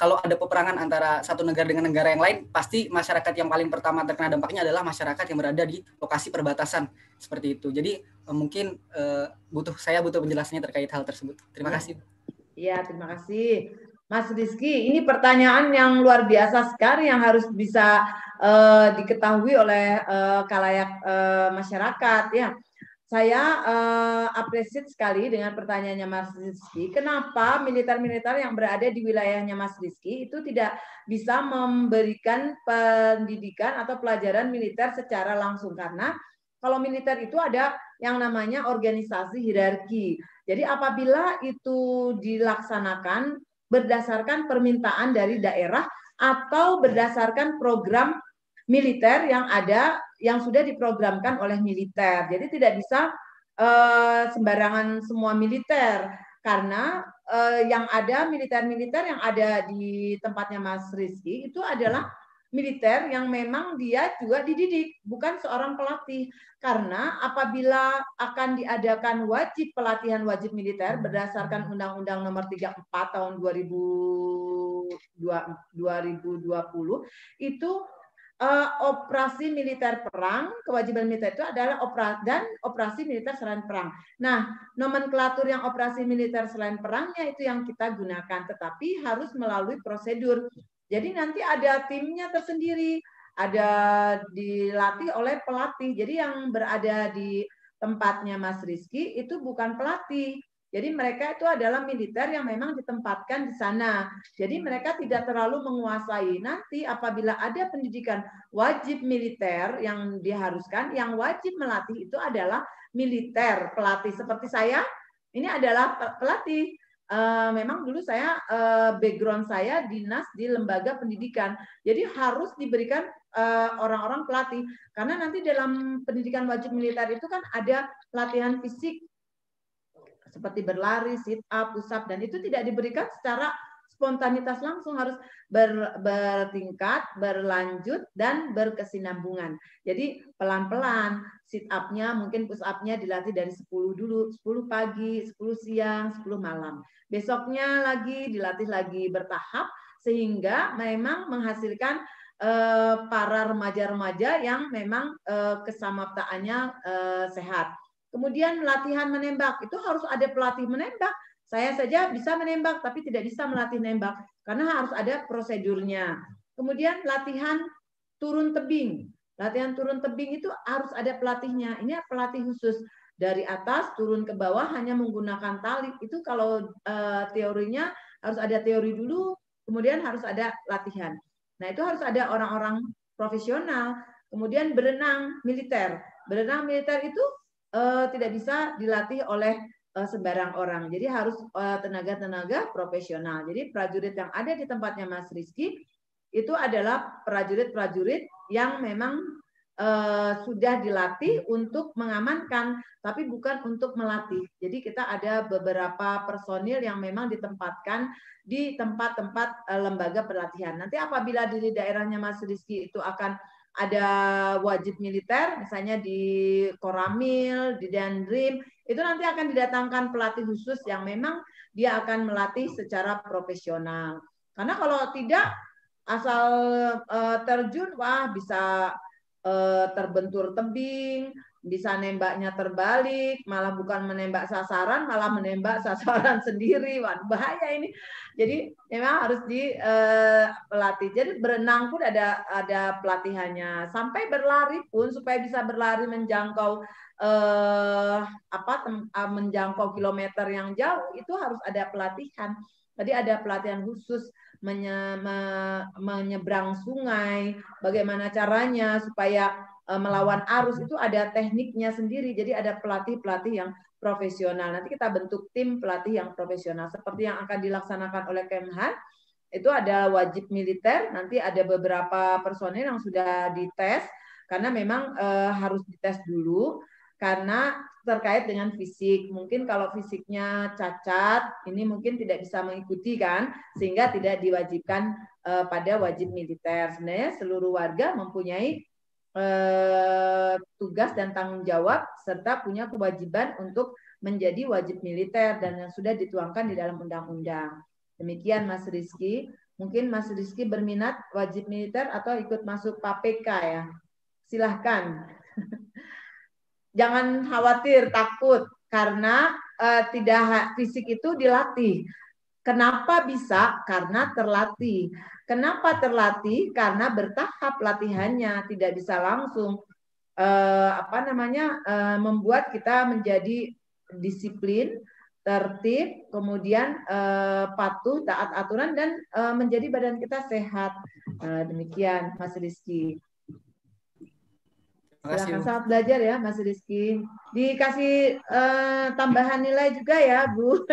kalau ada peperangan antara satu negara dengan negara yang lain, pasti masyarakat yang paling pertama terkena dampaknya adalah masyarakat yang berada di lokasi perbatasan seperti itu. Jadi mungkin saya butuh penjelasannya terkait hal tersebut. Terima kasih. Iya, terima kasih. Mas Rizky, ini pertanyaan yang luar biasa sekali yang harus bisa diketahui oleh khalayak masyarakat ya. Saya apresiasi sekali dengan pertanyaannya Mas Rizky. Kenapa militer-militer yang berada di wilayahnya Mas Rizky itu tidak bisa memberikan pendidikan atau pelajaran militer secara langsung? Karena kalau militer itu ada yang namanya organisasi hierarki. Jadi apabila itu dilaksanakan berdasarkan permintaan dari daerah atau berdasarkan program militer yang ada, yang sudah diprogramkan oleh militer. Jadi tidak bisa sembarangan semua militer, karena yang ada militer-militer yang ada di tempatnya Mas Rizky itu adalah militer yang memang dia juga dididik, bukan seorang pelatih. Karena apabila akan diadakan pelatihan wajib militer berdasarkan Undang-Undang Nomor 34 tahun 2020 itu operasi militer perang, kewajiban militer itu adalah operasi militer selain perang. Nah, nomenklatur yang operasi militer selain perangnya itu yang kita gunakan, tetapi harus melalui prosedur. Jadi nanti ada timnya tersendiri, ada dilatih oleh pelatih. Jadi yang berada di tempatnya Mas Rizky itu bukan pelatih. Jadi mereka itu adalah militer yang memang ditempatkan di sana. Jadi mereka tidak terlalu menguasai. Nanti apabila ada pendidikan wajib militer yang diharuskan, yang wajib melatih itu adalah militer, pelatih. Seperti saya, ini adalah pelatih. Memang dulu saya background saya dinas di lembaga pendidikan. Jadi harus diberikan orang-orang pelatih. Karena nanti dalam pendidikan wajib militer itu kan ada latihan fisik, seperti berlari, sit up, push up, dan itu tidak diberikan secara spontanitas langsung, harus bertingkat, berlanjut, dan berkesinambungan. Jadi pelan-pelan, sit up-nya, mungkin push up-nya dilatih dari 10 dulu, 10 pagi, 10 siang, 10 malam. Besoknya lagi dilatih lagi bertahap, sehingga memang menghasilkan para remaja-remaja yang memang kesamaptaannya sehat. Kemudian latihan menembak, itu harus ada pelatih menembak. Saya saja bisa menembak, tapi tidak bisa melatih nembak, karena harus ada prosedurnya. Kemudian latihan turun tebing. Latihan turun tebing itu harus ada pelatihnya. Ini pelatih khusus. Dari atas turun ke bawah hanya menggunakan tali. Itu kalau teorinya harus ada teori dulu, kemudian harus ada latihan. Nah, itu harus ada orang-orang profesional. Kemudian berenang militer. Berenang militer itu tidak bisa dilatih oleh sembarang orang. Jadi harus tenaga-tenaga profesional. Jadi prajurit yang ada di tempatnya Mas Rizky itu adalah prajurit-prajurit yang memang sudah dilatih untuk mengamankan, tapi bukan untuk melatih. Jadi kita ada beberapa personil yang memang ditempatkan di tempat-tempat lembaga pelatihan. Nanti apabila di daerahnya Mas Rizky itu akan ada wajib militer, misalnya di Koramil, di Dandrim, itu nanti akan didatangkan pelatih khusus yang memang dia akan melatih secara profesional. Karena kalau tidak, asal terjun, wah bisa terbentur tebing, bisa nembaknya terbalik, malah bukan menembak sasaran, malah menembak sasaran sendiri. Wah, bahaya ini. Jadi memang harus dipelatih. Jadi berenang pun ada pelatihannya. Sampai berlari pun, supaya bisa berlari menjangkau menjangkau kilometer yang jauh, itu harus ada pelatihan. Tadi ada pelatihan khusus menyeberang sungai, bagaimana caranya supaya melawan arus, itu ada tekniknya sendiri. Jadi ada pelatih-pelatih yang profesional. Nanti kita bentuk tim pelatih yang profesional seperti yang akan dilaksanakan oleh Kemhan. Itu ada wajib militer, nanti ada beberapa personil yang sudah dites, karena memang harus dites dulu karena terkait dengan fisik. Mungkin kalau fisiknya cacat, ini mungkin tidak bisa mengikuti kan, sehingga tidak diwajibkan pada wajib militer. Sebenarnya seluruh warga mempunyai tugas dan tanggung jawab serta punya kewajiban untuk menjadi wajib militer dan yang sudah dituangkan di dalam undang-undang. Demikian Mas Rizky. Mungkin Mas Rizky berminat wajib militer atau ikut masuk KPK ya. Silahkan. Jangan khawatir, takut. Karena tidak fisik itu dilatih. Kenapa bisa? Karena terlatih. Kenapa terlatih? Karena bertahap latihannya. Tidak bisa langsung membuat kita menjadi disiplin, tertib, kemudian patuh, taat aturan, dan menjadi badan kita sehat. Demikian Mas Rizky. Silakan, selamat belajar ya Mas Rizky. Dikasih tambahan nilai juga ya Bu.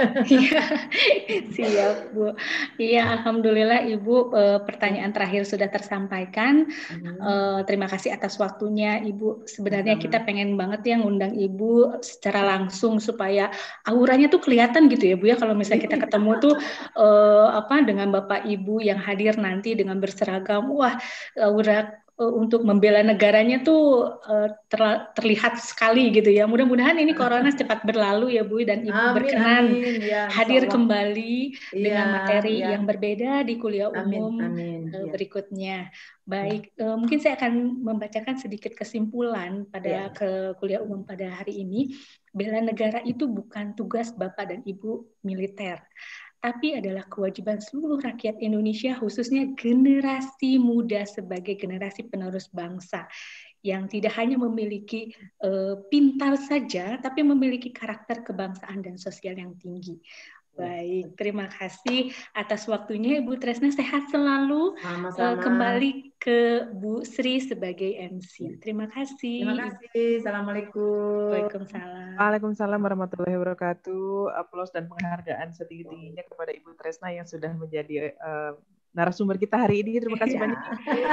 Siap Bu. Iya, alhamdulillah Ibu, pertanyaan terakhir sudah tersampaikan. Terima kasih atas waktunya Ibu. Sebenarnya kita pengen banget ya ngundang Ibu secara langsung supaya auranya tuh kelihatan gitu ya Bu ya, kalau misalnya kita ketemu tuh dengan Bapak Ibu yang hadir nanti dengan berseragam, wah aura untuk membela negaranya tuh terlihat sekali gitu ya. Mudah-mudahan ini corona cepat berlalu ya Bu, dan Ibu berkenan ya, hadir kembali dengan materi yang berbeda di kuliah umum berikutnya. Baik, mungkin saya akan membacakan sedikit kesimpulan pada kuliah umum pada hari ini. Bela negara itu bukan tugas Bapak dan Ibu militer, tapi adalah kewajiban seluruh rakyat Indonesia, khususnya generasi muda sebagai generasi penerus bangsa yang tidak hanya memiliki pintar saja, tapi memiliki karakter kebangsaan dan sosial yang tinggi. Baik, terima kasih atas waktunya Ibu Tresna, sehat selalu. Kembali ke Bu Sri sebagai MC. Terima kasih. Terima kasih. Assalamualaikum. Waalaikumsalam. Waalaikumsalam warahmatullahi wabarakatuh. Aplaus dan penghargaan setinggi-tingginya kepada Ibu Tresna yang sudah menjadi narasumber kita hari ini. Terima kasih banyak.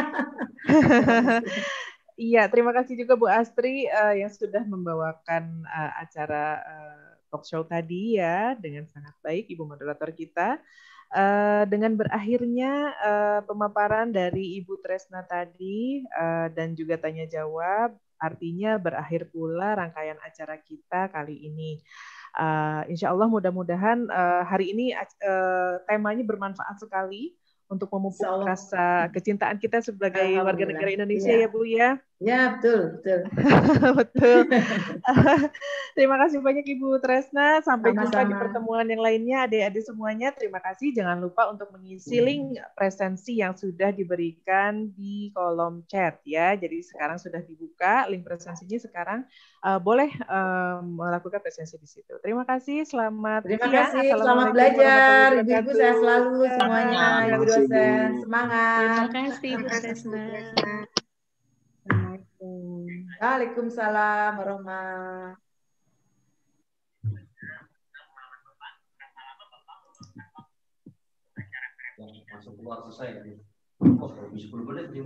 Iya, terima kasih juga Bu Astri yang sudah membawakan acara talk show tadi ya dengan sangat baik, Ibu moderator kita. Dengan berakhirnya pemaparan dari Ibu Tresna tadi dan juga tanya jawab, artinya berakhir pula rangkaian acara kita kali ini. Insya Allah mudah-mudahan hari ini temanya bermanfaat sekali untuk memupuk rasa kecintaan kita sebagai warga negara Indonesia ya Bu ya. Ya, betul. Betul. Terima kasih banyak Ibu Tresna. Sampai jumpa di pertemuan yang lainnya. Adik-adik semuanya, terima kasih. Jangan lupa untuk mengisi link presensi yang sudah diberikan di kolom chat ya. Jadi sekarang sudah dibuka link presensinya, sekarang boleh melakukan presensi di situ. Terima kasih. Selamat siang. Selamat belajar. Ibu-ibu saya selalu semuanya. Ibu dosen, semangat. Terima kasih Bu Tresna. Waalaikumsalam warahmatullahi. Masuk keluar selesai. Oh, 10 menit dia.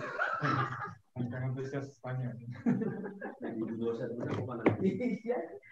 Jangan tanya. Di dosen benar kemana?